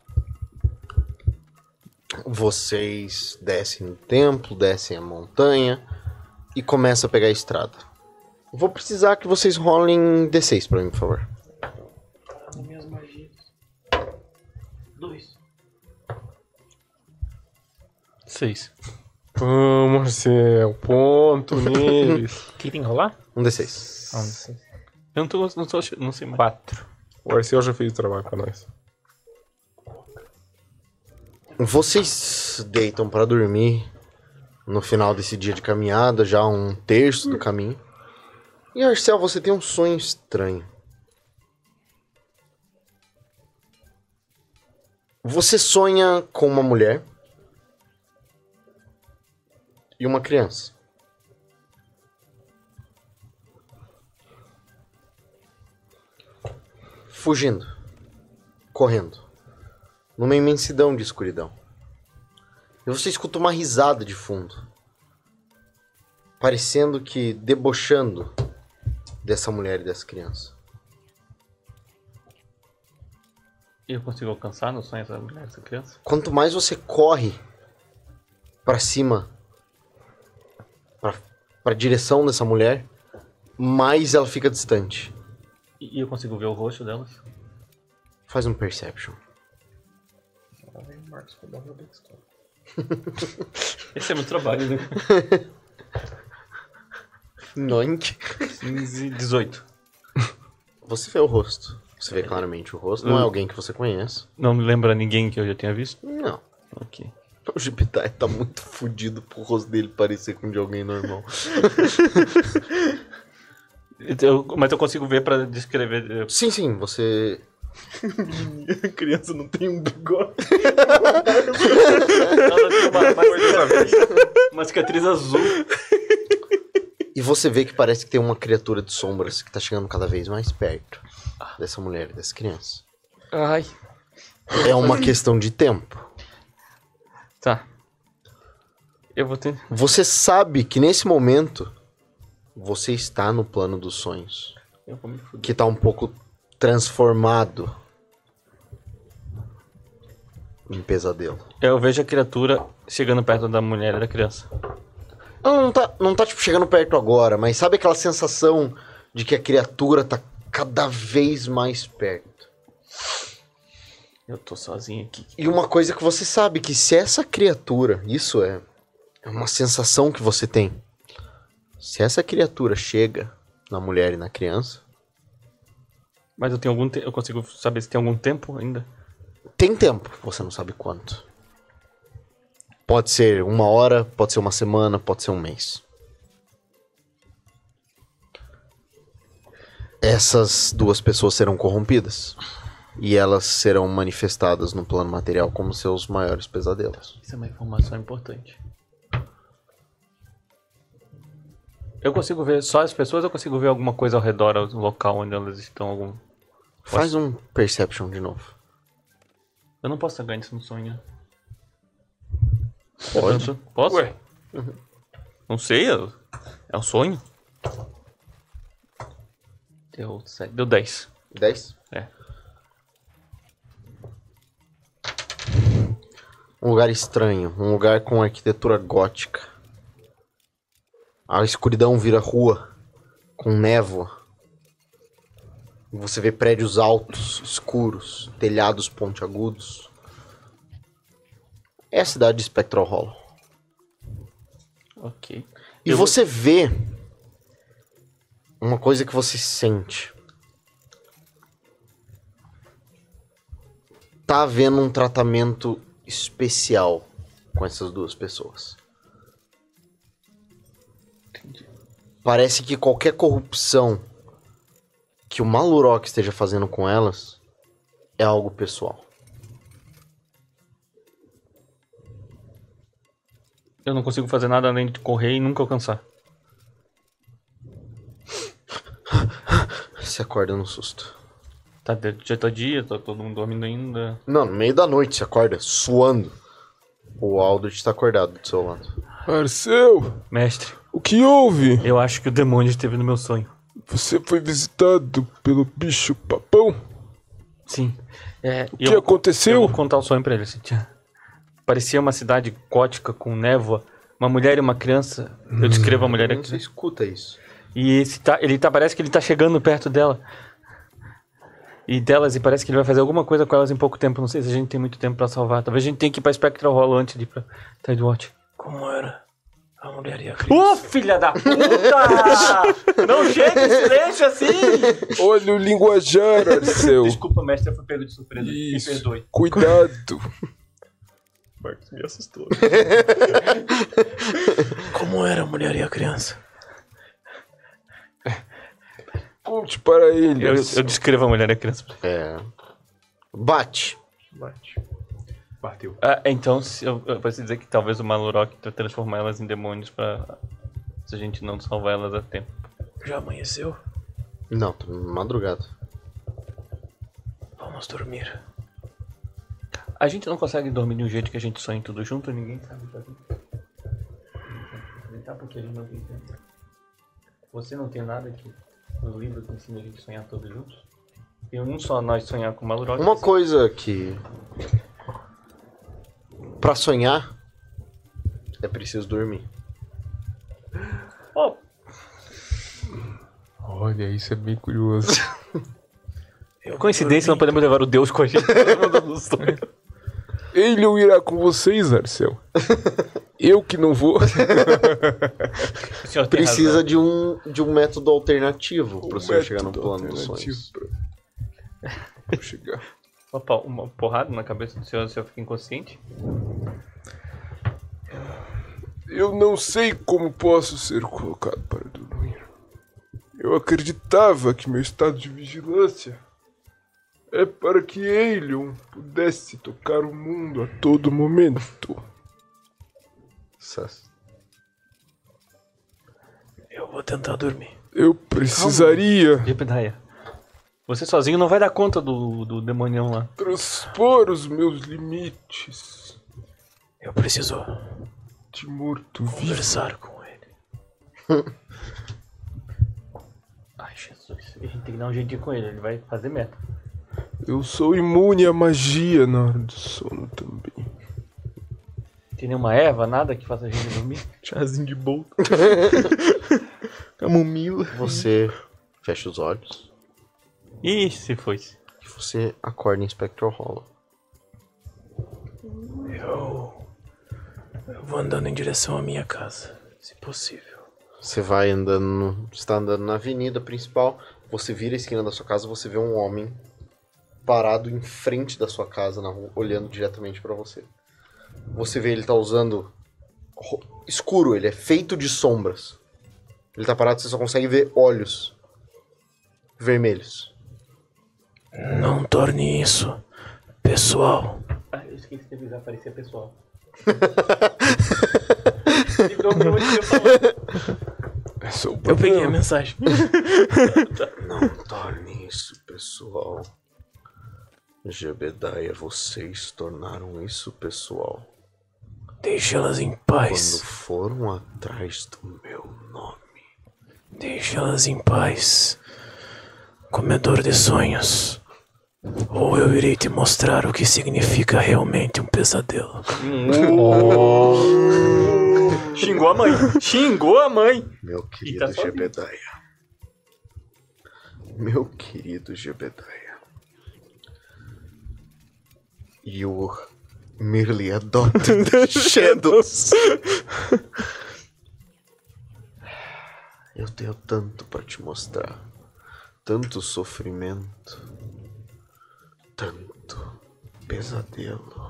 Vocês descem no templo, descem a montanha e começam a pegar a estrada. Vou precisar que vocês rolem D seis pra mim, por favor. Minhas magias. Dois. Seis. Vamos, Marcel. Ponto neles. Quem tem que rolar? Um D seis. Ah, não sei. Eu não tô, não tô, não sei mais. Quatro. O Arcel já fez o trabalho pra nós. Vocês deitam pra dormir no final desse dia de caminhada, já um terço do caminho. E Arcel, você tem um sonho estranho. Você sonha com uma mulher e uma criança. Fugindo, correndo, numa imensidão de escuridão. E você escuta uma risada de fundo, parecendo que debochando dessa mulher e dessa criança. Eu consigo alcançar no sonho essa mulher, essa criança? Quanto mais você corre pra cima, pra, pra direção dessa mulher, mais ela fica distante. E, e eu consigo ver o rosto delas? Faz um perception. Esse é meu trabalho, né? Noink. quinze, dezoito. Você vê o rosto. Você vê claramente o rosto. Não é alguém que você conhece. Não me lembra ninguém que eu já tenha visto? Não. Ok. O Jupiter tá muito fudido pro rosto dele parecer com o de alguém normal. Eu- mas eu consigo ver pra descrever. eh, Sim, sim, você... A criança não tem um bigode. Ela tem uma, uma, uma cicatriz azul. E você vê que parece que tem uma criatura de sombras que tá chegando cada vez mais perto dessa mulher e dessa criança. Ai. É uma questão de tempo. Tá. Eu vou ter. Você sabe que nesse momento você está no plano dos sonhos. Eu vou me fuder. Que tá um pouco transformado em pesadelo. Eu vejo a criatura chegando perto da mulher e da criança. Não, não tá, não tá tipo, chegando perto agora, mas sabe aquela sensação de que a criatura tá cada vez mais perto? Eu tô sozinho aqui. E uma coisa que você sabe, que se essa criatura, isso é, é uma sensação que você tem. Se essa criatura chega na mulher e na criança... Mas eu tenho algum te... eu consigo saber se tem algum tempo ainda? Tem tempo, você não sabe quanto. Pode ser uma hora, pode ser uma semana, pode ser um mês. Essas duas pessoas serão corrompidas. E elas serão manifestadas no plano material como seus maiores pesadelos. Isso é uma informação importante. Eu consigo ver só as pessoas ou eu consigo ver alguma coisa ao redor do local onde elas estão? Algum... Faz um Perception de novo. Eu não posso ganhar isso no sonho. Pode. Eu posso? Ué. Não sei, eu... é um sonho. Deu, sete, deu dez. dez? É. Um lugar estranho, um lugar com arquitetura gótica. A escuridão vira rua, com névoa. Você vê prédios altos, escuros, telhados pontiagudos. É a cidade de Spectral Hollow. Ok. E Eu você vê uma coisa que você sente. Tá havendo um tratamento especial com essas duas pessoas. Parece que qualquer corrupção que o Malurok esteja fazendo com elas é algo pessoal. Eu não consigo fazer nada além de correr e nunca alcançar. Você acorda no susto. Tá, já tá dia, tá todo mundo dormindo ainda. Não, no meio da noite você acorda suando. O Aldrich está acordado do seu lado. Arceu, Mestre, o que houve? eu acho que o demônio esteve no meu sonho. Você foi visitado pelo bicho papão? Sim. É, O que aconteceu? Eu vou contar o sonho pra ele. Assim, tinha- parecia uma cidade gótica com névoa, uma mulher e uma criança. Eu descrevo a mulher aqui. Você escuta isso. E esse tá, ele tá, parece que ele tá chegando perto dela. E delas, e parece que ele vai fazer alguma coisa com elas em pouco tempo. Não sei se a gente tem muito tempo pra salvar. Talvez a gente tenha que ir pra Spectral Hollow antes de ir pra Tidewatch. Como era a mulher e a Ô, criança? filha da puta! Não chega em silêncio assim! Olha o linguajar, Arceu. Desculpa, mestre, eu fui pego de surpresa. Me Isso. perdoe. Cuidado. Marcos me assustou. Como era a mulher e a criança? Conte para ele, Eu, Arceu. eu descrevo a mulher e a criança. É. Bate. Bate. Bateu. Ah, então, se eu, eu posso dizer que talvez o Malurok transformar elas em demônios pra... Se a gente não salvar elas a tempo. Já amanheceu? Não, tô madrugada. Vamos dormir. A gente não consegue dormir de um jeito que a gente sonha tudo junto, ninguém sabe fazer. Aproveitar porque a gente não tem tempo. Você não tem nada que no livro que ensina a gente a sonhar todos juntos? Tem um só nós sonhar com o Malurok. Uma coisa que... Pra sonhar, é preciso dormir. Oh, Olha, isso é bem curioso. Eu coincidência, não podemos levar o Deus com a gente. no sonho. Ele não irá com vocês, Arceu. Eu que não vou. O senhor tem Precisa razão. de um, de um método alternativo Um para você chegar no método plano dos alternativo sonhos. pra- pra chegar. Opa, uma porrada na cabeça do senhor, o senhor fica inconsciente? Eu não sei como posso ser colocado para dormir. Eu acreditava que meu estado de vigilância é para que Aelion pudesse tocar o mundo a todo momento. Sucesso. Eu vou tentar dormir. Eu precisaria Jebediah, você sozinho não vai dar conta do, do demonião lá. transpor os meus limites Eu preciso de morto-vivo. conversar com ele. Jesus, a gente tem que dar um jeitinho com ele, ele vai fazer meta. Eu sou imune à magia na hora do sono também. Tem nenhuma erva, nada que faça a gente dormir? Chazinho de boldo. Camomila. Você fecha os olhos Ih, se foi. e você acorda em Spectral Hollow. Eu. Eu vou andando em direção à minha casa, se possível. Você vai andando, no- você tá andando na avenida principal, você vira a esquina da sua casa, você vê um homem parado em frente da sua casa na rua, olhando diretamente pra você. Você vê ele tá usando ro- escuro, ele é feito de sombras. Ele tá parado, você só consegue ver olhos vermelhos. Não torne isso pessoal. Ah, eu esqueci de avisar, parecia pessoal. É só o Eu papel. peguei a mensagem. Não torne isso pessoal. Jebedaia, vocês tornaram isso pessoal. Deixa-las em Quando paz. foram atrás do meu nome. Deixa-las em paz. Comedor de sonhos. Ou eu irei te mostrar o que significa realmente um pesadelo. Xingou a mãe. Xingou a mãe. Meu tá querido sozinho. Jebedaia. Meu querido Jebedaia. You merely adopted the shadows. Eu tenho tanto para te mostrar. Tanto sofrimento. Tanto pesadelo.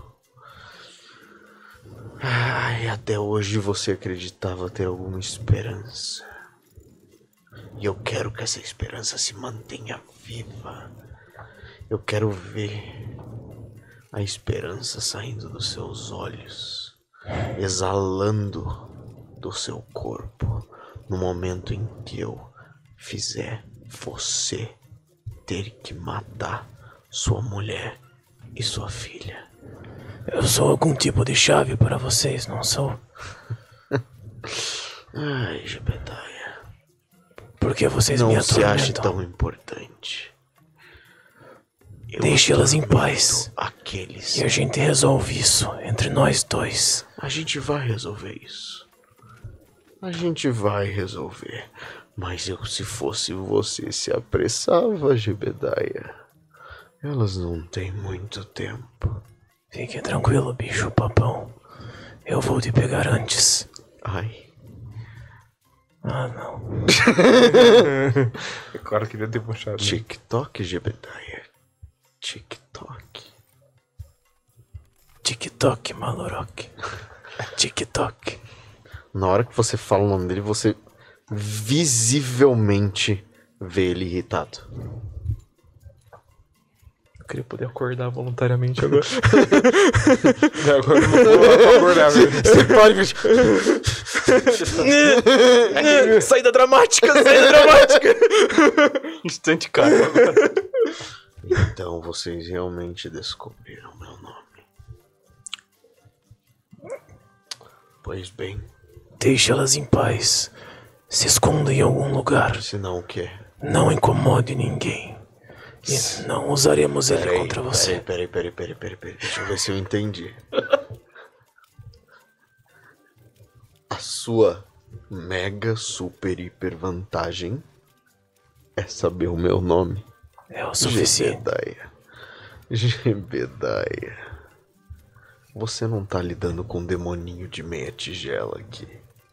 Ai, até hoje você acreditava ter alguma esperança. E eu quero que essa esperança se mantenha viva. Eu quero ver a esperança saindo dos seus olhos, exalando do seu corpo, no momento em que eu fizer você ter que matar sua mulher e sua filha. Eu sou algum tipo de chave para vocês, não sou? Ai, Jebedaia, Porque vocês me não se ache atormentam. tão importante. Eu Deixe-las em atormento paz. Aqueles. E a gente resolve isso entre nós dois. A gente vai resolver isso. A gente vai resolver. Mas eu, se fosse você, se apressava, Jebedaia. Elas não têm muito tempo. Fique tranquilo, bicho papão. Eu vou te pegar antes. Ai. Ah, não. É claro que devia ter puxado. Né? TikTok, Jebedaia. TikTok. TikTok, Malorok. TikTok. Na hora que você fala o nome dele, você visivelmente vê ele irritado. Eu queria poder acordar voluntariamente agora. Agora eu não vou lá pra acordar, velho. Você pode... Saída dramática, saída dramática. Instante, cara. Então vocês realmente descobriram meu nome. Pois bem, Deixa-las em paz. Se esconda em algum lugar. senão o quê? Não incomode ninguém. E não usaremos ele Peraí, contra você. Peraí, peraí, peraí, peraí, peraí. Deixa eu ver se eu entendi. A sua mega super hiper vantagem é saber o meu nome. É o suficiente. Jebedaia. Jebedaia. Você não tá lidando com um demoninho de meia tigela aqui.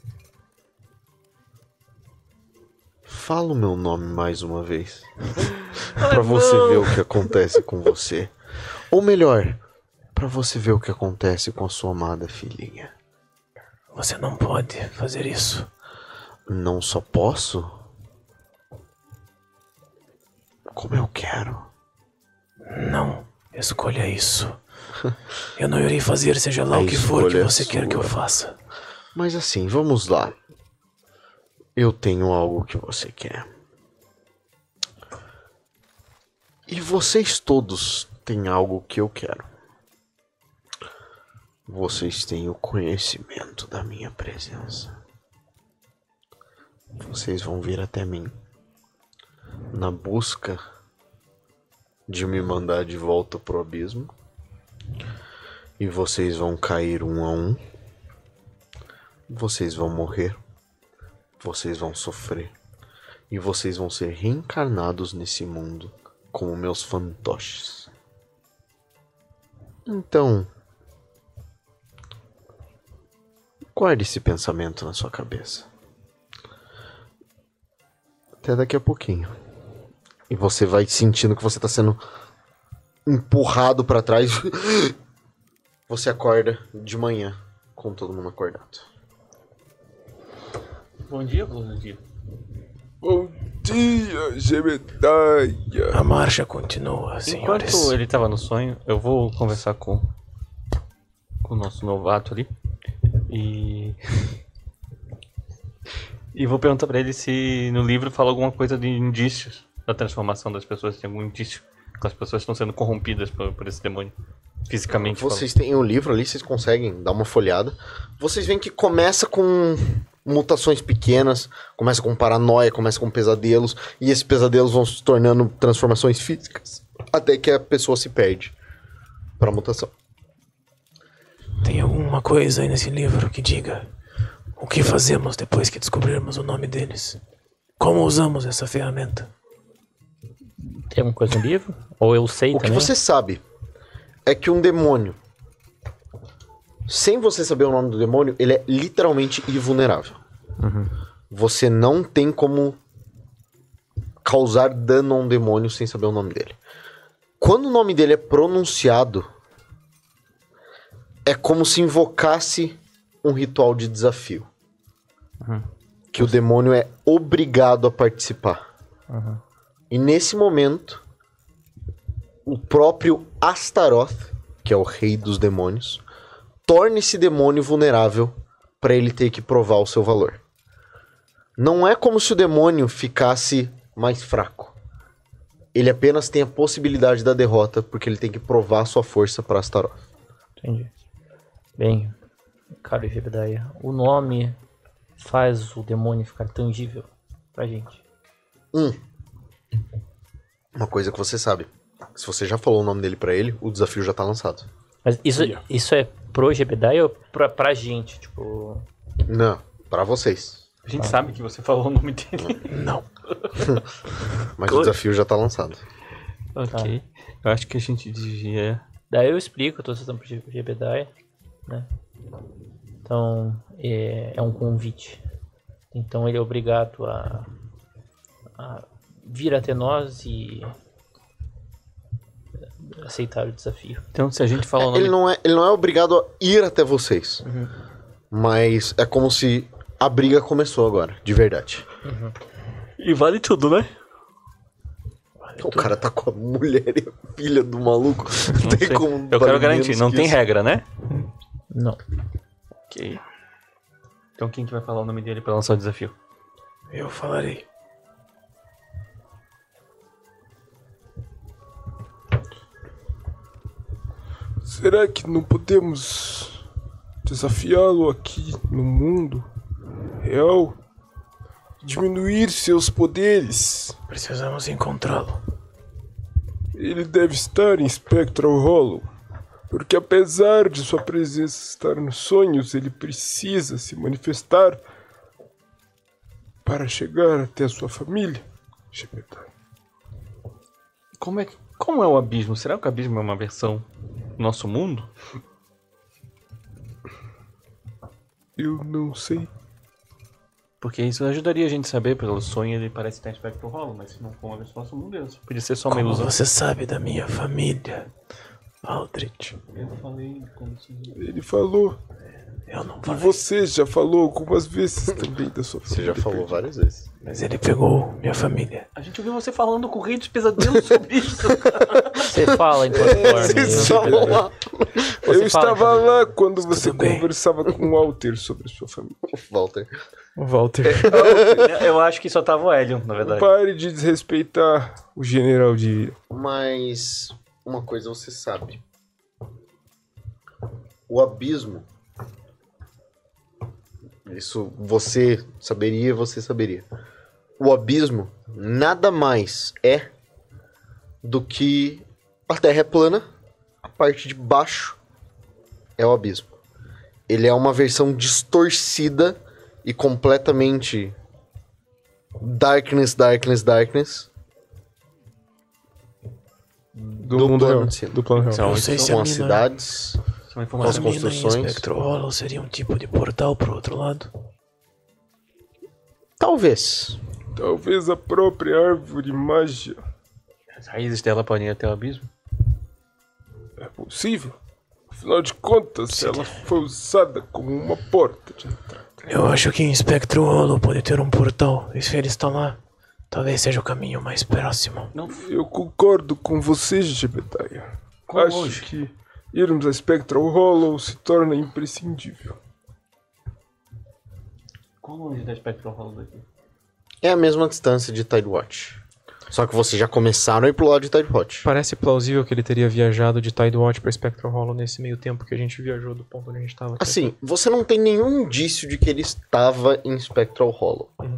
Fala o meu nome mais uma vez. Pra você ver o que acontece com você. Ou melhor, pra você ver o que acontece com a sua amada filhinha. Você não pode fazer isso. Não só posso, como eu quero. Não escolha isso. Eu não irei fazer seja lá A o que for que escolha é você quer que eu sua. faça. Mas assim, vamos lá. Eu tenho algo que você quer. E vocês todos têm algo que eu quero. Vocês têm o conhecimento da minha presença. Vocês vão vir até mim. na busca de me mandar de volta pro abismo. E vocês vão cair um a um. Vocês vão morrer. Vocês vão sofrer. E vocês vão ser reencarnados nesse mundo como meus fantoches. Então, guarde esse pensamento na sua cabeça. Até daqui a pouquinho. E você vai sentindo que você está sendo empurrado para trás. Você acorda de manhã com todo mundo acordado. Bom dia, bom dia. Bom dia, Jebedaia. A marcha continua, senhores. Enquanto ele tava no sonho, eu vou conversar com, com o nosso novato ali. E. E vou perguntar pra ele se no livro fala alguma coisa de indícios da transformação das pessoas. Se tem algum indício que as pessoas estão sendo corrompidas por, por esse demônio. Fisicamente. Vocês têm um livro ali, vocês conseguem dar uma folhada. Vocês veem que começa com mutações pequenas, começa com paranoia, começa com pesadelos, e esses pesadelos vão se tornando transformações físicas, até que a pessoa se perde para a mutação. Tem alguma coisa aí nesse livro que diga o que fazemos depois que descobrirmos o nome deles? Como usamos essa ferramenta? Tem alguma coisa no livro? Ou eu sei O também? que você sabe é que um demônio, sem você saber o nome do demônio, ele é literalmente invulnerável. Uhum. Você não tem como causar dano a um demônio sem saber o nome dele. Quando o nome dele é pronunciado, é como se invocasse um ritual de desafio. Uhum. Que o demônio é obrigado a participar. Uhum. E nesse momento, o próprio Astaroth, que é o rei dos demônios, torna esse demônio vulnerável para ele ter que provar o seu valor. Não é como se o demônio ficasse mais fraco. Ele apenas tem a possibilidade da derrota porque ele tem que provar sua força para Astaroth. Entendi. Bem, cara Jebedaia, o nome faz o demônio ficar tangível pra gente. Hum. Uma coisa que você sabe. Se você já falou o nome dele pra ele, o desafio já tá lançado. Mas isso, isso é pro Jebedaia ou pra, pra gente? Tipo. Não, pra vocês. A gente ah. sabe que você falou o nome dele. Não. Mas o desafio já tá lançado. Ok. Eu acho que a gente devia... Daí eu explico, eu tô citando pro Jebedaia, né? Então, é, é um convite. Então ele é obrigado a, a vir até nós e aceitar o desafio. Então, se a gente falar É, o nome... ele, não é, ele não é obrigado a ir até vocês. Uhum. Mas é como se a briga começou agora, de verdade. Uhum. E vale tudo, né? Vale O tudo. cara tá com a mulher e a filha do maluco. Não tem sei. como Eu dar quero garantir, menos não que tem isso. regra, né? Não. Ok. Então quem que vai falar o nome dele pra lançar o desafio? Eu falarei. Será que não podemos desafiá-lo aqui no mundo real? Diminuir seus poderes? Precisamos encontrá-lo. Ele deve estar em Spectral Hollow, porque apesar de sua presença estar nos sonhos, ele precisa se manifestar para chegar até sua família. Jebedaia. Como é, que- como é o abismo? Será que o abismo é uma versão do nosso mundo? Eu não sei. Porque isso ajudaria a gente a saber, pelo sonho ele parece estar em Spectral Hollow, mas se não for uma versão do nosso mundo, isso podia ser só uma Como ilusão. você sabe da minha família, Aldrich? Eu não falei como se... Ele falou. Eu não E falei. você já falou algumas vezes também da sua Você família. já falou perdida. várias vezes. Mas ele pegou minha família. A gente ouviu você falando com o Rei dos Pesadelos sobre isso. Você fala em conforme. Vocês falam lá. Eu Você estava fala, lá quando você Tudo bem. conversava com o Walter sobre sua família. Walter. O Walter. Eu acho que só tava o Helion, na verdade. Pare de desrespeitar o general de... Mas uma coisa você sabe. O abismo. Isso você saberia, você saberia. O abismo nada mais é do que a Terra é plana, a parte de baixo é o abismo. Ele é uma versão distorcida e completamente darkness, darkness, darkness Do, do mundo plano real. de cima. Do plano real. Então, Não sei se Com a as mina, cidades, Isso é uma com informação. as a mina em construções. Spectral Hollow seria um tipo de portal pro outro lado. Talvez. Talvez a própria árvore mágica. As raízes dela podem ir até o abismo. É possível. Afinal de contas, ela foi usada como uma porta de entrada. Eu acho que em Spectral Hollow pode ter um portal. E se ele está lá, talvez seja o caminho mais próximo. Não, Eu concordo com você, Jebediah. Quão Acho longe? que irmos a Spectral Hollow se torna imprescindível. quão longe da Spectral Hollow daqui? É a mesma distância de Tidewatch. Só que vocês já começaram a ir pro lado de Tidewatch. Parece plausível que ele teria viajado de Tidewatch pra Spectral Hollow nesse meio tempo que a gente viajou do ponto onde a gente tava. Assim, você não tem nenhum indício de que ele estava em Spectral Hollow. Uhum.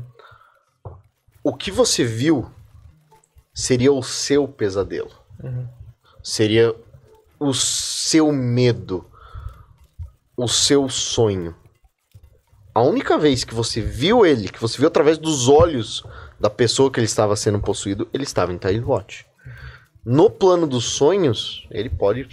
O que você viu seria o seu pesadelo. Uhum. Seria o seu medo. O seu sonho. A única vez que você viu ele, que você viu através dos olhos da pessoa que ele estava sendo possuído, ele estava em Tidewatch. No plano dos sonhos, ele pode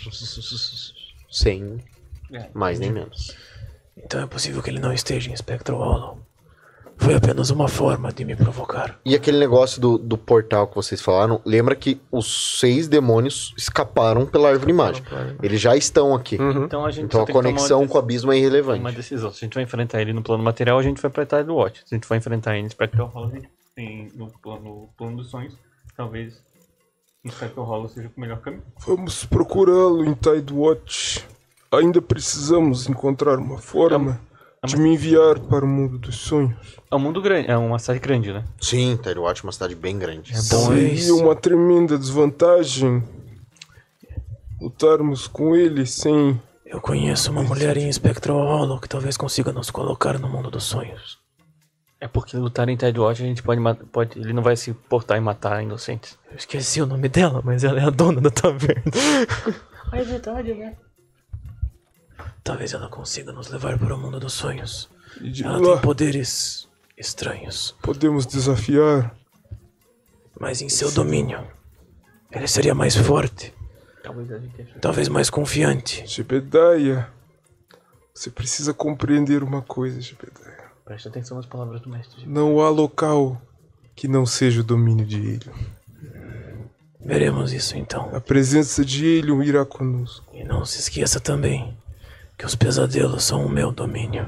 sem mais nem menos. Então é possível que ele não esteja em Spectral Hollow. Foi apenas uma forma de me provocar. E aquele negócio do, do portal que vocês falaram, lembra que os seis demônios escaparam pela árvore mágica. Eles já estão aqui. Uhum. Então a gente Então só a tem que tomar conexão uma com o abismo é irrelevante. uma decisão. Se a gente vai enfrentar ele no plano material, a gente vai pra Tidewatch. Se a gente vai enfrentar ele em Spectral Hollow, a gente tem no plano, no plano dos sonhos, talvez em Spectral Hollow seja o melhor caminho. Vamos procurá-lo em Tidewatch. Ainda precisamos encontrar uma forma É de uma- me enviar para o mundo dos sonhos. É um mundo grande, é uma cidade grande, né? Sim, Tidewatch é uma cidade bem grande. Talvez. Seria uma tremenda desvantagem lutarmos com ele sem... Eu conheço uma mulher em Spectral Hollow que talvez consiga nos colocar no mundo dos sonhos. É porque lutar em Tidewatch a gente pode, mat- pode ele não vai se portar e matar inocentes. Eu esqueci o nome dela, mas ela é a dona da taverna. Ah, é verdade, né? Talvez ela consiga nos levar para o mundo dos sonhos. E de Ela lá tem poderes estranhos, podemos desafiar. mas em seu domínio, ele seria mais forte, Talvez a gente ache. talvez mais confiante. Jebediah, você precisa compreender uma coisa, Jebediah. Presta atenção nas palavras do mestre. Não há local que não seja o domínio de Helion. Veremos isso então. A presença de Helion irá conosco. E não se esqueça também que os pesadelos são o meu domínio.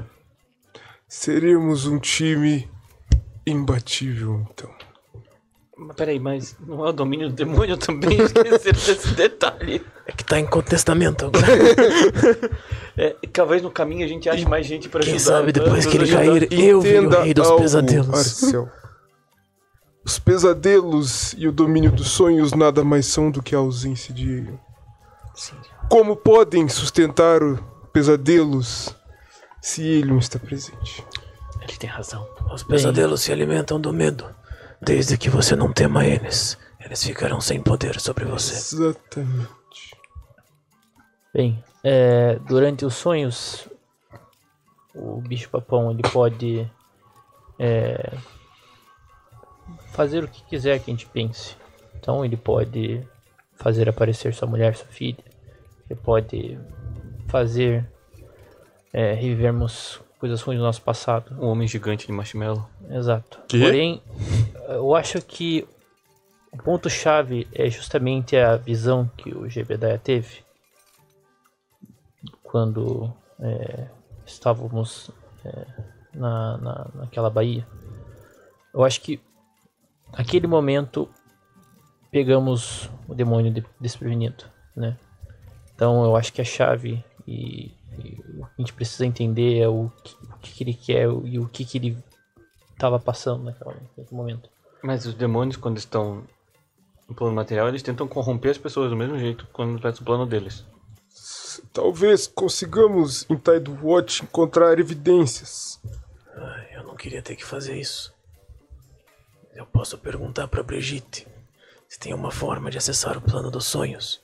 Seremos um time imbatível, então. Mas peraí, mas não é o domínio do demônio também? Esqueci desse detalhe. É que tá em contestamento agora. É, talvez no caminho a gente ache mais gente pra Quem ajudar. sabe depois pra que ele ajudar. cair, eu viro o Entenda rei dos algo, pesadelos. Arcel. Os pesadelos e o domínio dos sonhos nada mais são do que a ausência de Helion. Como podem sustentar o pesadelos se Helion está presente? Ele tem razão. Os pesadelos se alimentam do medo. Desde que você não tema eles, eles ficarão sem poder sobre você. Exatamente. Bem, é, durante os sonhos, o bicho-papão ele pode é, fazer o que quiser que a gente pense. Então ele pode fazer aparecer sua mulher, sua filha. Ele pode fazer é, revivermos coisas ruins do nosso passado. O homem gigante de marshmallow. Exato. Quê? Porém, eu acho que o ponto-chave é justamente a visão que o Jebediah teve quando é, estávamos é, na, na, naquela baía. Eu acho que naquele momento pegamos o demônio de, desprevenido, né? Então eu acho que a chave e, e o que a gente precisa entender é o que, o que ele quer e o que, que ele estava passando naquela, naquele momento. Mas os demônios, quando estão no plano material, eles tentam corromper as pessoas do mesmo jeito quando vai no plano deles. Talvez consigamos em Tidewatch encontrar evidências. Ai, eu não queria ter que fazer isso. Eu posso perguntar pra Brigitte se tem uma forma de acessar o plano dos sonhos.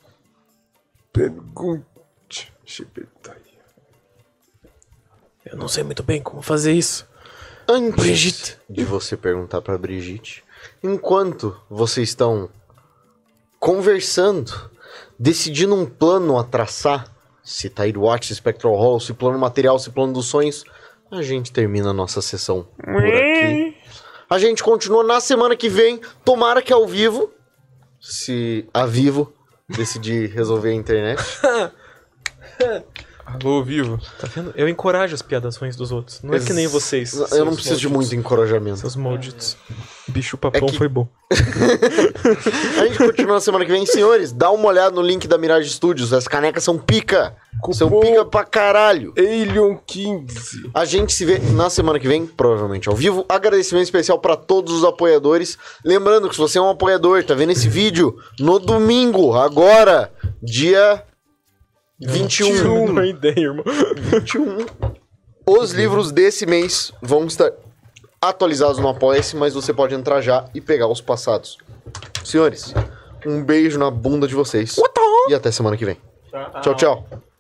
Pergunte, Shibetai. Eu não sei muito bem como fazer isso. Antes Brigitte. de você perguntar pra Brigitte, enquanto vocês estão conversando, decidindo um plano a traçar, se Tide Watch, Spectral Hall, se plano material, se plano dos sonhos, a gente termina a nossa sessão por aqui. A gente continua na semana que vem, tomara que ao vivo, se a Vivo decidir resolver a internet. Alô, vivo. Tá vendo? Eu encorajo as piadas ruins dos outros. Não é que nem vocês. Eu não preciso de muito encorajamento. Seus malditos. Bicho papão É que- foi bom. A gente continua na semana que vem. Senhores, dá uma olhada no link da Mirage Studios. As canecas são pica. São Cupom pica pra caralho. Alien quinze. A gente se vê na semana que vem, provavelmente ao vivo. Agradecimento especial pra todos os apoiadores. Lembrando que se você é um apoiador, tá vendo esse vídeo no domingo, agora, dia vinte e um. Não é ideia, irmão. vinte e um. Os livros desse mês vão estar atualizados no Apoia-se, mas você pode entrar já e pegar os passados. Senhores, um beijo na bunda de vocês. E até semana que vem. Tchau, tchau.